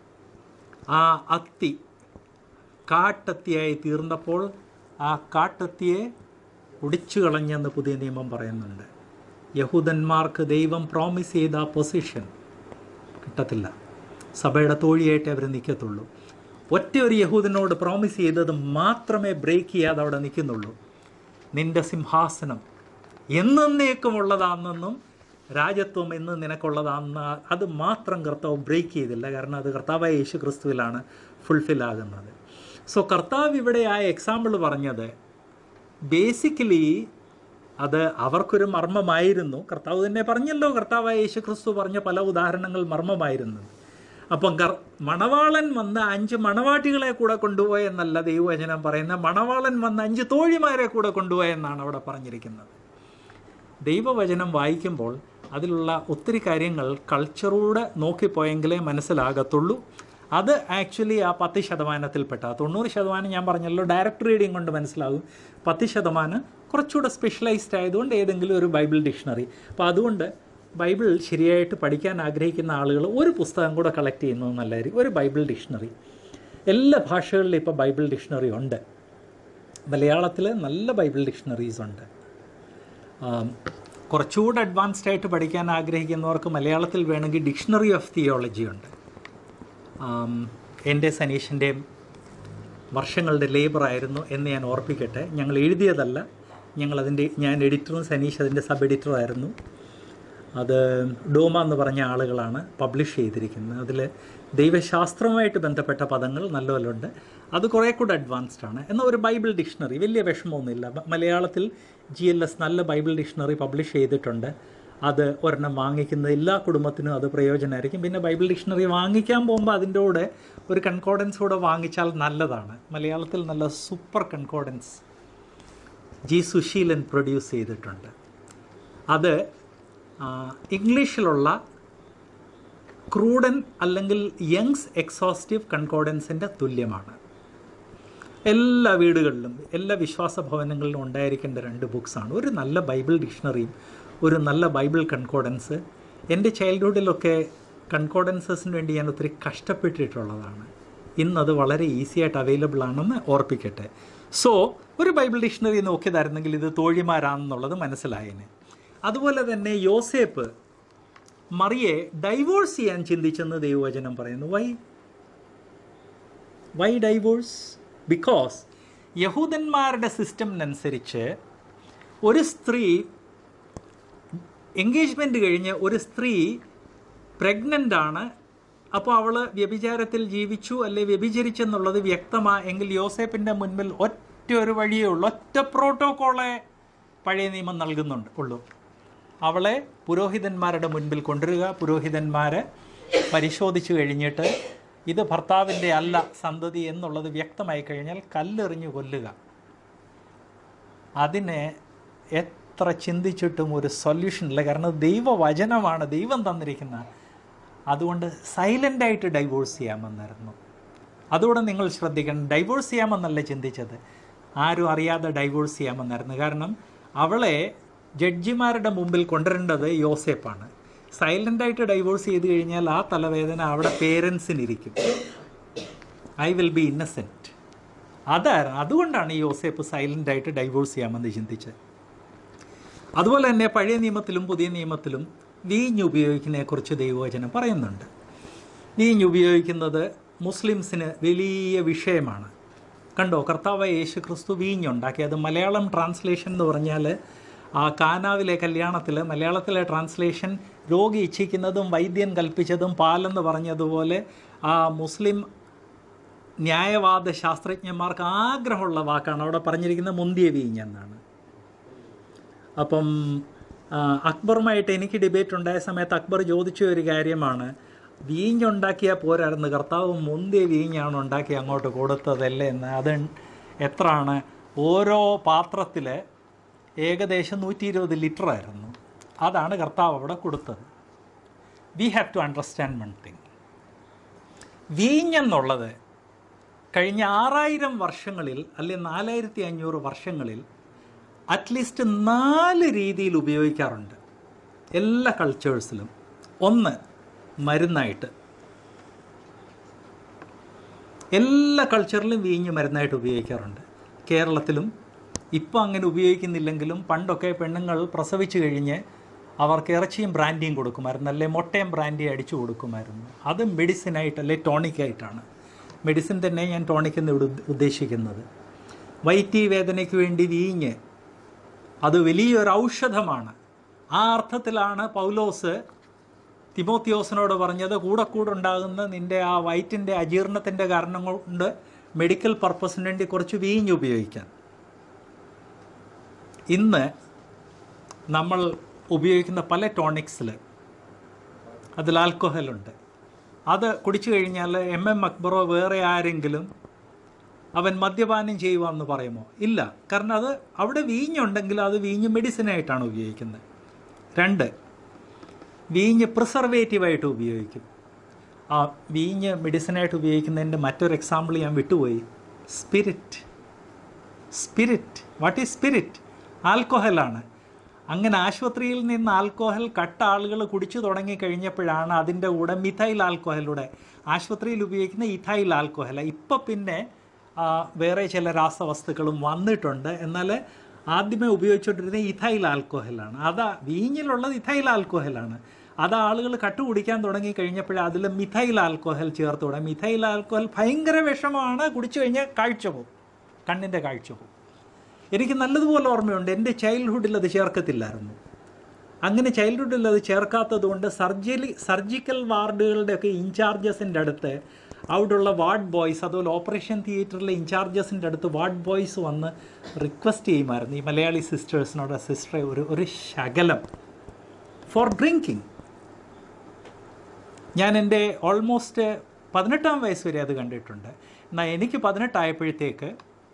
ആ അത്തി കാട്ടത്തിയായി തീർന്നപ്പോൾ ആ കാട്ടത്തിയെ ഒടിച്ചു കളഞ്ഞെന്ന് പുതിയ നിയമം പറയുന്നുണ്ട്. യഹൂദന്മാർക്ക് ദൈവം പ്രോമിസ് ചെയ്ത ആ പൊസിഷൻ കിട്ടത്തില്ല. സഭയുടെ തോഴിയായിട്ട് അവർ നിൽക്കത്തുള്ളൂ. ഒറ്റ ഒരു യഹൂദനോട് പ്രോമിസ് ചെയ്തത് മാത്രമേ ബ്രേക്ക് ചെയ്യാതെ അവിടെ നിൽക്കുന്നുള്ളൂ. നിൻ്റെ സിംഹാസനം എന്നേക്കുമുള്ളതാണെന്നും രാജത്വം എന്ന് നിനക്കുള്ളതാണെന്ന് അത് മാത്രം കർത്താവ് ബ്രേക്ക് ചെയ്തില്ല. കാരണം അത് കർത്താവായ യേശു ക്രിസ്തുവിലാണ് ഫുൾഫിൽ ആകുന്നത്. സോ കർത്താവ് ഇവിടെ ആ എക്സാമ്പിൾ പറഞ്ഞത് ബേസിക്കലി അത് അവർക്കൊരു മർമ്മമായിരുന്നു. കർത്താവ് തന്നെ പറഞ്ഞല്ലോ, കർത്താവായ യേശു ക്രിസ്തു പറഞ്ഞ പല ഉദാഹരണങ്ങൾ മർമ്മമായിരുന്നു. അപ്പം മണവാളൻ വന്ന് 5 മണവാട്ടികളെ കൂടെ കൊണ്ടുപോയെന്നല്ല ദൈവവചനം പറയുന്നത്. മണവാളൻ വന്ന് 5 തോഴിമാരെ കൂടെ കൊണ്ടുപോയെന്നാണ് അവിടെ പറഞ്ഞിരിക്കുന്നത്. ദൈവവചനം വായിക്കുമ്പോൾ അതിലുള്ള ഒത്തിരി കാര്യങ്ങൾ കൾച്ചറൂടെ നോക്കിപ്പോയെങ്കിലേ മനസ്സിലാകത്തുള്ളൂ. അത് ആക്ച്വലി ആ 10%-ൽപ്പെട്ട 90% ഞാൻ പറഞ്ഞല്ലോ ഡയറക്റ്റ് റീഡിങ് കൊണ്ട് മനസ്സിലാകും. 10% കുറച്ചുകൂടെ സ്പെഷ്യലൈസ്ഡ് ആയതുകൊണ്ട് ഏതെങ്കിലും ഒരു ബൈബിൾ ഡിക്ഷണറി. അപ്പോൾ അതുകൊണ്ട് ബൈബിൾ ശരിയായിട്ട് പഠിക്കാൻ ആഗ്രഹിക്കുന്ന ആളുകൾ ഒരു പുസ്തകം കൂടെ കളക്ട് ചെയ്യുന്നത് നല്ലതായിരിക്കും. ഒരു ബൈബിൾ ഡിക്ഷണറി. എല്ലാ ഭാഷകളിലും ഇപ്പോൾ ബൈബിൾ ഡിക്ഷണറി ഉണ്ട്. മലയാളത്തിൽ നല്ല ബൈബിൾ ഡിക്ഷണറീസ് ഉണ്ട്. കുറച്ചുകൂടെ അഡ്വാൻസ്ഡ് ആയിട്ട് പഠിക്കാൻ ആഗ്രഹിക്കുന്നവർക്ക് മലയാളത്തിൽ വേണമെങ്കിൽ ഡിക്ഷണറി ഓഫ് തിയോളജി ഉണ്ട്. എൻ്റെ സനീഷിൻ്റെയും വർഷങ്ങളുടെ ലേബറായിരുന്നു എന്ന് ഞാൻ ഓർപ്പിക്കട്ടെ. ഞങ്ങൾ എഴുതിയതല്ല, ഞാൻ എഡിറ്ററും സനീഷ് അതിൻ്റെ സബ് എഡിറ്ററായിരുന്നു. അത് ഡോമ എന്ന് പറഞ്ഞ ആളുകളാണ് പബ്ലിഷ് ചെയ്തിരിക്കുന്നത്. അതിൽ ദൈവശാസ്ത്രവുമായിട്ട് ബന്ധപ്പെട്ട പദങ്ങൾ നല്ലപോലുണ്ട്. അത് കുറേ കൂടെ അഡ്വാൻസ്ഡ് ആണ്. എന്നാൽ ഒരു ബൈബിൾ ഡിക്ഷണറി വലിയ വിഷമമൊന്നുമില്ല. മലയാളത്തിൽ GLS നല്ല ബൈബിൾ ഡിക്ഷണറി പബ്ലിഷ് ചെയ്തിട്ടുണ്ട്. അത് ഒരെണ്ണം വാങ്ങിക്കുന്ന എല്ലാ കുടുംബത്തിനും അത് പ്രയോജനമായിരിക്കും. പിന്നെ ബൈബിൾ ഡിക്ഷണറി വാങ്ങിക്കാൻ പോകുമ്പോൾ അതിൻ്റെ കൂടെ ഒരു കൺകോർഡൻസ് കൂടെ വാങ്ങിച്ചാൽ നല്ലതാണ്. മലയാളത്തിൽ നല്ല super concordance G. Susheelan produce ചെയ്തിട്ടുണ്ട്. അത് ഇംഗ്ലീഷിലുള്ള ക്രൂഡൻ അല്ലെങ്കിൽ യങ്സ് എക്സോസ്റ്റീവ് കൺകോർഡൻസിൻ്റെ തുല്യമാണ്. എല്ലാ വീടുകളിലും എല്ലാ വിശ്വാസ ഭവനങ്ങളിലും ഉണ്ടായിരിക്കേണ്ട 2 ബുക്സാണ്. ഒരു നല്ല ബൈബിൾ ഡിക്ഷണറിയും ഒരു നല്ല ബൈബിൾ കൺകോർഡൻസ്. എൻ്റെ ചൈൽഡ്ഹുഡിലൊക്കെ കൺകോർഡൻസസിന് വേണ്ടി ഞാൻ ഒത്തിരി കഷ്ടപ്പെട്ടിട്ടുള്ളതാണ്. ഇന്നത് വളരെ ഈസി ആയിട്ട് അവൈലബിൾ ആണെന്ന് ഓർപ്പിക്കട്ടെ. സോ ഒരു ബൈബിൾ ഡിക്ഷണറി നോക്കിയതായിരുന്നെങ്കിൽ ഇത് തോഴിമാരാണെന്നുള്ളത് മനസ്സിലായേനെ. അതുപോലെ തന്നെ യോസേപ്പ് മറിയെ ഡൈവോഴ്സ് ചെയ്യാൻ ചിന്തിച്ചെന്ന് ദൈവവചനം പറയുന്നു. Y divorce? ബിക്കോസ് യഹൂദന്മാരുടെ സിസ്റ്റമിനനുസരിച്ച് ഒരു സ്ത്രീ എൻഗേജ്മെൻറ്റ് കഴിഞ്ഞ് ഒരു സ്ത്രീ പ്രഗ്നൻ്റ് ആണ്, അപ്പോൾ അവൾ വ്യഭിചാരത്തിൽ ജീവിച്ചു അല്ലെ വ്യഭിചരിച്ചെന്നുള്ളത് വ്യക്തമായെങ്കിൽ യോസേപ്പിൻ്റെ മുൻപിൽ ഒറ്റ ഒരു വഴിയേ ഉള്ളൂ, ഒറ്റ പ്രോട്ടോക്കോളെ പഴയ നിയമം ഉള്ളൂ. അവളെ പുരോഹിതന്മാരുടെ മുൻപിൽ കൊണ്ടുവരിക, പുരോഹിതന്മാരെ പരിശോധിച്ച് കഴിഞ്ഞിട്ട് ഇത് ഭർത്താവിൻ്റെ അല്ല സന്തതി എന്നുള്ളത് വ്യക്തമായി കഴിഞ്ഞാൽ കല്ലെറിഞ്ഞ് കൊല്ലുക. അതിനെ എത്ര ചിന്തിച്ചിട്ടും ഒരു സൊല്യൂഷൻ ഇല്ല. കാരണം ദൈവവചനമാണ്, ദൈവം തന്നിരിക്കുന്ന അതുകൊണ്ട് സൈലൻ്റായിട്ട് ഡൈവോഴ്സ് ചെയ്യാമെന്നായിരുന്നു. അതുകൂടെ നിങ്ങൾ ശ്രദ്ധിക്കണം. ഡൈവോഴ്സ് ചെയ്യാമെന്നല്ല ചിന്തിച്ചത്, ആരും അറിയാതെ ഡൈവോഴ്സ് ചെയ്യാമെന്നായിരുന്നു. കാരണം അവളെ ജഡ്ജിമാരുടെ മുമ്പിൽ കൊണ്ടുവരേണ്ടത് യോസേപ്പാണ്. സൈലൻ്റായിട്ട് ഡൈവോഴ്സ് ചെയ്ത് കഴിഞ്ഞാൽ ആ തലവേദന അവിടെ പേരൻസിനിരിക്കും. I will be innocent. അതുകൊണ്ടാണ് ഈ യോസേപ്പ് സൈലൻ്റായിട്ട് ഡൈവോഴ്സ് ചെയ്യാമെന്ന് ചിന്തിച്ചത്. അതുപോലെ തന്നെ പഴയ നിയമത്തിലും പുതിയ നിയമത്തിലും വീഞ്ഞ് ഉപയോഗിക്കുന്നതിനെക്കുറിച്ച് ദൈവവചനം പറയുന്നുണ്ട്. വീഞ്ഞ് ഉപയോഗിക്കുന്നത് മുസ്ലിംസിന് വലിയ വിഷയമാണ്. കണ്ടോ, കർത്താവായ യേശു ക്രിസ്തു വീഞ്ഞുണ്ടാക്കി. അത് മലയാളം ട്രാൻസ്ലേഷൻ എന്ന് പറഞ്ഞാൽ ആ കാനാവിലെ കല്യാണത്തിൽ മലയാളത്തിലെ ട്രാൻസ്ലേഷൻ രോഗി ഇച്ഛിക്കുന്നതും വൈദ്യൻ കൽപ്പിച്ചതും പാലെന്ന് പറഞ്ഞതുപോലെ ആ മുസ്ലിം ന്യായവാദ ശാസ്ത്രജ്ഞന്മാർക്ക് ആഗ്രഹമുള്ള വാക്കാണ് അവിടെ പറഞ്ഞിരിക്കുന്നത്, മുന്തിയ വീഞ്ഞെന്നാണ്. അപ്പം അക്ബറുമായിട്ട് എനിക്ക് ഡിബേറ്റ് ഉണ്ടായ സമയത്ത് അക്ബർ ചോദിച്ച ഒരു കാര്യമാണ്, വീഞ്ഞുണ്ടാക്കിയാൽ പോരായിരുന്നു, കർത്താവ് മുന്തിയ വീഞ്ഞാണ് ഉണ്ടാക്കി അങ്ങോട്ട് കൊടുത്തതല്ലേ എന്ന്. അത് എത്രയാണ്? ഓരോ പാത്രത്തിൽ ഏകദേശം 120 ലിറ്ററായിരുന്നു. അതാണ് കർത്താവ് അവിടെ കൊടുത്തത്. We have to understand one thing. വീഞ്ഞെന്നുള്ളത് കഴിഞ്ഞ 6000 വർഷങ്ങളിൽ അല്ലെങ്കിൽ 4500 വർഷങ്ങളിൽ അറ്റ്ലീസ്റ്റ് 4 രീതിയിൽ ഉപയോഗിക്കാറുണ്ട് എല്ലാ കൾച്ചേഴ്സിലും. ഒന്ന്, മരുന്നായിട്ട്. എല്ലാ കൾച്ചറിലും വീഞ്ഞ് മരുന്നായിട്ട് ഉപയോഗിക്കാറുണ്ട്. കേരളത്തിലും ഇപ്പോൾ അങ്ങനെ ഉപയോഗിക്കുന്നില്ലെങ്കിലും പണ്ടൊക്കെ പെണ്ണുങ്ങൾ പ്രസവിച്ച് കഴിഞ്ഞ് അവർക്ക് ഇറച്ചിയും ബ്രാൻഡിയും കൊടുക്കുമായിരുന്നു, അല്ലെ മുട്ടയും ബ്രാൻഡിയും അടിച്ചു കൊടുക്കുമായിരുന്നു. അത് മെഡിസിനായിട്ട് അല്ലെ ടോണിക്കായിട്ടാണ്. മെഡിസിൻ തന്നെ ഞാൻ ടോണിക് എന്ന് ഇവിടെ ഉദ്ദേശിക്കുന്നത്. വയറ്റി വേദനയ്ക്ക് വേണ്ടി വീഞ്ഞ് അത് വലിയൊരു ഔഷധമാണ്. ആ അർത്ഥത്തിലാണ് പൗലോസ് തിമോത്തിയോസിനോട് പറഞ്ഞത്, കൂടെ ഉണ്ടാകുന്ന നിൻ്റെ ആ വയറ്റിൻ്റെ അജീർണത്തിൻ്റെ കാരണം കൊണ്ട് മെഡിക്കൽ പർപ്പസിന് വേണ്ടി കുറച്ച് വീഞ്ഞ് ഉപയോഗിക്കാൻ. ഇന്ന് നമ്മൾ ഉപയോഗിക്കുന്ന പല ടോണിക്സിൽ അതിൽ ആൽക്കഹോളുണ്ട്. അത് കുടിച്ചു കഴിഞ്ഞാൽ MM അക്ബറോ വേറെ ആരെങ്കിലും അവൻ മദ്യപാനം ചെയ്യുവാന്ന് പറയുമോ? ഇല്ല. കാരണം അത് അവിടെ വീഞ്ഞുണ്ടെങ്കിൽ അത് വീഞ്ഞ് മെഡിസിനായിട്ടാണ് ഉപയോഗിക്കുന്നത്. 2, വീഞ്ഞ് പ്രിസർവേറ്റീവായിട്ട് ഉപയോഗിക്കും. ആ വീഞ്ഞ് മെഡിസിനായിട്ട് ഉപയോഗിക്കുന്നതിൻ്റെ മറ്റൊരു എക്സാമ്പിൾ ഞാൻ വിട്ടുപോയി. സ്പിരിറ്റ്. What is spirit? ആൽക്കഹോളാണ്. അങ്ങനെ ആശുപത്രിയിൽ നിന്ന് ആൽക്കഹോൾ ആളുകൾ കുടിച്ചു തുടങ്ങിക്കഴിഞ്ഞപ്പോഴാണ് അതിൻ്റെ കൂടെ മിഥൈൽ ആൽക്കഹോളിലൂടെ ആശുപത്രിയിൽ ഉപയോഗിക്കുന്ന ഇഥൈൽ ആൽക്കഹോൾ. ഇപ്പം പിന്നെ വേറെ ചില രാസവസ്തുക്കളും വന്നിട്ടുണ്ട്. എന്നാൽ ആദ്യമേ ഉപയോഗിച്ചുകൊണ്ടിരുന്ന ഇഥൈൽ ആൽക്കഹോളാണ്. അതാ വീഞ്ഞിലുള്ളത് ഇഥൈൽ ആൽക്കഹോളാണ്. അത് ആളുകൾ കുടിക്കാൻ തുടങ്ങി കഴിഞ്ഞപ്പോൾ അതിൽ മിഥൈൽ ആൽക്കഹോൾ ചേർത്ത് തുടങ്ങി. മിഥൈൽ ആൽക്കഹോൾ ഭയങ്കര വിഷമമാണ്. കുടിച്ചു കഴിഞ്ഞാൽ കാഴ്ച പോകും, കണ്ണിൻ്റെ കാഴ്ച പോകും. എനിക്ക് നല്ലതുപോലെ ഓർമ്മയുണ്ട്, എൻ്റെ ചൈൽഡ്ഹുഡിൽ അത് ചേർക്കത്തില്ലായിരുന്നു. അങ്ങനെ ചൈൽഡ്ഹുഡിൽ അത് ചേർക്കാത്തത് കൊണ്ട് സർജിക്കൽ വാർഡുകളുടെയൊക്കെ ഇൻചാർജസിൻ്റെ അടുത്ത് അവിടെയുള്ള വാർഡ് ബോയ്സ്, അതുപോലെ ഓപ്പറേഷൻ തിയേറ്ററിലെ ഇൻചാർജസിൻ്റെ അടുത്ത് വാർഡ് ബോയ്സ് വന്ന് റിക്വസ്റ്റ് ചെയ്യുമായിരുന്നു ഈ മലയാളി സിസ്റ്റേഴ്സിനോട്, സിസ്റ്ററെ ഒരു ശകലം ഫോർ ഡ്രിങ്കിങ്. ഞാൻ എൻ്റെ ഓൾമോസ്റ്റ് 18-ാം വയസ്സ് വരെ അത് കണ്ടിട്ടുണ്ട്. എന്നാൽ എനിക്ക് 18 ആയപ്പോഴത്തേക്ക്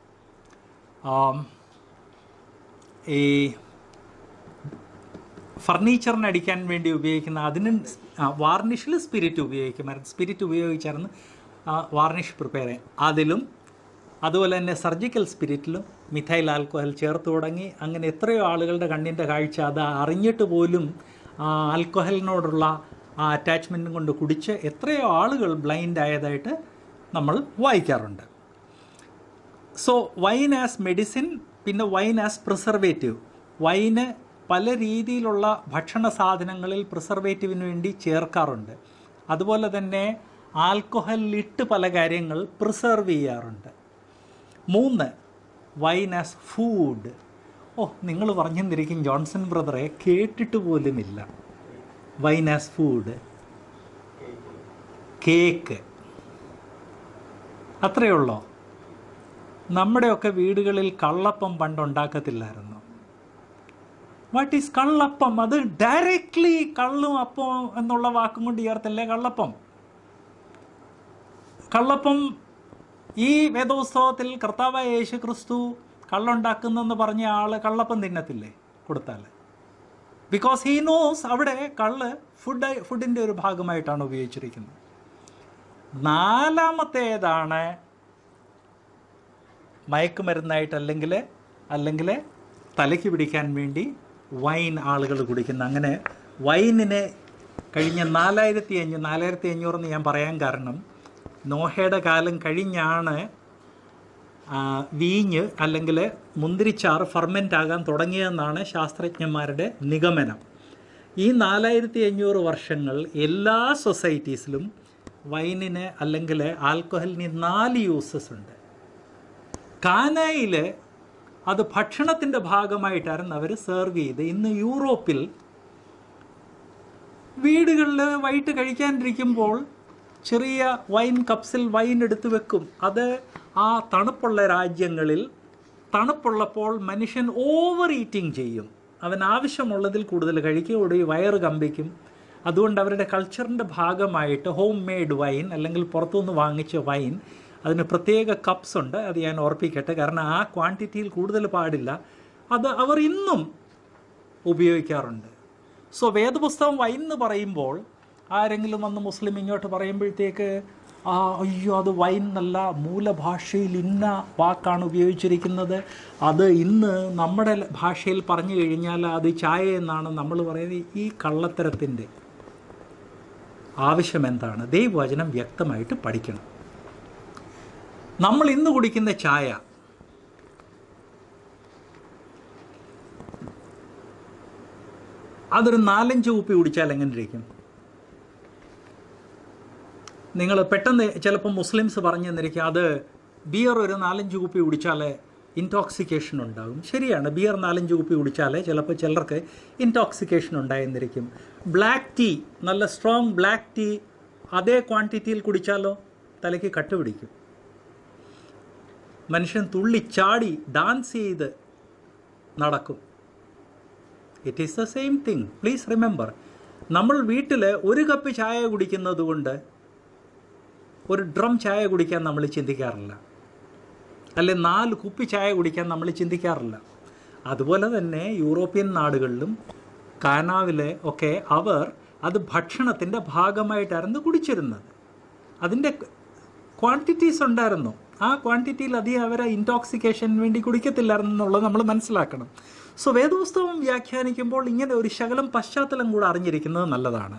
ഈ ഫർണിച്ചറിന് അടിക്കാൻ വേണ്ടി ഉപയോഗിക്കുന്ന അതിന് വാർണിഷിൽ സ്പിരിറ്റ് ഉപയോഗിക്കുമായിരുന്നു. സ്പിരിറ്റ് ഉപയോഗിച്ചായിരുന്നു വാർണിഷ് പ്രിപ്പയർ ചെയ്യാൻ. അതിലും അതുപോലെ തന്നെ സർജിക്കൽ സ്പിരിറ്റിലും മിഥൈൽ ആൽക്കഹോൾ ചേർത്ത് തുടങ്ങി. അങ്ങനെ എത്രയോ ആളുകളുടെ കണ്ണിൻ്റെ കാഴ്ച അത് അറിഞ്ഞിട്ട് പോലും ആൽക്കഹോളിനോടുള്ള ആ അറ്റാച്ച്മെൻറ്റും കൊണ്ട് കുടിച്ച് എത്രയോ ആളുകൾ ബ്ലൈൻഡ് ആയതായിട്ട് നമ്മൾ വായിക്കാറുണ്ട്. സോ വൈൻ ആസ് മെഡിസിൻ, പിന്നെ വൈൻ ആസ് പ്രിസർവേറ്റീവ്. വൈന് പല രീതിയിലുള്ള ഭക്ഷണ സാധനങ്ങളിൽ പ്രിസർവേറ്റീവിന് വേണ്ടി ചേർക്കാറുണ്ട്. അതുപോലെ തന്നെ ആൽക്കഹോളിലിട്ട് പല കാര്യങ്ങൾ പ്രിസർവ് ചെയ്യാറുണ്ട്. 3, വൈൻ ആസ് ഫുഡ്. നിങ്ങൾ പറഞ്ഞെന്നിരിക്കും ജോൺസൺ ബ്രദറെ, കേട്ടിട്ട് പോലുമില്ല. വൈൻ ആസ് ഫുഡ്, കേക്ക്, അത്രയേ ഉള്ളോ? നമ്മുടെയൊക്കെ വീടുകളിൽ കള്ളപ്പം പണ്ടുണ്ടാക്കത്തില്ലായിരുന്നു. വാട്ട് ഈസ് കള്ളപ്പം? അത് ഡയറക്റ്റ്ലി കള്ളും അപ്പം എന്നുള്ള വാക്കും കൊണ്ട് ചേർത്തല്ലേ കള്ളപ്പം. കള്ളപ്പം ഈ വേദോത്സവത്തിൽ കർത്താവായ യേശു ക്രിസ്തു കള്ളുണ്ടാക്കുന്നെന്ന് പറഞ്ഞ ആൾ കള്ളപ്പം തിന്നത്തില്ലേ കൊടുത്താൽ? ബിക്കോസ് ഹീ നോസ് അവിടെ കള്ള് ഫുഡിൻ്റെ ഒരു ഭാഗമായിട്ടാണ് ഉപയോഗിച്ചിരിക്കുന്നത്. നാലാമത്തേതാണ് മയക്കുമരുന്നായിട്ട് അല്ലെങ്കിൽ തലയ്ക്ക് പിടിക്കാൻ വേണ്ടി വൈൻ ആളുകൾ കുടിക്കുന്ന. അങ്ങനെ വൈനിനെ കഴിഞ്ഞ 4500 എന്ന് ഞാൻ പറയാൻ കാരണം നോഹയുടെ കാലം കഴിഞ്ഞാണ് വീഞ്ഞ് അല്ലെങ്കിൽ മുന്തിരിച്ചാറ് ഫർമെൻ്റ് ആകാൻ തുടങ്ങിയതെന്നാണ് ശാസ്ത്രജ്ഞന്മാരുടെ നിഗമനം. ഈ 4500 വർഷങ്ങൾ എല്ലാ സൊസൈറ്റീസിലും വൈനിന് അല്ലെങ്കിൽ ആൽക്കഹോളിന് 4 യൂസസ് ഉണ്ട്. കാനായിൽ അത് ഭക്ഷണത്തിൻ്റെ ഭാഗമായിട്ടായിരുന്നു അവർ സെർവ് ചെയ്ത്. ഇന്ന് യൂറോപ്പിൽ വീടുകളിൽ വൈകിട്ട് കഴിക്കാനിരിക്കുമ്പോൾ ചെറിയ വൈൻ കപ്സിൽ വൈൻ എടുത്ത് വെക്കും. അത് ആ തണുപ്പുള്ള രാജ്യങ്ങളിൽ തണുപ്പുള്ളപ്പോൾ മനുഷ്യൻ ഓവർ ഈറ്റിംഗ് ചെയ്യും. അവൻ ആവശ്യമുള്ളതിൽ കൂടുതൽ കഴിക്കുകയോടെ വയറ് കമ്പിക്കും. അതുകൊണ്ട് അവരുടെ കൾച്ചറിൻ്റെ ഭാഗമായിട്ട് ഹോം മെയ്ഡ് വൈൻ അല്ലെങ്കിൽ പുറത്തുനിന്ന് വാങ്ങിച്ച വൈൻ, അതിന് പ്രത്യേക കപ്സ് ഉണ്ട്. അത് ഞാൻ ഓർപ്പിക്കട്ടെ, കാരണം ആ ക്വാണ്ടിറ്റിയിൽ കൂടുതൽ പാടില്ല. അത് അവർ ഇന്നും ഉപയോഗിക്കാറുണ്ട്. സോ വേദപുസ്തകം വൈൻ എന്ന് പറയുമ്പോൾ ആരെങ്കിലും വന്ന് മുസ്ലിം ഇങ്ങോട്ട് പറയുമ്പോഴത്തേക്ക് അയ്യോ അത് വൈൻ എന്നല്ല, മൂലഭാഷയിൽ ഇന്ന വാക്കാണ് ഉപയോഗിച്ചിരിക്കുന്നത്, അത് ഇന്ന് നമ്മുടെ ഭാഷയിൽ പറഞ്ഞു കഴിഞ്ഞാൽ അത് ചായ എന്നാണ് നമ്മൾ പറയുന്നത്. ഈ കള്ളത്തരത്തിൻ്റെ ആവശ്യം എന്താണ്? ദൈവവചനം വ്യക്തമായിട്ട് പഠിക്കണം. നമ്മൾ ഇന്ന് കുടിക്കുന്ന ചായ അതൊരു 4-5 കുപ്പി കുടിച്ചാൽ എങ്ങനെ ഇരിക്കും? നിങ്ങൾ പെട്ടെന്ന് ചിലപ്പോൾ മുസ്ലിംസ് പറഞ്ഞു തന്നിരിക്കുക അത് ബിയർ ഒരു 4-5 കുപ്പി കുടിച്ചാൽ ഇൻടോക്സിക്കേഷൻ ഉണ്ടാകും. ശരിയാണ്, ബിയർ 4-5 കുപ്പി കുടിച്ചാൽ ചിലപ്പോൾ ചിലർക്ക് ഇൻടോക്സിക്കേഷൻ ഉണ്ടായെന്നിരിക്കും. ബ്ലാക്ക് ടീ, നല്ല സ്ട്രോങ് ബ്ലാക്ക് ടീ അതേ ക്വാണ്ടിറ്റിയിൽ കുടിച്ചാലോ തലയ്ക്ക് കട്ട് പിടിക്കും. മനുഷ്യൻ തുള്ളിച്ചാടി ഡാൻസ് ചെയ്ത് നടക്കും. It is the same thing. Please remember, നമ്മൾ വീട്ടിൽ ഒരു കപ്പ് ചായ കുടിക്കുന്നത് കൊണ്ട് ഒരു ഡ്രം ചായ കുടിക്കാൻ നമ്മൾ ചിന്തിക്കാറില്ല, അല്ലെ 4 കുപ്പി ചായ കുടിക്കാൻ നമ്മൾ ചിന്തിക്കാറില്ല. അതുപോലെ തന്നെ യൂറോപ്യൻ നാടുകളിലും കാനാവിലെ ഒക്കെ അവർ അത് ഭക്ഷണത്തിൻ്റെ ഭാഗമായിട്ടായിരുന്നു കുടിച്ചിരുന്നത്. അതിൻ്റെ ക്വാണ്ടിറ്റീസ് ഉണ്ടായിരുന്നു. ആ ക്വാണ്ടിറ്റിയിൽ അധികം അവരെ ഇൻടോക്സിക്കേഷന് വേണ്ടി കുടിക്കത്തില്ലായിരുന്നു എന്നുള്ളത് നമ്മൾ മനസ്സിലാക്കണം. സോ വേദപുസ്തകം വ്യാഖ്യാനിക്കുമ്പോൾ ഇങ്ങനെ ഒരു ശകലം പശ്ചാത്തലം കൂടെ അറിഞ്ഞിരിക്കുന്നത് നല്ലതാണ്.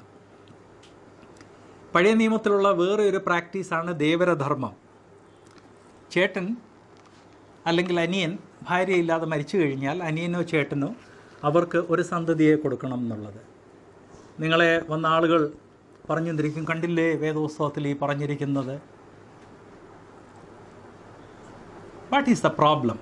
പഴയ നിയമത്തിലുള്ള വേറെ ഒരു പ്രാക്ടീസാണ് ദേവരധർമ്മം. ചേട്ടൻ അല്ലെങ്കിൽ അനിയൻ ഭാര്യയില്ലാതെ മരിച്ചു കഴിഞ്ഞാൽ അനിയനോ ചേട്ടനോ അവർക്ക് ഒരു സന്തതിയെ കൊടുക്കണം എന്നുള്ളത്. നിങ്ങളെ വന്ന ആളുകൾ പറഞ്ഞു തന്നിരിക്കും, കണ്ടില്ലേ വേദപുസ്തകത്തിൽ ഈ പറഞ്ഞിരിക്കുന്നത്. What is the problem?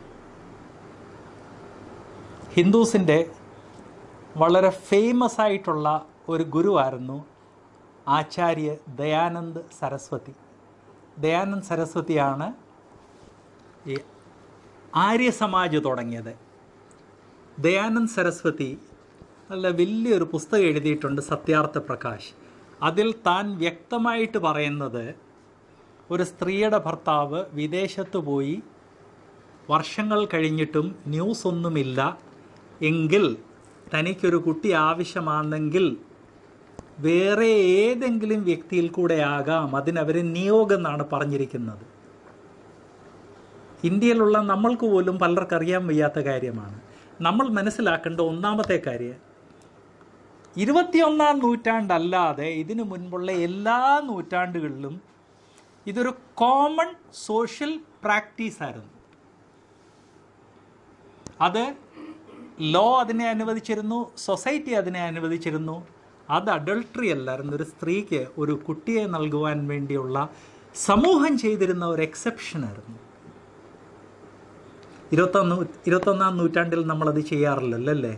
ഹിന്ദുസിൻ്റെ വളരെ ഫേമസ് ആയിട്ടുള്ള ഒരു ഗുരുവായിരുന്നു ആചാര്യ ദയാനന്ദ് സരസ്വതി. ദയാനന്ദ് സരസ്വതിയാണ് ഈ ആര്യ സമാജ് തുടങ്ങിയത്. ദയാനന്ദ് സരസ്വതി നല്ല വലിയൊരു പുസ്തകം എഴുതിയിട്ടുണ്ട്, സത്യാർത്ഥ പ്രകാശ്. അതിൽ താൻ വ്യക്തമായിട്ട് പറയുന്നത് ഒരു സ്ത്രീയുടെ ഭർത്താവ് വിദേശത്ത് പോയി വർഷങ്ങൾ കഴിഞ്ഞിട്ടും ന്യൂസ് ഒന്നുമില്ല എങ്കിൽ തനിക്കൊരു കുട്ടി ആവശ്യമാണെങ്കിൽ വേറെ ഏതെങ്കിലും വ്യക്തിയിൽ കൂടെ ആകാം, അതിനവർ നിയോഗം എന്നാണ് പറഞ്ഞിരിക്കുന്നത്. ഇന്ത്യയിലുള്ള നമ്മൾക്ക് പോലും പലർക്കും അറിയാൻ വയ്യാത്ത കാര്യമാണ്. നമ്മൾ മനസ്സിലാക്കേണ്ട ഒന്നാമത്തെ കാര്യം, 21-ാം നൂറ്റാണ്ടല്ലാതെ ഇതിനു മുൻപുള്ള എല്ലാ നൂറ്റാണ്ടുകളിലും ഇതൊരു കോമൺ സോഷ്യൽ പ്രാക്ടീസായിരുന്നു. അത് ലോ അതിനെ അനുവദിച്ചിരുന്നു, സൊസൈറ്റി അതിനെ അനുവദിച്ചിരുന്നു. അത് അഡൾട്ടറി അല്ലായിരുന്നു. ഒരു സ്ത്രീക്ക് ഒരു കുട്ടിയെ നൽകുവാൻ വേണ്ടിയുള്ള സമൂഹം ചെയ്തിരുന്ന ഒരു എക്സെപ്ഷനായിരുന്നു. 21-ാം നൂറ്റാണ്ടിൽ നമ്മളത് ചെയ്യാറില്ലല്ലോ അല്ലേ?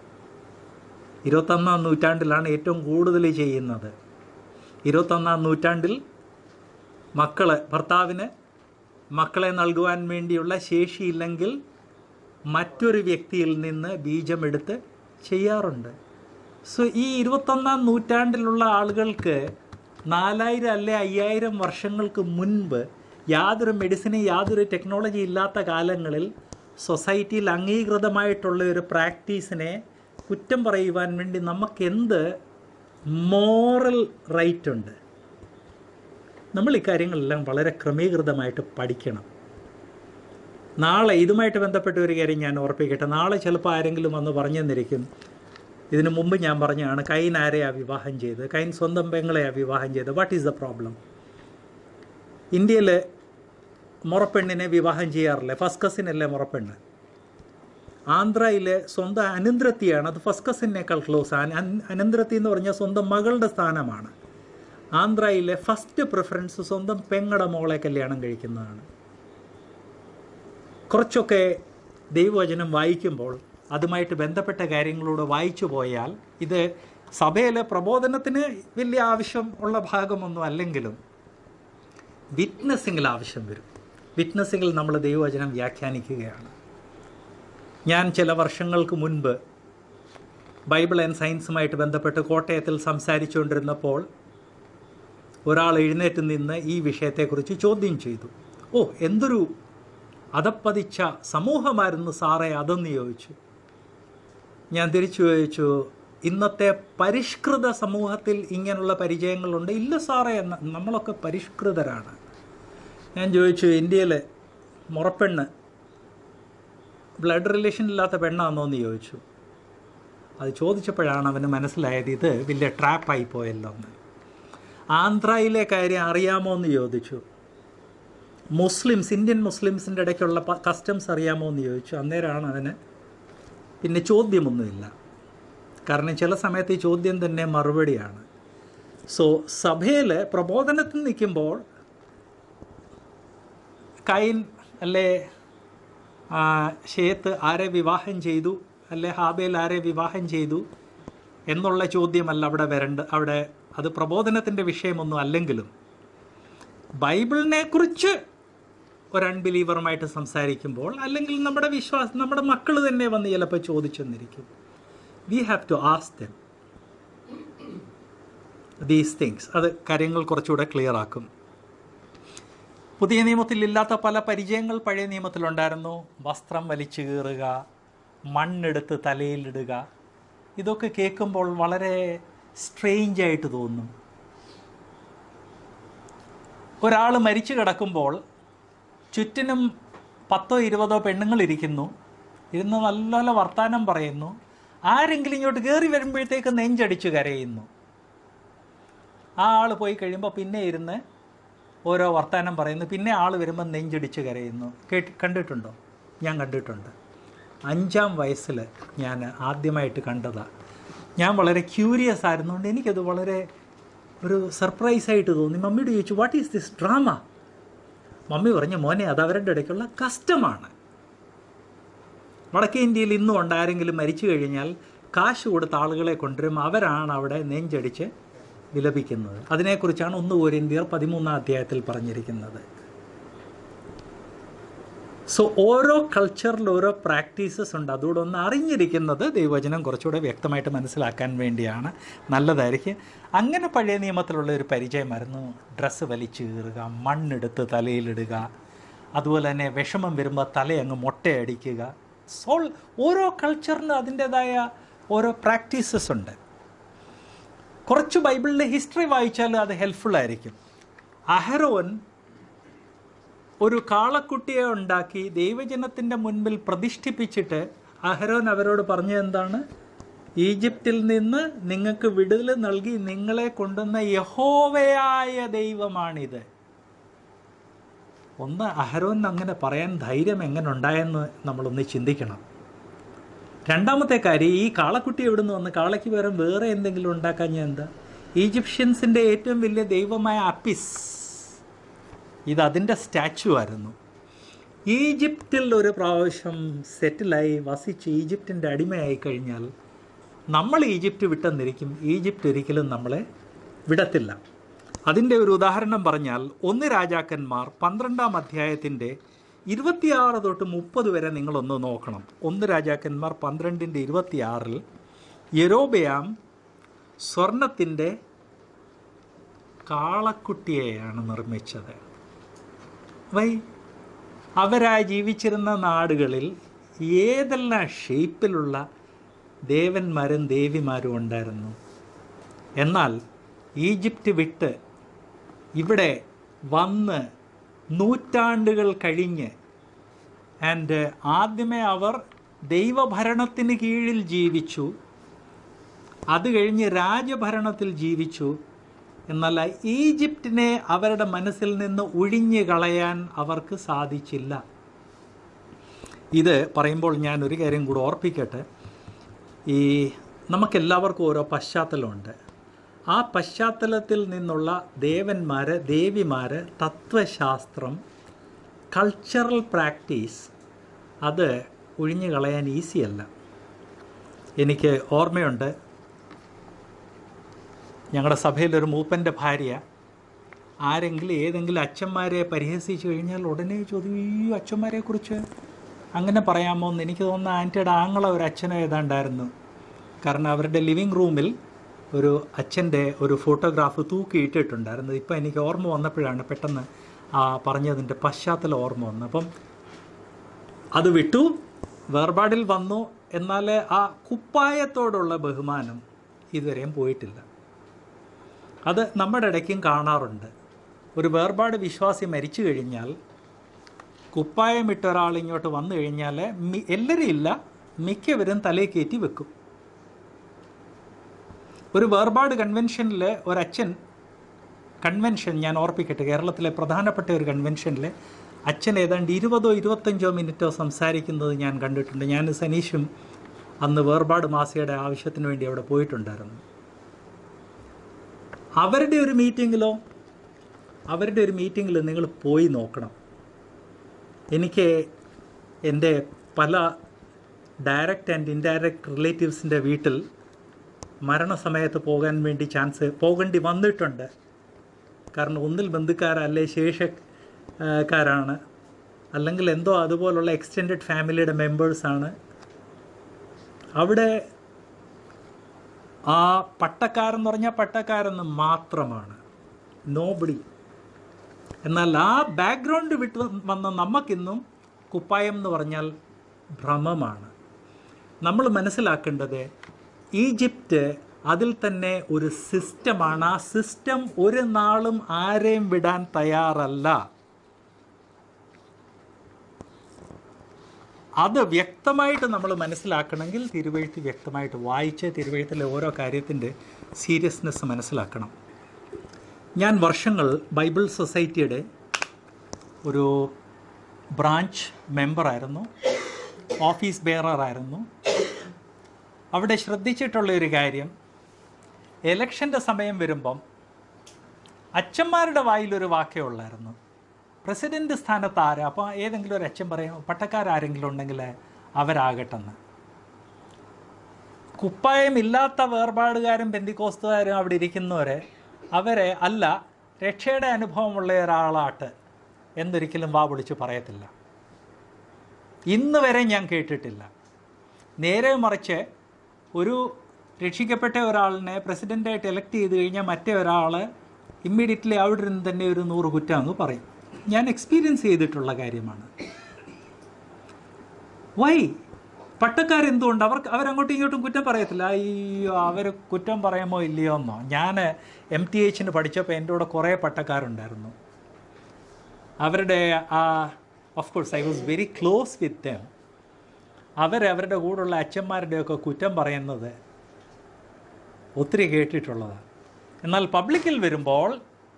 21-ാം നൂറ്റാണ്ടിലാണ് ഏറ്റവും കൂടുതൽ ചെയ്യുന്നത്. 21-ാം നൂറ്റാണ്ടിൽ ഭർത്താവിന് മക്കളെ നൽകുവാൻ വേണ്ടിയുള്ള ശേഷിയില്ലെങ്കിൽ മറ്റൊരു വ്യക്തിയിൽ നിന്ന് ബീജമെടുത്ത് ചെയ്യാറുണ്ട്. സോ ഈ 21-ാം നൂറ്റാണ്ടിലുള്ള ആളുകൾക്ക് 4000 അല്ലെ 5000 വർഷങ്ങൾക്ക് മുൻപ് യാതൊരു മെഡിസിനും യാതൊരു ടെക്നോളജി ഇല്ലാത്ത കാലങ്ങളിൽ സൊസൈറ്റിയിൽ അംഗീകൃതമായിട്ടുള്ള ഒരു പ്രാക്ടീസിനെ കുറ്റം പറയുവാൻ വേണ്ടി നമുക്കെന്ത് മോറൽ റൈറ്റ് ഉണ്ട്? നമ്മൾ ഈ കാര്യങ്ങളെല്ലാം വളരെ ക്രമീകൃതമായിട്ട് പഠിക്കണം. നാളെ ഇതുമായിട്ട് ബന്ധപ്പെട്ട ഒരു കാര്യം ഞാൻ ഓർപ്പിക്കട്ടെ. നാളെ ചിലപ്പോൾ ആരെങ്കിലും വന്ന് പറഞ്ഞു തന്നിരിക്കും, ഇതിനു മുമ്പ് ഞാൻ പറഞ്ഞതാണ്, കൈൻ ആരെയാണ് വിവാഹം ചെയ്ത്? കൈൻ സ്വന്തം പെങ്ങളെയാണ് വിവാഹം ചെയ്ത്. What is the problem? ഇന്ത്യയിൽ മുറപ്പെണ്ണിനെ വിവാഹം ചെയ്യാറില്ല, ഫസ്റ്റ് കസിനല്ലേ മുറപ്പെണ്ണ്. ആന്ധ്രയിൽ സ്വന്തം അനന്തരത്തിയാണ്, അത് ഫസ്റ്റ് കസിനേക്കാൾ ക്ലോസ്. അനന്തരത്തി എന്ന് പറഞ്ഞാൽ സ്വന്തം മകളുടെ സ്ഥാനമാണ്. ആന്ധ്രയിലെ ഫസ്റ്റ് പ്രിഫറൻസ് സ്വന്തം പെങ്ങളുടെ മോളെ കല്യാണം കഴിക്കുന്നതാണ്. കുറച്ചൊക്കെ ദൈവവചനം വായിക്കുമ്പോൾ അതുമായിട്ട് ബന്ധപ്പെട്ട കാര്യങ്ങളൂടെ വായിച്ചു പോയാൽ, ഇത് സഭയിലെ പ്രബോധനത്തിന് വലിയ ആവശ്യം ഉള്ള ഭാഗമൊന്നും അല്ലെങ്കിലും വിറ്റ്നസ്സിങ്ങിൽ ആവശ്യം വരും. വിറ്റ്നസ്സിങ്ങിൽ നമ്മൾ ദൈവവചനം വ്യാഖ്യാനിക്കുകയാണ്. ഞാൻ ചില വർഷങ്ങൾക്ക് മുൻപ് ബൈബിൾ ആൻഡ് സയൻസുമായിട്ട് ബന്ധപ്പെട്ട് കോട്ടയത്തിൽ സംസാരിച്ചുകൊണ്ടിരുന്നപ്പോൾ ഒരാൾ എഴുന്നേറ്റ് നിന്ന് ഈ വിഷയത്തെക്കുറിച്ച് ചോദ്യം ചെയ്തു. ഓ, എന്തൊരു അതപ്പതിച്ച സമൂഹമായിരുന്നു സാറേ അതെന്ന് ചോദിച്ചു. ഞാൻ തിരിച്ചു ചോദിച്ചു, ഇന്നത്തെ പരിഷ്കൃത സമൂഹത്തിൽ ഇങ്ങനെയുള്ള പരിചയങ്ങളുണ്ട്? ഇല്ല സാറേ, നമ്മളൊക്കെ പരിഷ്കൃതരാണ്. ഞാൻ ചോദിച്ചു, ഇന്ത്യയിൽ മുറപ്പെണ്ണ് ബ്ലഡ് റിലേഷൻ ഇല്ലാത്ത പെണ്ണാണെന്നോ എന്ന് ചോദിച്ചു. അത് ചോദിച്ചപ്പോഴാണ് അവന് മനസ്സിലായത് ഇത് വലിയ ട്രാപ്പായി പോയല്ലോ എന്ന്. ആന്ധ്രയിലെ കാര്യം അറിയാമോ എന്ന് ചോദിച്ചു. മുസ്ലിംസ്, ഇന്ത്യൻ മുസ്ലിംസിൻ്റെ ഇടയ്ക്കുള്ള കസ്റ്റംസ് അറിയാമോ എന്ന് ചോദിച്ചു. അന്നേരമാണ് അവന് പിന്നെ ചോദ്യമൊന്നുമില്ല. കാരണം ചില സമയത്ത് ഈ ചോദ്യം തന്നെ മറുപടിയാണ്. സോ സഭയിൽ പ്രബോധനത്തിൽ നിൽക്കുമ്പോൾ കൈൻ അല്ലേ ഷേത്ത് ആരെ വിവാഹം ചെയ്തു, അല്ലെ ഹാബേൽ ആരെ വിവാഹം ചെയ്തു എന്നുള്ള ചോദ്യമല്ല അവിടെ അവിടെ അത് പ്രബോധനത്തിൻ്റെ വിഷയമൊന്നും അല്ലെങ്കിലും ബൈബിളിനെക്കുറിച്ച് ഒരു അൺബിലീവറുമായിട്ട് സംസാരിക്കുമ്പോൾ, അല്ലെങ്കിൽ നമ്മുടെ മക്കൾ തന്നെ വന്ന് ചിലപ്പോൾ ചോദിച്ചെന്നിരിക്കും. We have to ask them these things. അത് കാര്യങ്ങൾ കുറച്ചുകൂടെ ക്ലിയർ ആക്കും. പുതിയ നിയമത്തിൽ ഇല്ലാത്ത പല പരിചയങ്ങൾ പഴയ നിയമത്തിലുണ്ടായിരുന്നു. വസ്ത്രം വലിച്ചു കീറുക, മണ്ണെടുത്ത് തലയിലിടുക, ഇതൊക്കെ കേൾക്കുമ്പോൾ വളരെ സ്ട്രേഞ്ചായിട്ട് തോന്നും. ഒരാൾ മരിച്ചു കിടക്കുമ്പോൾ ചുറ്റിനും 10-20 പെണ്ണുങ്ങളിരിക്കുന്നു, ഇരുന്ന് നല്ല നല്ല വർത്തമാനം പറയുന്നു. ആരെങ്കിലും ഇങ്ങോട്ട് കയറി വരുമ്പോഴത്തേക്ക് നെഞ്ചടിച്ച് കരയുന്നു. ആ ആൾ പോയി കഴിയുമ്പോൾ പിന്നെ ഇരുന്ന് ഓരോ വർത്തമാനം പറയുന്നു. പിന്നെ ആൾ വരുമ്പോൾ നെഞ്ചടിച്ച് കരയുന്നു. കണ്ടിട്ടുണ്ടോ? ഞാൻ കണ്ടിട്ടുണ്ട്. 5-ാം വയസ്സിൽ ഞാൻ ആദ്യമായിട്ട് കണ്ടതാണ്. ഞാൻ വളരെ ക്യൂരിയസ് ആയിരുന്നുകൊണ്ട് എനിക്കത് വളരെ ഒരു സർപ്രൈസായിട്ട് തോന്നി. മമ്മിയോട് ചോദിച്ചു, what is this drama? Mummy പറഞ്ഞു, മോനെ അത് അവരുടെ ഇടയ്ക്കുള്ള കസ്റ്റമാണ്. വടക്കേ ഇന്ത്യയിൽ ഇന്നും ഉണ്ട്, ആരെങ്കിലും മരിച്ചു കഴിഞ്ഞാൽ കാശ് കൊടുത്ത ആളുകളെ കൊണ്ടുവരും, അവരാണ് അവിടെ നെഞ്ചടിച്ച് വിലപിക്കുന്നത്. അതിനെക്കുറിച്ചാണ് 1 കൊരിന്ത്യർ 13-ാം അധ്യായത്തിൽ പറഞ്ഞിരിക്കുന്നത്. സോ ഓരോ കൾച്ചറിൽ ഓരോ പ്രാക്ടീസസ് ഉണ്ട്. അതുകൂടെ ഒന്ന് അറിഞ്ഞിരിക്കുന്നത് ദൈവവചനം കുറച്ചുകൂടെ വ്യക്തമായിട്ട് മനസ്സിലാക്കാൻ വേണ്ടിയാണ്. നല്ലതായിരിക്കും. അങ്ങനെ പഴയ നിയമത്തിലുള്ള ഒരു പരിചയമായിരുന്നു ഡ്രസ്സ് വലിച്ചു കീറുക, മണ്ണെടുത്ത് തലയിലിടുക, അതുപോലെ തന്നെ വിഷമം വരുമ്പോൾ തലയങ്ങ് മൊട്ടയടിക്കുക. ഓരോ കൾച്ചറിനും അതിൻ്റേതായ ഓരോ പ്രാക്ടീസസ് ഉണ്ട്. കുറച്ച് ബൈബിളിലെ ഹിസ്റ്ററി വായിച്ചാൽ അത് ഹെൽപ്ഫുള്ളായിരിക്കും. അഹരോൻ ഒരു കാളക്കുട്ടിയെ ഉണ്ടാക്കി ദൈവജനത്തിൻ്റെ മുൻപിൽ പ്രതിഷ്ഠിപ്പിച്ചിട്ട് അഹരോൻ അവരോട് പറഞ്ഞത് എന്താണ്? ഈജിപ്തിൽ നിന്ന് നിങ്ങൾക്ക് വിടുതൽ നൽകി നിങ്ങളെ കൊണ്ടുവന്ന യഹോവയായ ദൈവമാണിത്. ഒന്ന്, അഹരോൻ അങ്ങനെ പറയാൻ ധൈര്യം എങ്ങനെ ഉണ്ടായെന്ന് നമ്മളൊന്ന് ചിന്തിക്കണം. രണ്ടാമത്തെ കാര്യം, ഈ കാളക്കുട്ടി എവിടെ നിന്ന് വന്ന്? കാളയ്ക്ക് പകരം വേറെ എന്തെങ്കിലും ഉണ്ടാക്കാൻ ഞാൻ എന്താ? ഈജിപ്ഷ്യൻസിൻ്റെ ഏറ്റവും വലിയ ദൈവമായ അപ്പിസ്, ഇത് അതിൻ്റെ സ്റ്റാച്ചു ആയിരുന്നു. ഈജിപ്തിൽ ഒരു പ്രാവശ്യം സെറ്റിലായി വസിച്ച് ഈജിപ്തിൻ്റെ അടിമയായി കഴിഞ്ഞാൽ നമ്മൾ ഈജിപ്റ്റ് വിട്ടെന്നിരിക്കും. ഈജിപ്റ്റ് ഒരിക്കലും നമ്മളെ വിടത്തില്ല. അതിൻ്റെ ഒരു ഉദാഹരണം പറഞ്ഞാൽ 1 രാജാക്കന്മാർ 12-ാം അധ്യായത്തിൻ്റെ 26 തൊട്ട് 30 വരെ നിങ്ങളൊന്ന് നോക്കണം. 1 രാജാക്കന്മാർ 12-26 യെരോബെയാം സ്വർണത്തിൻ്റെ കാളക്കുട്ടിയെയാണ് നിർമ്മിച്ചത്. അവരായി ജീവിച്ചിരുന്ന നാടുകളിൽ ഏതെല്ലാം ഷേപ്പിലുള്ള ദേവന്മാരും ദേവിമാരും ഉണ്ടായിരുന്നു. എന്നാൽ ഈജിപ്റ്റ് വിട്ട് ഇവിടെ വന്ന് നൂറ്റാണ്ടുകൾ കഴിഞ്ഞ് ആദ്യമേ അവർ ദൈവഭരണത്തിന് കീഴിൽ ജീവിച്ചു, അത് കഴിഞ്ഞ് രാജഭരണത്തിൽ ജീവിച്ചു. എന്നാൽ ഈജിപ്തിനെ അവരുടെ മനസ്സിൽ നിന്ന് ഒഴിഞ്ഞു കളയാൻ അവർക്ക് സാധിച്ചില്ല. ഇത് പറയുമ്പോൾ ഞാൻ ഒരു കാര്യം കൂടെ ഓർപ്പിക്കട്ടെ. നമുക്കെല്ലാവർക്കും ഓരോ പശ്ചാത്തലമുണ്ട്. ആ പശ്ചാത്തലത്തിൽ നിന്നുള്ള ദേവന്മാർ, ദേവിമാർ, തത്വശാസ്ത്രം, കൾച്ചറൽ പ്രാക്ടീസ് അത് ഒഴിഞ്ഞു കളയാൻ ഈസിയല്ല. എനിക്ക് ഓർമ്മയുണ്ട്, ഞങ്ങളുടെ സഭയിലൊരു മൂപ്പൻ്റെ ഭാര്യ ഏതെങ്കിലും അച്ഛന്മാരെ പരിഹസിച്ച് കഴിഞ്ഞാൽ ഉടനെ ചോദിക്കും, ഈ അച്ഛന്മാരെക്കുറിച്ച് അങ്ങനെ പറയാമോ എന്ന്. എനിക്ക് തോന്നുന്നു ആൻറ്റിയുടെ ആങ്ങള ഒരു അച്ഛനോ ഏതാണ്ടായിരുന്നു. കാരണം അവരുടെ ലിവിങ് റൂമിൽ ഒരു അച്ഛൻ്റെ ഒരു ഫോട്ടോഗ്രാഫ് തൂക്കിയിട്ടിട്ടുണ്ടായിരുന്നു. ഇപ്പം എനിക്ക് ഓർമ്മ വന്നപ്പോഴാണ് പെട്ടെന്ന് പറഞ്ഞതിൻ്റെ പശ്ചാത്തലം ഓർമ്മ വന്നു. അപ്പം അത് വിട്ടു, വേർപാടിൽ വന്നു. എന്നാൽ ആ കുപ്പായത്തോടുള്ള ബഹുമാനം ഇതുവരെയും പോയിട്ടില്ല. അത് നമ്മുടെ ഇടയ്ക്കും കാണാറുണ്ട്. ഒരു വേർപാട് വിശ്വാസി മരിച്ചു കഴിഞ്ഞാൽ കുപ്പായമിട്ട ഒരാൾ ഇങ്ങോട്ട് വന്നു കഴിഞ്ഞാൽ എല്ലാവരും ഇല്ല, മിക്കവരും തലയിൽ കയറ്റി വെക്കും. ഒരു വേർപാട് കൺവെൻഷനിൽ ഒരച്ഛൻ, കൺവെൻഷൻ ഞാൻ ഓർപ്പിക്കട്ടെ, കേരളത്തിലെ പ്രധാനപ്പെട്ട ഒരു കൺവെൻഷനിൽ അച്ഛൻ ഏതാണ്ട് 20-25 മിനിറ്റോ സംസാരിക്കുന്നത് ഞാൻ കണ്ടിട്ടുണ്ട്. ഞാൻ സനീഷും അന്ന് വേർപാട് മാസികയുടെ ആവശ്യത്തിന് വേണ്ടി അവിടെ പോയിട്ടുണ്ടായിരുന്നു. അവരുടെ ഒരു മീറ്റിങ്ങിൽ നിങ്ങൾ പോയി നോക്കണം. എനിക്ക് എൻ്റെ പല ഡയറക്റ്റ് ആൻഡ് ഇൻഡയറക്റ്റ് റിലേറ്റീവ്സിൻ്റെ വീട്ടിൽ മരണസമയത്ത് പോകേണ്ടി വന്നിട്ടുണ്ട്. കാരണം ഒന്നിൽ ബന്ധുക്കാരല്ലേ ശേഷക്കാരാണ്, അല്ലെങ്കിൽ എന്തോ അതുപോലുള്ള എക്സ്റ്റെൻഡഡ് ഫാമിലിയുടെ മെമ്പേഴ്സാണ്. അവിടെ ആ പട്ടക്കാരെന്ന് പറഞ്ഞാൽ പട്ടക്കാരെന്ന് മാത്രമാണ്, നോബഡി. എന്നാൽ ആ ബാക്ക്ഗ്രൗണ്ട് വിട്ട് വന്ന നമുക്കിന്നും കുപ്പായം എന്ന് പറഞ്ഞാൽ ഭ്രമമാണ്. നമ്മൾ മനസ്സിലാക്കേണ്ടത് ഈജിപ്റ്റ് അതിൽ തന്നെ ഒരു സിസ്റ്റമാണ്. ആ സിസ്റ്റം ഒരു നാളും ആരെയും വിടാൻ തയ്യാറല്ല. അത് വ്യക്തമായിട്ട് നമ്മൾ മനസ്സിലാക്കണമെങ്കിൽ തിരുവെഴുത്ത് വ്യക്തമായിട്ട് വായിച്ച് തിരുവെഴുത്തിലെ ഓരോ കാര്യത്തിൻ്റെ സീരിയസ്നെസ് മനസ്സിലാക്കണം. ഞാൻ വർഷങ്ങൾ ബൈബിൾ സൊസൈറ്റിയുടെ ഒരു ബ്രാഞ്ച് മെമ്പറായിരുന്നു, ഓഫീസ് ബെയറായിരുന്നു. അവിടെ ശ്രദ്ധിച്ചിട്ടുള്ളൊരു കാര്യം, എലക്ഷൻ്റെ സമയം വരുമ്പം അച്ഛന്മാരുടെ വായിലൊരു വാക്കേ ഉള്ളായിരുന്നു, പ്രസിഡൻറ്റ് സ്ഥാനത്ത് ആരാ. അപ്പോൾ ഏതെങ്കിലും ഒരു അച്ഛൻ പറയും പട്ടക്കാരെങ്കിലും ഉണ്ടെങ്കിൽ അവരാകട്ടെന്ന്. കുപ്പായമില്ലാത്ത വേർപാടുകാരും പെന്തിക്കോസ്തുകാരും അവിടെ ഇരിക്കുന്നവരെ അവരെ അല്ല, രക്ഷയുടെ അനുഭവമുള്ള ഒരാളാട്ട് എന്നൊരിക്കലും വാ വിളിച്ച് പറയത്തില്ല. ഇന്ന് വരെ ഞാൻ കേട്ടിട്ടില്ല. നേരെ മറിച്ച് ഒരു രക്ഷിക്കപ്പെട്ട ഒരാളിനെ പ്രസിഡൻ്റായിട്ട് എലക്ട് ചെയ്ത് കഴിഞ്ഞാൽ മറ്റേ ഒരാൾ ഇമ്മീഡിയറ്റ്ലി അവിടെ നിന്ന് തന്നെ ഒരു 100 കുറ്റമെന്ന് പറയും. ഞാൻ എക്സ്പീരിയൻസ് ചെയ്തിട്ടുള്ള കാര്യമാണ്. വൈ? പട്ടക്കാരെന്തുകൊണ്ട് അവരങ്ങോട്ടും ഇങ്ങോട്ടും കുറ്റം പറയത്തില്ല. അയ്യോ അവർ കുറ്റം പറയുമോ ഇല്ലയോ എന്നോ. ഞാൻ MTH പഠിച്ചപ്പോൾ എൻ്റെ കൂടെ കുറേ പട്ടക്കാരുണ്ടായിരുന്നു. അവരുടെ of course I was very close with them. അവരുടെ കൂടെയുള്ള അച്ഛന്മാരുടെയൊക്കെ കുറ്റം പറയുന്നത് ഒത്തിരി കേട്ടിട്ടുള്ളതാണ്. എന്നാൽ പബ്ലിക്കിൽ വരുമ്പോൾ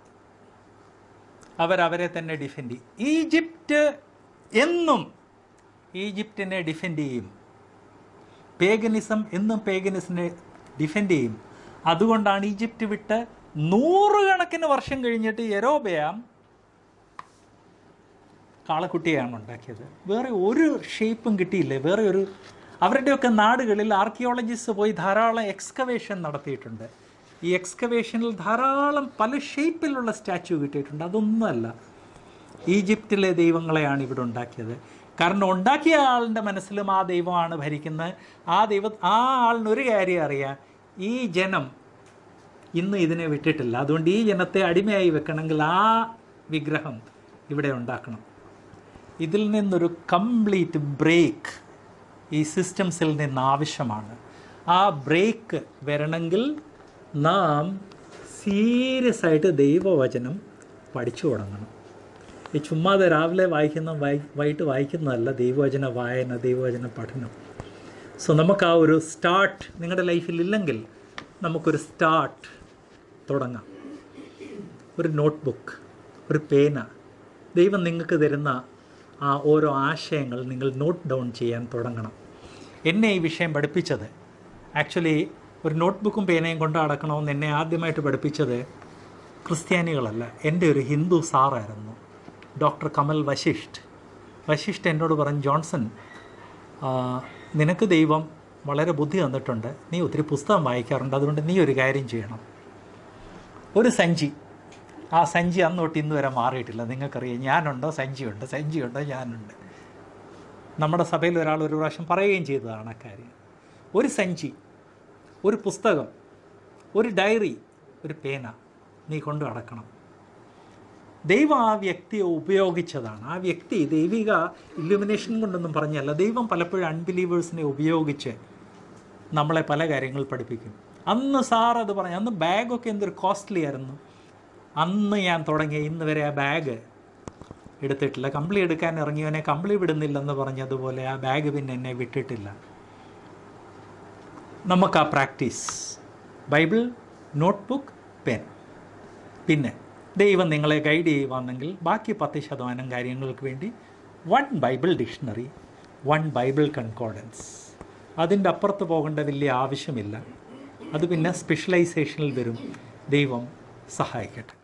അവരെ തന്നെ ഡിഫെൻഡ് ചെയ്യും. ഈജിപ്റ്റ് എന്നും ഈജിപ്തിനെ ഡിഫെൻഡ് ചെയ്യും. പേഗനിസം എന്നും പേഗനിസിനെ ഡിഫെൻഡ് ചെയ്യും. അതുകൊണ്ടാണ് ഈജിപ്റ്റ് വിട്ട് 100 കണക്കിന് വർഷം കഴിഞ്ഞിട്ട് യെരോബെയാം കാളക്കുട്ടിയാണ് ഉണ്ടാക്കിയത്. വേറെ ഒരു ഷേപ്പും കിട്ടിയില്ലേ. വേറെ ഒരു അവരുടെയൊക്കെ നാടുകളിൽ ആർക്കിയോളജിസ്റ്റ് പോയി ധാരാളം എക്സ്കവേഷൻ നടത്തിയിട്ടുണ്ട്. ഈ എക്സ്കവേഷനിൽ ധാരാളം പല ഷേപ്പിലുള്ള സ്റ്റാച്യു കിട്ടിയിട്ടുണ്ട്. അതൊന്നുമല്ല, ഈജിപ്തിലെ ദൈവങ്ങളെയാണ് ഇവിടെ ഉണ്ടാക്കിയത്. കാരണം ഉണ്ടാക്കിയ ആളിൻ്റെ മനസ്സിലും ആ ദൈവമാണ് ഭരിക്കുന്നത്. ആ ആളിനൊരു കാര്യം അറിയാം, ഈ ജനം ഇന്ന് ഇതിനെ വിട്ടിട്ടില്ല. അതുകൊണ്ട് ഈ ജനത്തെ അടിമയായി വെക്കണമെങ്കിൽ ആ വിഗ്രഹം ഇവിടെ ഉണ്ടാക്കണം. ഇതിൽ നിന്നൊരു കംപ്ലീറ്റ് ബ്രേക്ക് ഈ സിസ്റ്റംസിൽ നിന്ന് ആവശ്യമാണ്. ആ ബ്രേക്ക് വരണമെങ്കിൽ നാം സീരിയസ് ആയിട്ട് ദൈവവചനം പഠിച്ചു തുടങ്ങണം. ഈ ചുമ്മാതെ രാവിലെ വായിക്കുന്ന വൈകിട്ട് വായിക്കുന്നതല്ല ദൈവവചന വായന, ദൈവവചന പഠനം. സോ നമുക്ക് ആ ഒരു സ്റ്റാർട്ട് നിങ്ങളുടെ ലൈഫിൽ ഇല്ലെങ്കിൽ നമുക്കൊരു സ്റ്റാർട്ട് തുടങ്ങാം. ഒരു നോട്ട്ബുക്ക്, ഒരു പേന, ദൈവം നിങ്ങൾക്ക് തരുന്ന ആ ഓരോ ആശയങ്ങൾ നിങ്ങൾ നോട്ട് ഡൗൺ ചെയ്യാൻ തുടങ്ങണം. എന്നെ ഈ വിഷയം പഠിപ്പിച്ചത് ആക്ച്വലി ഒരു നോട്ട്ബുക്കും പേനയും കൊണ്ട് നടക്കണമെന്ന് എന്നെ ആദ്യമായിട്ട് പഠിപ്പിച്ചത് ക്രിസ്ത്യാനികളല്ല, എൻ്റെ ഒരു ഹിന്ദു സാറായിരുന്നു, ഡോക്ടർ കമൽ വശിഷ്ഠ് എന്നോട് പറഞ്ഞു, ജോൺസൺ, നിനക്ക് ദൈവം വളരെ ബുദ്ധി തന്നിട്ടുണ്ട്, നീ ഒത്തിരി പുസ്തകം വായിക്കാറുണ്ട്, അതുകൊണ്ട് നീ ഒരു കാര്യം ചെയ്യണം. ഒരു സഞ്ചി, ആ സഞ്ചി അന്ന് തൊട്ട് ഇന്ന് വരെ മാറിയിട്ടില്ല. നിങ്ങൾക്കറിയാം, ഞാനുണ്ടോ സഞ്ചിയുണ്ടോ ഞാനുണ്ട്. നമ്മുടെ സഭയിൽ ഒരാൾ ഒരു പ്രാവശ്യം പറയുകയും ചെയ്തതാണ് ആ കാര്യം. ഒരു സഞ്ചി, ഒരു പുസ്തകം, ഒരു ഡയറി, ഒരു പേന നീ കൊണ്ടു നടക്കണം. ദൈവം ആ വ്യക്തിയെ ഉപയോഗിച്ചതാണ്. ആ വ്യക്തി ദൈവിക ഇല്ലുമിനേഷൻ കൊണ്ടൊന്നും പറഞ്ഞല്ല, ദൈവം പലപ്പോഴും അൺബിലീവേഴ്സിനെ ഉപയോഗിച്ച് നമ്മളെ പല കാര്യങ്ങൾ പഠിപ്പിക്കും. അന്ന് സാർ അത് പറഞ്ഞു, അന്ന് ബാഗൊക്കെ എന്തൊരു കോസ്റ്റ്ലി ആയിരുന്നു. അന്ന് ഞാൻ തുടങ്ങിയ ഇന്ന് വരെ ആ ബാഗ് എടുത്തിട്ടില്ല. കമ്പിളി എടുക്കാൻ ഇറങ്ങിയവനെ കമ്പിളി വിടുന്നില്ലെന്ന് പറഞ്ഞതുപോലെ ആ ബാഗ് പിന്നെ എന്നെ വിട്ടിട്ടില്ല. നമുക്ക് ആ പ്രാക്ടീസ്, ബൈബിൾ, നോട്ട്ബുക്ക്, പെൻ. പിന്നെ ദൈവം നിങ്ങളെ ഗൈഡ് ചെയ്യുവാണെങ്കിൽ ബാക്കി 10% കാര്യങ്ങൾക്ക് വേണ്ടി 1 ബൈബിൾ ഡിക്ഷണറി, 1 ബൈബിൾ കൺകോർഡൻസ്. അതിൻ്റെ അപ്പുറത്ത് പോകേണ്ട വലിയ ആവശ്യമില്ല. അത് പിന്നെ സ്പെഷ്യലൈസേഷനിൽ വരും. ദൈവം സഹായിക്കട്ടെ.